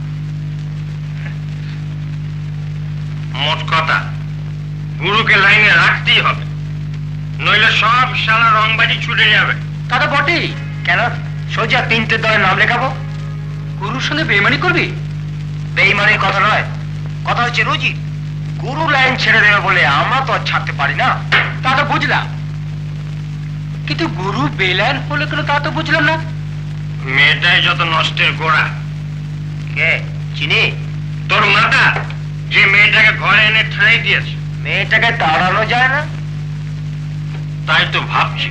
মোট কথা, গুরুকে লাইনে রাখতেই হবে, নইলে সব শালা রংবাজি ছুটে যাবে। তা তো বটেই। কেন, সোজা 3টে দলের নাম লেখাবো? গুরুর সঙ্গে বেইমানি করবি? বেইমানির কথা নয়, কথা হচ্ছে রুজি। গুরু লাইন ছেড়ে দেবে বলে আমরা তো আর ছাড়তে পারি না। তা তো বুঝলাম, কিন্তু গুরু বেলাইন হলে কেন তা তো বুঝলাম না। মেয়েটাই যত নষ্টের গোড়া। কে চিনি? তোর মাতা যে মেয়েটাকে ঘরে এনে ঠাঁই দিয়েছে। মেয়েটাকে তাড়ানো যায় না? তাই তো ভাবছি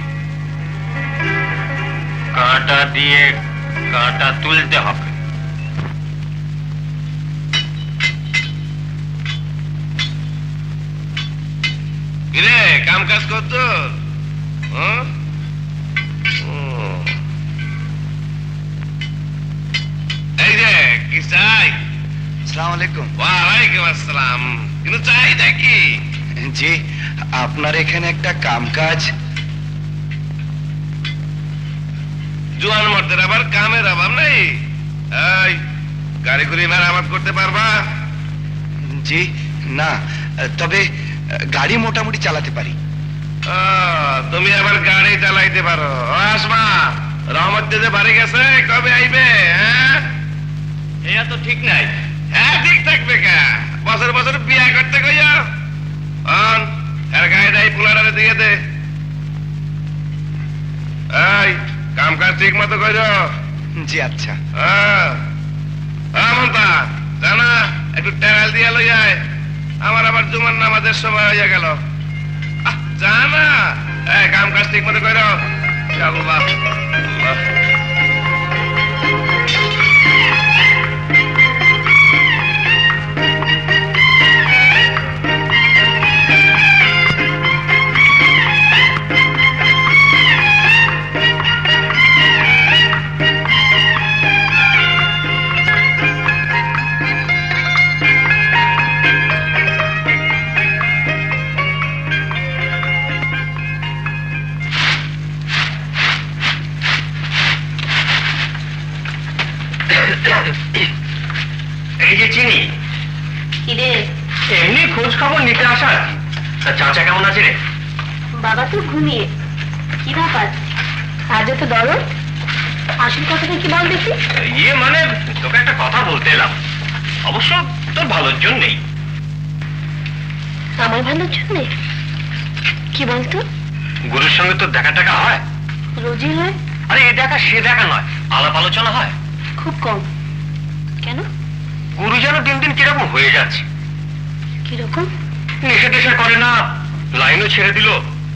কাঁটা দিয়ে কাঁটা তুলতে হবে। কিরে কাম কাজ করতো? এই যে কি চাই? আসসালামু আলাইকুম। ওয়ালাইকুম আসসালাম। কিন্তু চাইটা কি? জি, আপনার এখানে একটা কামকাজ। জোয়ান মর্দের আবার কামের অভাব নেই। এই গাড়ি ঘুরি মেরামত করতে পারবা? জি না, তবে গাড়ি মোটামুটি চালাতে পারি। তুমি আবার গাড়ি চালাইতে পারো? আসমা রহমত দিতে বাড়ি গেছে, কবে আইবে? হ্যাঁ এটা তো ঠিক নাই। হ্যাঁ ঠিক থাকবে কে? বছর বছর বিয়ে করতে কইয়া গাড়িটাই পোলারে দিয়ে দে। এই কাম কাজ ঠিক মতো করো। জি আচ্ছা। মমতা জানা একটু টেরাল দিয়ে লই যায়, আমার আবার জুমার নামাজের সময় হইয়া গেল। জানা কাম কাজ ঠিক মতো করো। আল্লাহ চিনি কিরে এমনি খোঁজ খবর নিতে আসা। তা চাচা কেমন আছে রে? বাবা তো ঘুমিয়ে। কি ব্যাপার আজ তো দরদ? আসল কথাটা কি বল দেখি। ইয়ে মানে তোকে একটা কথা বলতে এলাম, অবশ্য তোর ভালোর জন্যই। আমার ভালোর জন্যে? কি বলতো? গুরুর সঙ্গে তোর দেখা টাকা হয়? রোজই হয়। আরে এ দেখা সে দেখা নয়, আলাপ আলোচনা হয় খুব কম। কেন? গুরু যেন দিন দিন কিরকম হয়ে যাচ্ছে। কিরকম? নেশা টেশা করে না, লাইনও ছেড়ে দিল।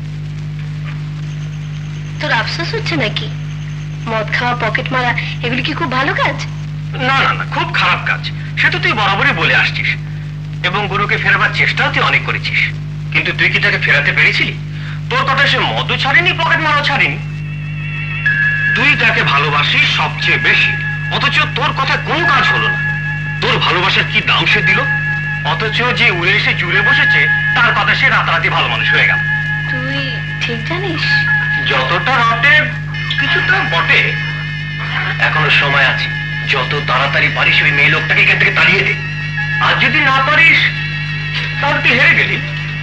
তোর আফসোস হচ্ছে নাকি? মদ খাওয়া, পকেট মারা এগুলি কি খুব ভালো কাজ? না না না, খুব খারাপ কাজ। সে তো তুই বরাবরই বলে আসছিস, এবং গুরুকে ফেরাবার চেষ্টাও তুই অনেক করেছিস। কিন্তু তুই কি তাকে ফেরাতে পেরেছিলি? তোর কথা সে মদও ছাড়েনি, পকেট মারাও ছাড়েনি। তুই তাকে ভালোবাসিস সবচেয়ে বেশি, অথচ তোর কথা কোনো কাজ হলো না। তোর ভালোবাসার কি দাম সে দিল, অথচ যে উড়ে এসে জুড়ে বসেছে তার কথা সে রাতারাতি ভালো মানুষ হয়ে গেল। তুই ঠিক জানিস? যতটা রটে কিছুটা বটে। এখনো সময় আছে, যত তাড়াতাড়ি পারিস ওই মেয়ে লোকটাকে এখান থেকে তাড়িয়ে দে। আর যদি না পারিস তাহলে তুই হেরে গেলি।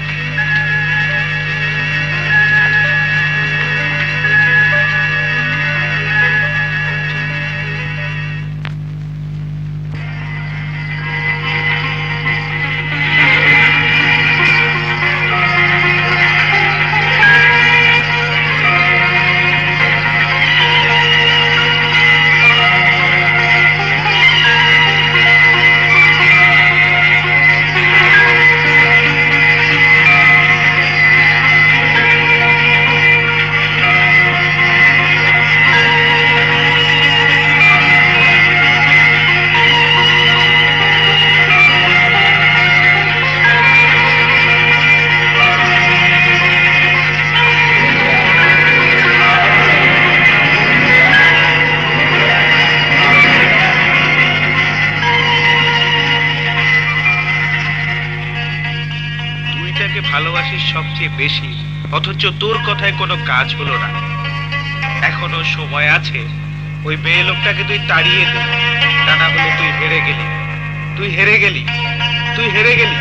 সবচেয়ে বেশি, অথচ তোর কথায় কোনো কাজ হলো না। এখনো সময় আছে, ওই মেয়ে লোকটাকে তুই তাড়িয়ে দে, তা না হলে তুই হেরে গেলি, তুই হেরে গেলি, তুই হেরে গেলি।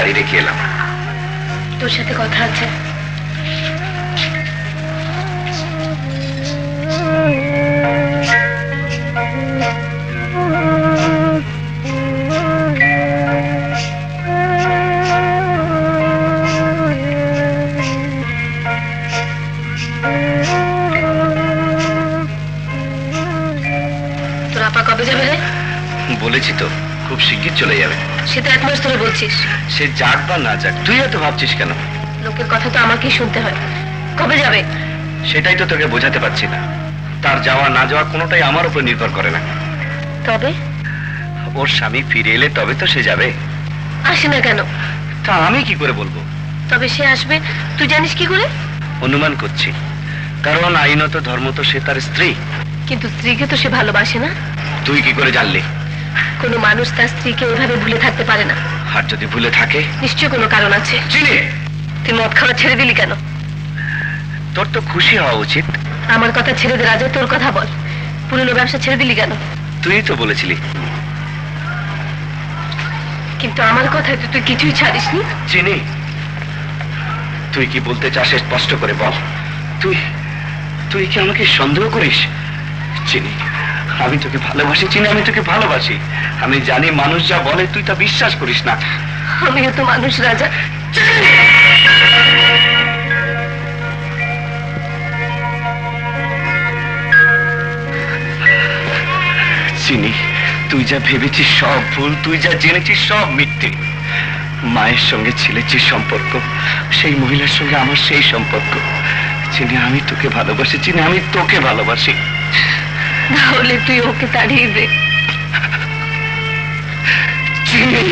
গাড়ি রেখে এলাম। তোর সাথে কথা আছে। তোর আপা কবে যাবে রে? বলেছি তো, খুব শিগগির চলে যাবে। সে তো 1 মাস ধরে বলছিস। সে যাক বা না যাক, তুই এত ভাবছিস কেন? লোকের কথা তো আমাকেই শুনতে হয়। কবে যাবে? সেটাই তো তোকে বোঝাতে পারছি না। তার যাওয়া না যাওয়া কোনোটাই আমার উপর নির্ভর করে না। তবে ওর স্বামী ফিরে এলে তবে তো সে যাবে। আসে না কেন? তা আমি কি করে বলবো? তবে সে আসবে তুই জানিস কি করে? অনুমান করছি, কারণ আইনত ধর্ম তো সে তার স্ত্রী। কিন্তু স্ত্রীকে তো সে ভালোবাসে না। তুই কি করে জানলি? কোনো মানুষ তার স্ত্রীকে এভাবে ভুলে থাকতে পারে না। আর যদি ভুলে থাকে? নিশ্চয়ই কোনো কারণ আছে। চিনি। তুই মদ খাওয়া ছেড়ে দিলি কেন? তোর তো খুশি হওয়া উচিত। আমার কথা ছেড়ে দে রাজা, তোর কথা বল। পুরনো ব্যবসা ছেড়ে দিলি কেন? তুই তো বলেছিলি। কিন্তু আমার কথায় তো তুই কিছুই ছাড়িসনি। চিনি, তুই কি বলতে চাস স্পষ্ট করে বল। তুই তুই কি আমাকে সন্দেহ করিস? চিনি, আমি তোকে ভালোবাসি। চিনি, আমি তোকে ভালোবাসি। আমি জানি মানুষ যা বলে তুই তা বিশ্বাস করিস না। আমিও তো মানুষ রাজা। চিনি, তুই যা ভেবেছিস সব ভুল, তুই যা জেনেছিস সব মিথ্যে। মায়ের সঙ্গে ছেলের যে সম্পর্ক, সেই মহিলার সঙ্গে আমার সেই সম্পর্ক। চিনি, আমি তোকে ভালোবাসি। চিনি, আমি তোকে ভালোবাসি। তাহলে তুই ওকে তাড়িয়ে দে। চিনি,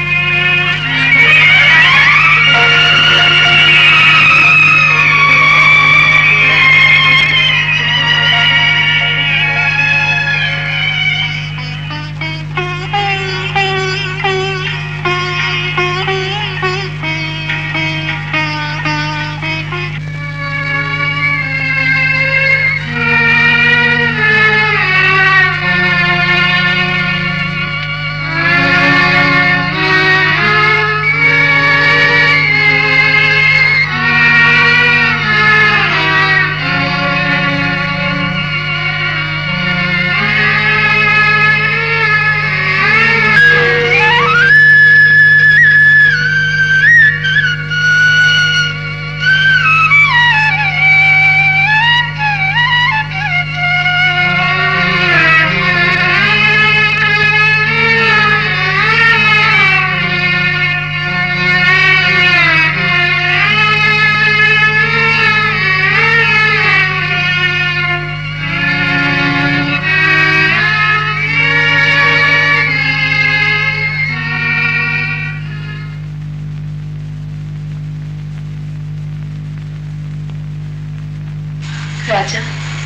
রাজা,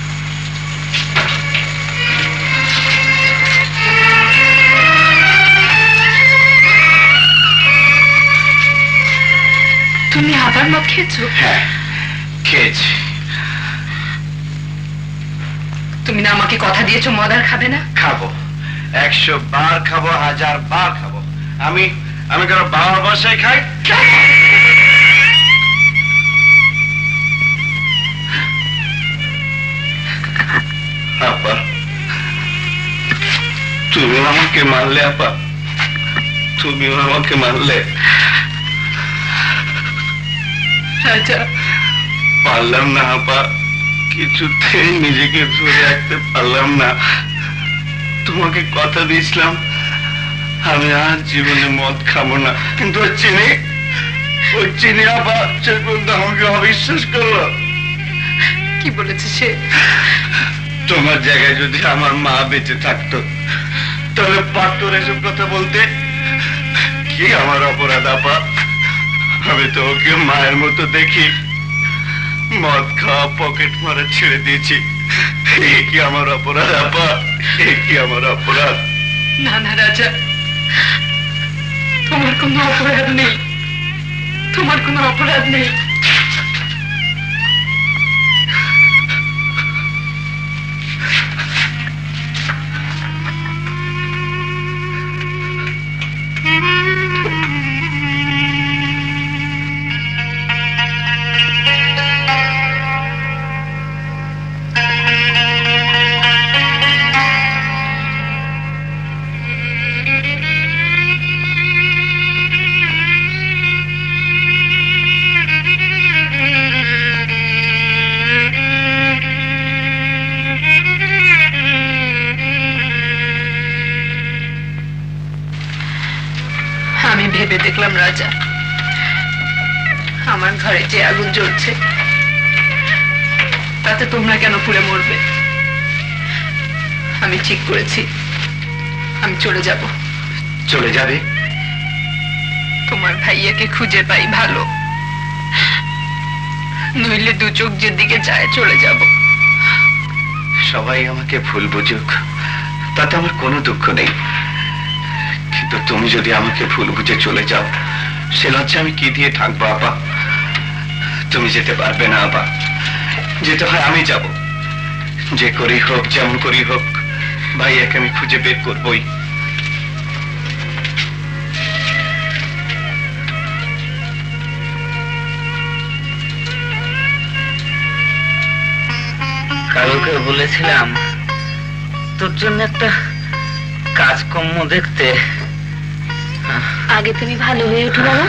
তুমি আবার মদ খেয়েছো? হ্যাঁ, খেয়েছি। তুমি না আমাকে কথা দিয়েছো মদ আর খাবে না? খাবো, 100 বার খাবো, 1000 বার খাবো। আমি আমি কারো বাবার বাসায় খাই? আপা, তুমি আমাকে মারলে। আপা, তুমিও আমাকে মারলে। রাজা, পারলাম না আপা, কিছুতেই নিজেকে ধরে রাখতে পারলাম না। তোমাকে কথা দিয়েছিলাম আমি আর জীবনে মদ খাবো না, কিন্তু ওই চিনি আপা শেষ পর্যন্ত আমাকে অবিশ্বাস করলো। কি বলেছে সে? তোমার জায়গায় যদি আমার মা বেঁচে থাকতো তাহলে পারতো এসব কথা বলতে। কি আমার অপরাধ আপা? আমি তো ওকে মায়ের মতো দেখি, মদ খাওয়া পকেট মারা ছেড়ে দিয়েছি। এ কি আমার অপরাধ আপা? এ কি আমার অপরাধ? না না রাজা, তোমার কোনো অপরাধ নেই। তোমার কোনো অপরাধ নেই। আমার ঘরে যে আগুন জ্বলছে তাতে তোমরা কেন পুড়ে মরবে? আমি ঠিক করেছি, আমি চলে যাব। চলে যাবে? তোমার ভাইয়াকে খুঁজে পাই ভালো, নইলে দু চোখ যেদিকে যায় চলে যাব। সবাই আমাকে ভুল বুঝুক, তাতে আমার কোনো দুঃখ নেই, কিন্তু তুমি যদি আমাকে ভুল বুঝে চলে যাও, সে লজ্জা আমি কি দিয়ে থাকবো আপা? তুমি যেতে পারবে না আপা, যেতে হয় আমি যাব। যে করেই হোক, যেমন করেই হোক, ভাইয়াকে আমি খুঁজে বের করবই। কালকে বলেছিলাম তোর জন্য একটা কাজকর্ম দেখতে। আগে তুমি ভালো হয়ে উঠো বাবা।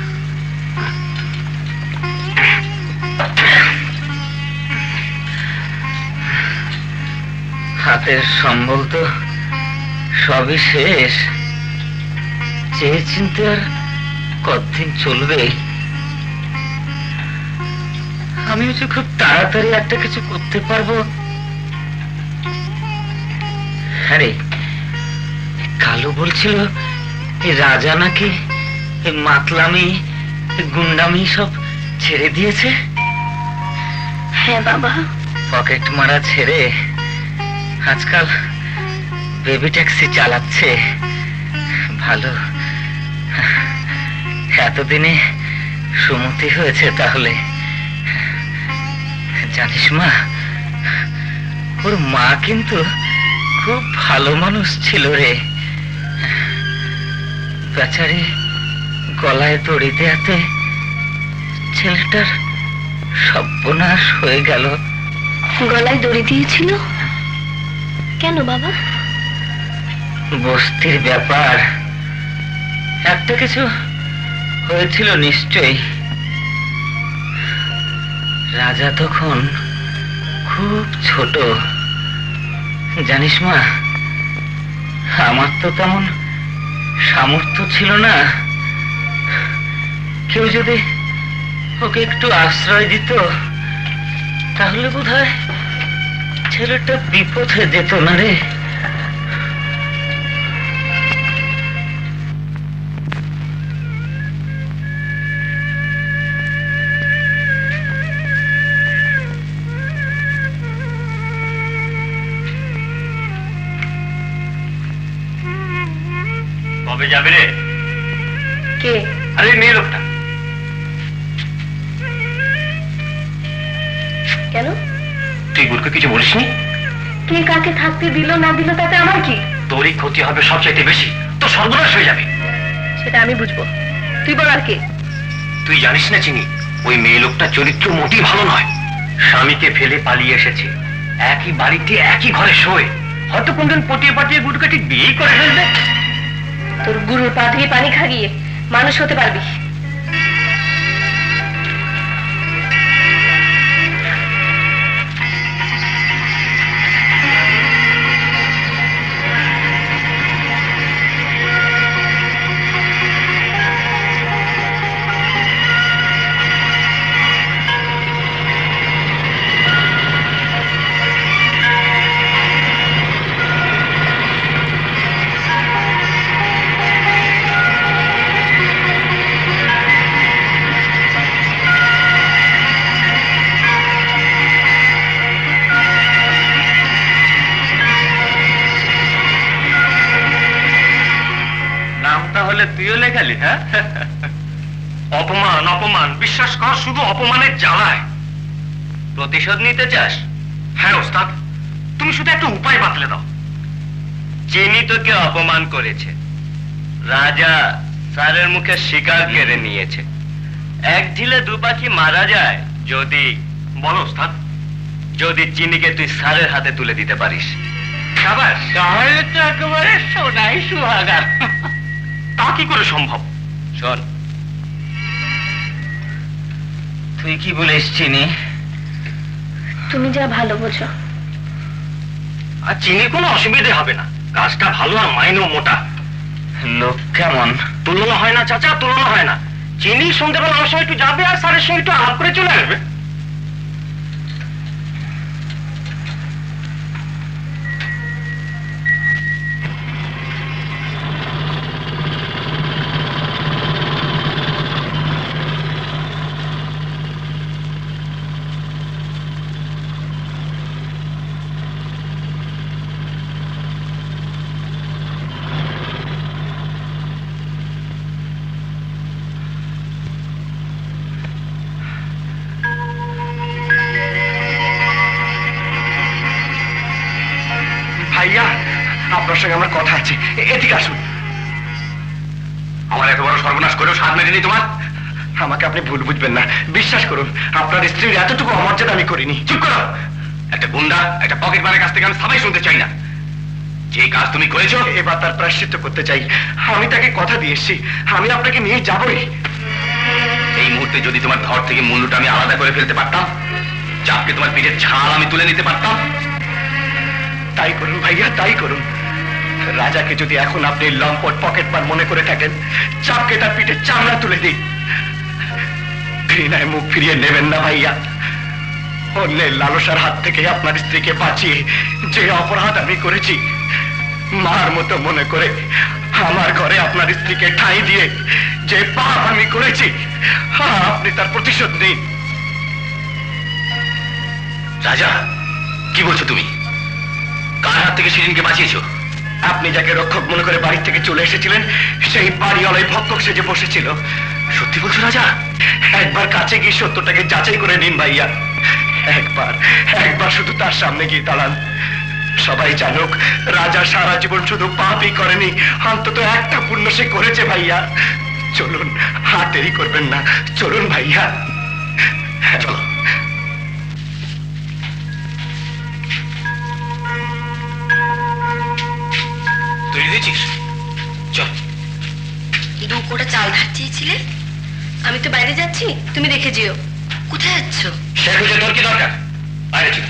হাতের সম্বল তো সবই শেষ, চেয়ে চিনতে আর কতদিন চলবে? আমি যে খুব তাড়াতাড়ি একটা কিছু করতে পারবো। আরে কালু বলছিল এই রাজা নাকি এই মাতলামি গুন্ডামি সব ছেড়ে দিয়েছে। হ্যাঁ বাবা, পকেট মারা ছেড়ে আজকাল বেবি ট্যাক্সি চালাচ্ছে। ভালো, এতদিনে সুমতি হয়েছে তাহলে। জানিস মা, ওর মা কিন্তু খুব ভালো মানুষ ছিল রে। বেচারি গলায় দড়ি দেয়াতে ছেলেটার সর্বনাশ হয়ে গেল। গলায় দড়ি দিয়েছিল কেন বাবা? বস্তির ব্যাপার, একটা কিছু হয়েছিল নিশ্চয়ই। রাজা তখন খুব ছোট। জানিস মা, আমার তো তেমন সামর্থ্য ছিল না। কেউ যদি ওকে একটু আশ্রয় দিত তাহলে বোধহয় ছেলেটা বিপথে যেত না রে। কবে যাবে রে? কে? আরে মেয়ে লোকটা। কেন? তুই গুরুকে কিছু বলিসনি? কে কাকে থাকতে দিল না দিল তাতে আমার কি? তোরই ক্ষতি হবে সবচাইতে বেশি, তো সর্বনাশ হয়ে যাবে। সেটা আমি বুঝবো, তুই বল আর কে? তুই জানিস না চিনি, ওই মেয়ে লোকটা চরিত্র মোটেই ভালো নয়। স্বামীকে ফেলে পালিয়ে এসেছে, একই বাড়িতে একই ঘরে শোয়। হয়তো কোনদিন পটিয়ে পাটিয়ে গুরুকে ঠিক বিয়েই করে ফেলবে। তোর গুরুর পা থেকে পানি খাইয়ে মানুষ হতে পারবি? তুইও লেখালি? হ্যাঁ, অপমান অপমান, বিশ্বাস কর শুধু অপমানের জ্বালায়। প্রতিশোধ নিতে চাস? হ্যাঁ ওস্তাদ, তুমি শুধু একটা উপায় বাতলে দাও। চিনি তোকে অপমান করেছে, রাজা স্যারের মুখে শিকার কেড়ে নিয়েছে। এক ঢিলে দু পাখি মারা যায় যদি, বলো ওস্তাদ, যদি চিনিকে তুই স্যারের হাতে তুলে দিতে পারিস। তাহলে তো একেবারে সোনাই সুহাগা। তা কি করে সম্ভব? শোন, তুই কি বলিস চিনি? তুমি যা ভালো বোঝো। আর চিনির কোনো অসুবিধে হবে না, গাছটা ভালো আর মাইনেও মোটা। লোক কেমন? তুলনা হয় না চাচা, তুলনা হয় না। চিনি সন্ধ্যেবেলা আমার সঙ্গে একটু যাবে আর স্যারের সঙ্গে একটু আলাপ করে চলে আসবে। ভাইয়া, আপনার সঙ্গে আমার কথা আছে, এদিকে আসুন। আমার এত বড় সর্বনাশ করেও স্বাদ মেটেনি তোমার? আমাকে আপনি ভুল বুঝবেন না, বিশ্বাস করুন আপনার স্ত্রীর এতটুকু অমর্যাদা আমি করিনি। চুপ করো! একটা গুন্ডা, একটা পকেট মারের কাছ থেকে আমি সবাই শুনতে চাই না। যে কাজ তুমি করেছো, এবার তার প্রায়শ্চিত্ত করতে চাই। আমি তাকে কথা দিয়ে এসেছি, আমি আপনাকে নিয়ে যাবই। এই মুহূর্তে যদি তোমার ধর থেকে মুন্ডুটা আমি আলাদা করে ফেলতে পারতাম, চাপকে তোমার পিঠের ছাল আমি তুলে নিতে পারতাম। তাই করুন ভাইয়া, তাই করুন। রাজাকে যদি এখন আপনি লম্পট পকেট মার মনে করে থাকেন, চাপকে তার পিঠে চামড়া তুলে দিই। ঘৃণায় মুখ ফিরিয়ে নেবেন না ভাইয়া। অন্যের লালসার হাত থেকে আপনার স্ত্রীকে বাঁচিয়ে যে অপরাধ আমি করেছি, মার মতো মনে করে আমার ঘরে আপনার স্ত্রীকে ঠাঁই দিয়ে যে পাপ আমি করেছি, আপনি তার প্রতিশোধ নিন। রাজা, কি বলছো তুমি? কার হাত থেকে শিরিনকে বাঁচিয়েছো? আপনি যাকে রক্ষক মনে করে বাড়ি থেকে চলে এসেছিলেন, সেই বাড়িওয়ালাই ভক্ষক সেজে বসেছিল। সত্যি বলছো রাজা? একবার কাছে গিয়ে সত্যটাকে যাচাই করে নিন ভাইয়া। একবার শুধু তার সামনে গিয়ে দাঁড়ান। সবাই জানুক রাজা সারা জীবন শুধু পাপই করেনি, অন্তত একটা পুণ্য সে করেছে ভাইয়া। চলুন, হাত দেরি করবেন না, চলুন ভাইয়া, চলো। তৈরি হয়েছিস? চল। 2 কোটা চাল ধার চেয়েছিলে, আমি তো বাইরে যাচ্ছি, তুমি দেখে যেও। কোথায় যাচ্ছ? সে খুঁজে তোর কি দরকার? বাইরে ছিল।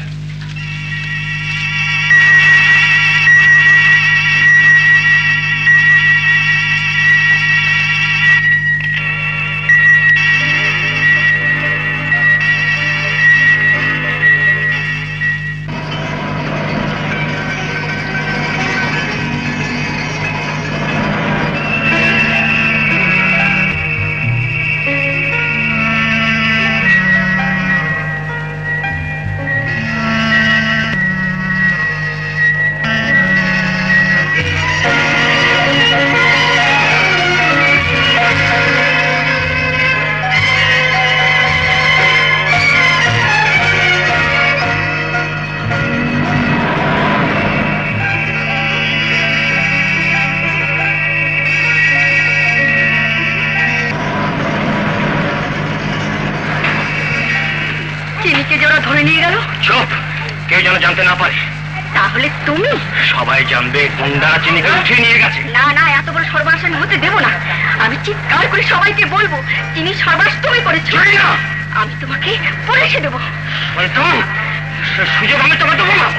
চুপ! কেউ যেন জানতে না পারে। তাহলে তুমি? সবাই জানবে গুন্ডারা চিনিকে উঠিয়ে নিয়ে গেছে। না না, এত বড় সর্বনাশ আমি হতে দেবো না। আমি চিৎকার করে সবাইকে বলবো চিনি সর্বনাশ তুমি করেছো। আমি তোমাকে পুলিশে দেবো। সুযোগ আমি তোমাকে দেবো না।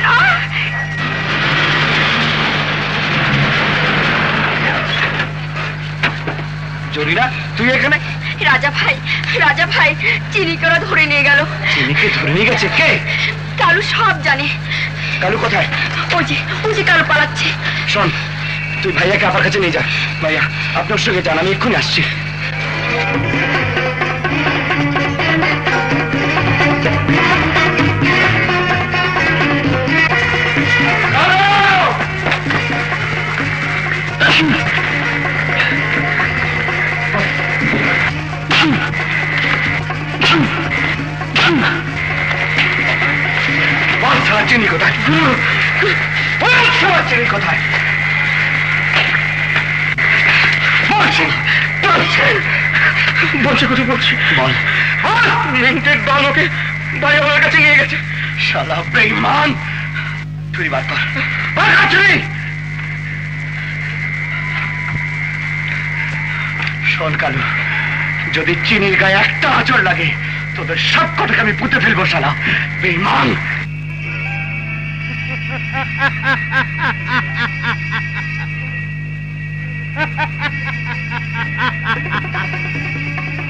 জরিনা, তুই এখানে? রাজা ভাই চিনিকে ওরা ধরে নিয়ে গেল। চিনিকে ধরে নিয়ে গেছে? কে? কালু সব জানে। কালু কোথায়? ওই যে কালু পালাচ্ছে। শোন, তুই ভাইয়াকে আমার কাছে নিয়ে যা। ভাইয়া, আপনার সঙ্গে যান, আমি এক্ষুনি আসছি। চিনি কোথায়? চিনি কোথায়? বলছে কথা বলছি, বল। মিন্টের দল ওকে ভাই আমার কাছে নিয়ে গেছে। শালা বেঈমান, তুই বার কর। শোন কালু, যদি চিনির গায়ে একটা আঁচড় লাগে, তোদের সব কটাকে আমি পুঁতে ফেলবো। শালা বেঈমান।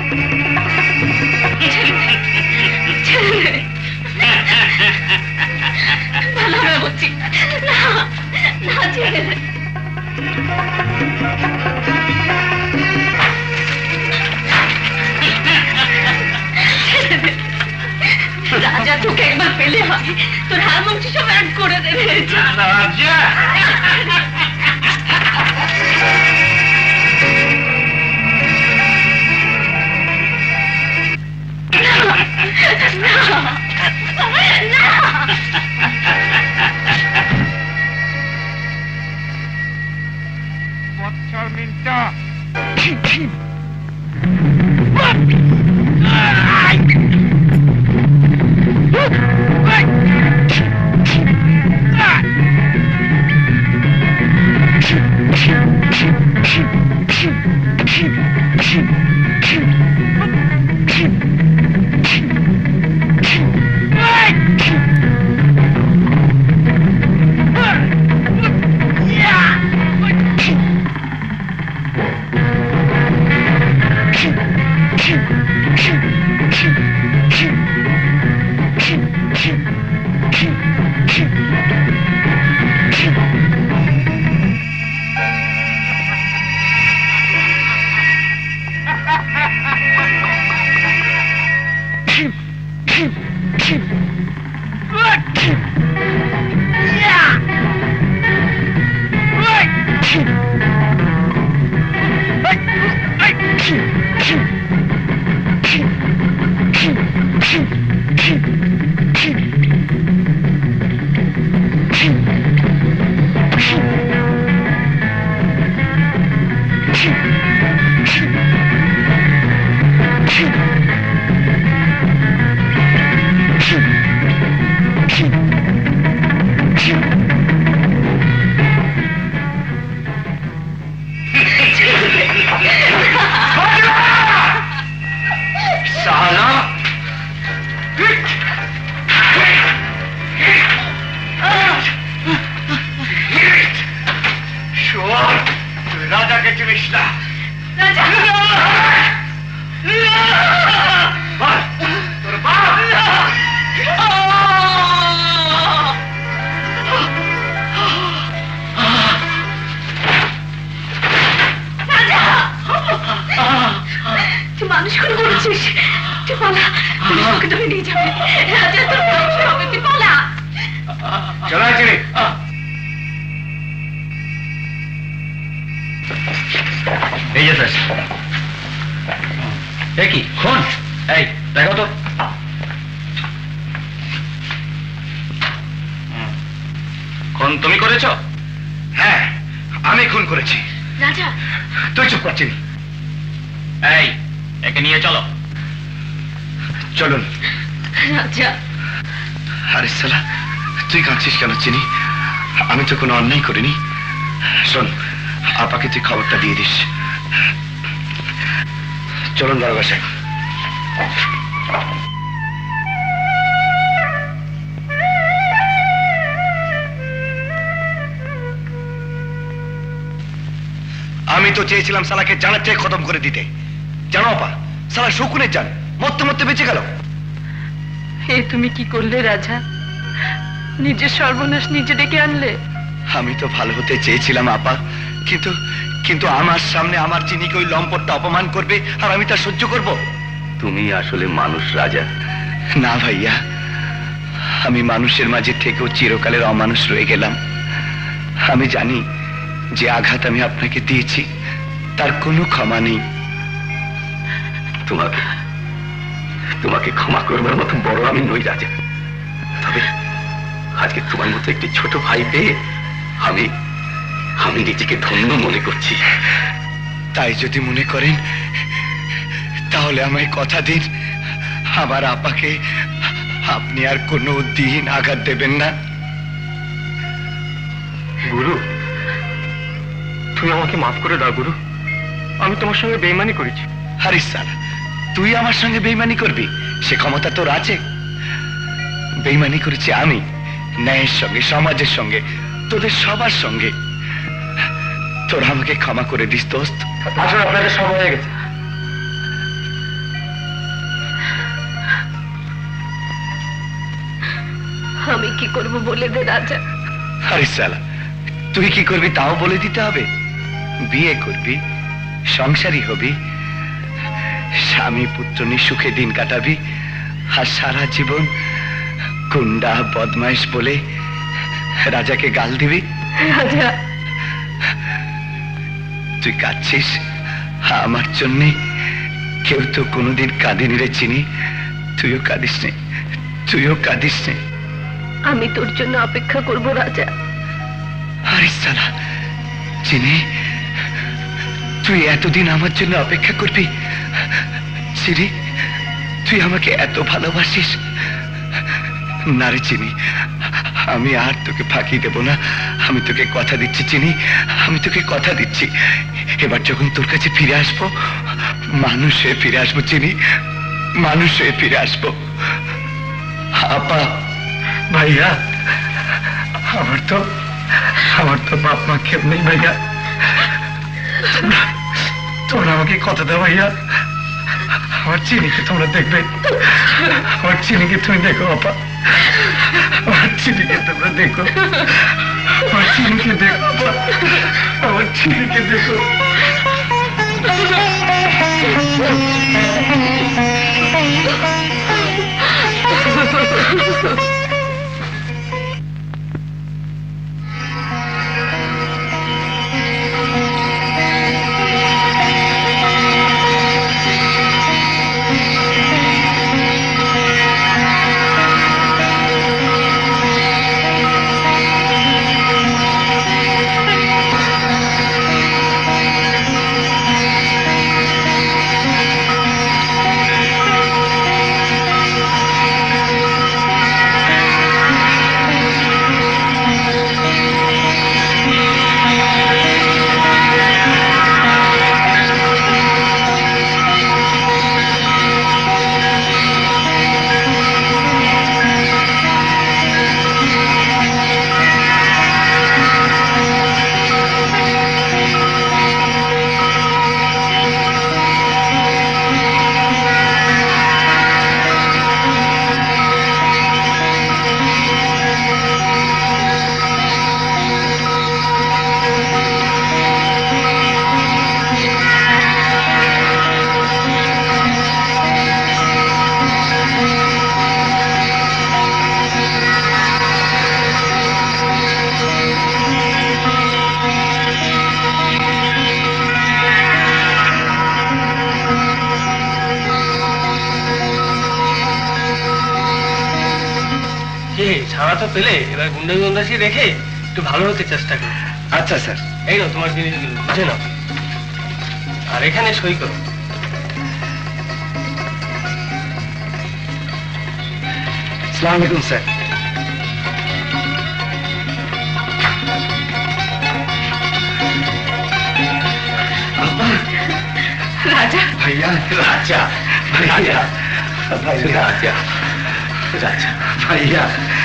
ভালো হবে বলছি না, না ছেড়ে দে। রাজা তোকে একবার পেলে হয়, তোর হার মাংস সব অ্যাড করে দেবে। রাজা আমি তো কোনো অন্যায় করিনি। শোন, আপাকে তুই খবরটা দিয়ে দিস। চলুন দারোগা সাহেব। আমি তো চেয়েছিলাম সালাকে জানার থেকে খতম করে দিতে। জানো আপা, সালা শকুনের জান মরতে মরতে বেঁচে গেল। এ তুমি কি করলে রাজা? নিজের সর্বনাশ নিজে ডেকে আনলে। আমি তো ভালো হতে চেয়েছিলাম আপা, কিন্তু কিন্তু আমার সামনে আমার চিনিকে ওই লম্পটটা অপমান করবে আর আমি তা সহ্য করব? তুমি আসলে মানুষ রাজা। না ভাইয়া, আমি মানুষের মাঝে থেকেও চিরকালের অমানুষ রয়ে গেলাম। আমি জানি যে আঘাত আমি আপনাকে দিয়েছি তার কোনো ক্ষমা নেই। তোমাকে ক্ষমা করবার মতো বড় আমি নই রাজা। তবে আজকে তোমার মতো একটি ছোট ভাই পেয়ে আমি নিজেকে ধন্য মনে করছি। তাই যদি মনে করেন তাহলে আমায় কথা দিন, আমার আপাকে আপনি আর কোনো দিন আঘাত দেবেন না। গুরু, তুমি আমাকে মাফ করে দাও গুরু। আমি তোমার সঙ্গে বেইমানি করেছি। আরে সালা, তুই আমার সঙ্গে বেইমানি করবি সে ক্ষমতা তোর আছে? বেইমানি করেছি আমি, ন্যায়ের সঙ্গে, সমাজের সঙ্গে, তোদের সবার সঙ্গে। তোরা আমাকে ক্ষমা করে দিস দোস্ত। আসলে আপনাদের সময় হয়ে গেছে। আমি কি করব বলে দে রাজা। আরে শালা, তুই কি করবি তাও বলে দিতে হবে? বিয়ে করবি, সংসারী হবি, স্বামী পুত্র নিয়ে সুখে দিন কাটাবি, আর সারা জীবন গুন্ডা বদমাইশ বলে রাজাকে গাল দিবি। রাজা, তুই কাঁদছিস আমার জন্যে? কেউ তো কোনোদিন কাঁদিনি রে চিনি। তুইও কাঁদিস নে, তুইও কাঁদিস নে। আমি তোর জন্য অপেক্ষা করব রাজা। আরে শালা চিনি, তুই এতদিন আমার জন্য অপেক্ষা করবি? চিনি, তুই আমাকে এত ভালোবাসিস? না রে চিনি, আমি আর তোকে ফাঁকি দেব না। আমি তোকে কথা দিচ্ছি চিনি, আমি তোকে কথা দিচ্ছি। এবার যখন তোর কাছে ফিরে আসবো, মানুষ হয়ে ফিরে আসবো চিনি, মানুষ হয়ে ফিরে আসবো। আপা, ভাইয়া, আমার তো বাপ মা কেউ নেই ভাইয়া। তোমরা আমাকে কথা দাও ভাইয়া, আমার চিনিকে তোমরা দেখবে। আমার চিনিকে তুমি দেখো আপা, আমার চিনিকে তোমরা দেখো, আমার চিনিকে দেখো আপা, আমার চিনিকে দেখো। ছাড়া তো পেলে, এবার গুন্ডা গুন্ডাসি রেখে একটু ভালো হতে চেষ্টা করো। আচ্ছা স্যার। এই নাও তোমার জিনিসগুলো, বুঝে নাও, আর এখানে সই করো। আসসালামু আলাইকুম স্যার। রাজা, ভাইয়া, রাজা, ভাইয়া, ভাইয়া, রাজা, রাজা, ভাইয়া,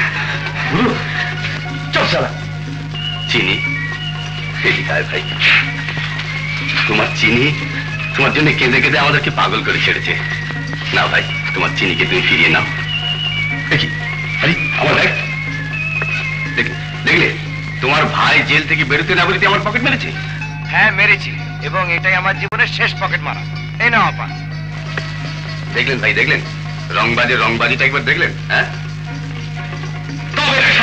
চল শালা। চিনি, এদিকে ভাই, তোমার চিনি তোমার জন্য কেঁদে কেঁদে আমাদেরকে পাগল করে ছেড়েছে। না ভাই, তোমার চিনিকে তুমি ফিরিয়ে নাও। দেখি, আরে আমার দেখ, দেখলে তোমার ভাই জেল থেকে বেরোতে না বেরোতে আমার পকেট মেরেছে। হ্যাঁ মেরেছি, এবং এটাই আমার জীবনের শেষ পকেট মারা। এই নাও আপা। দেখলেন ভাই, দেখলেন রংবাজির রংবাজিটা একবার দেখলেন? হ্যাঁ, তবে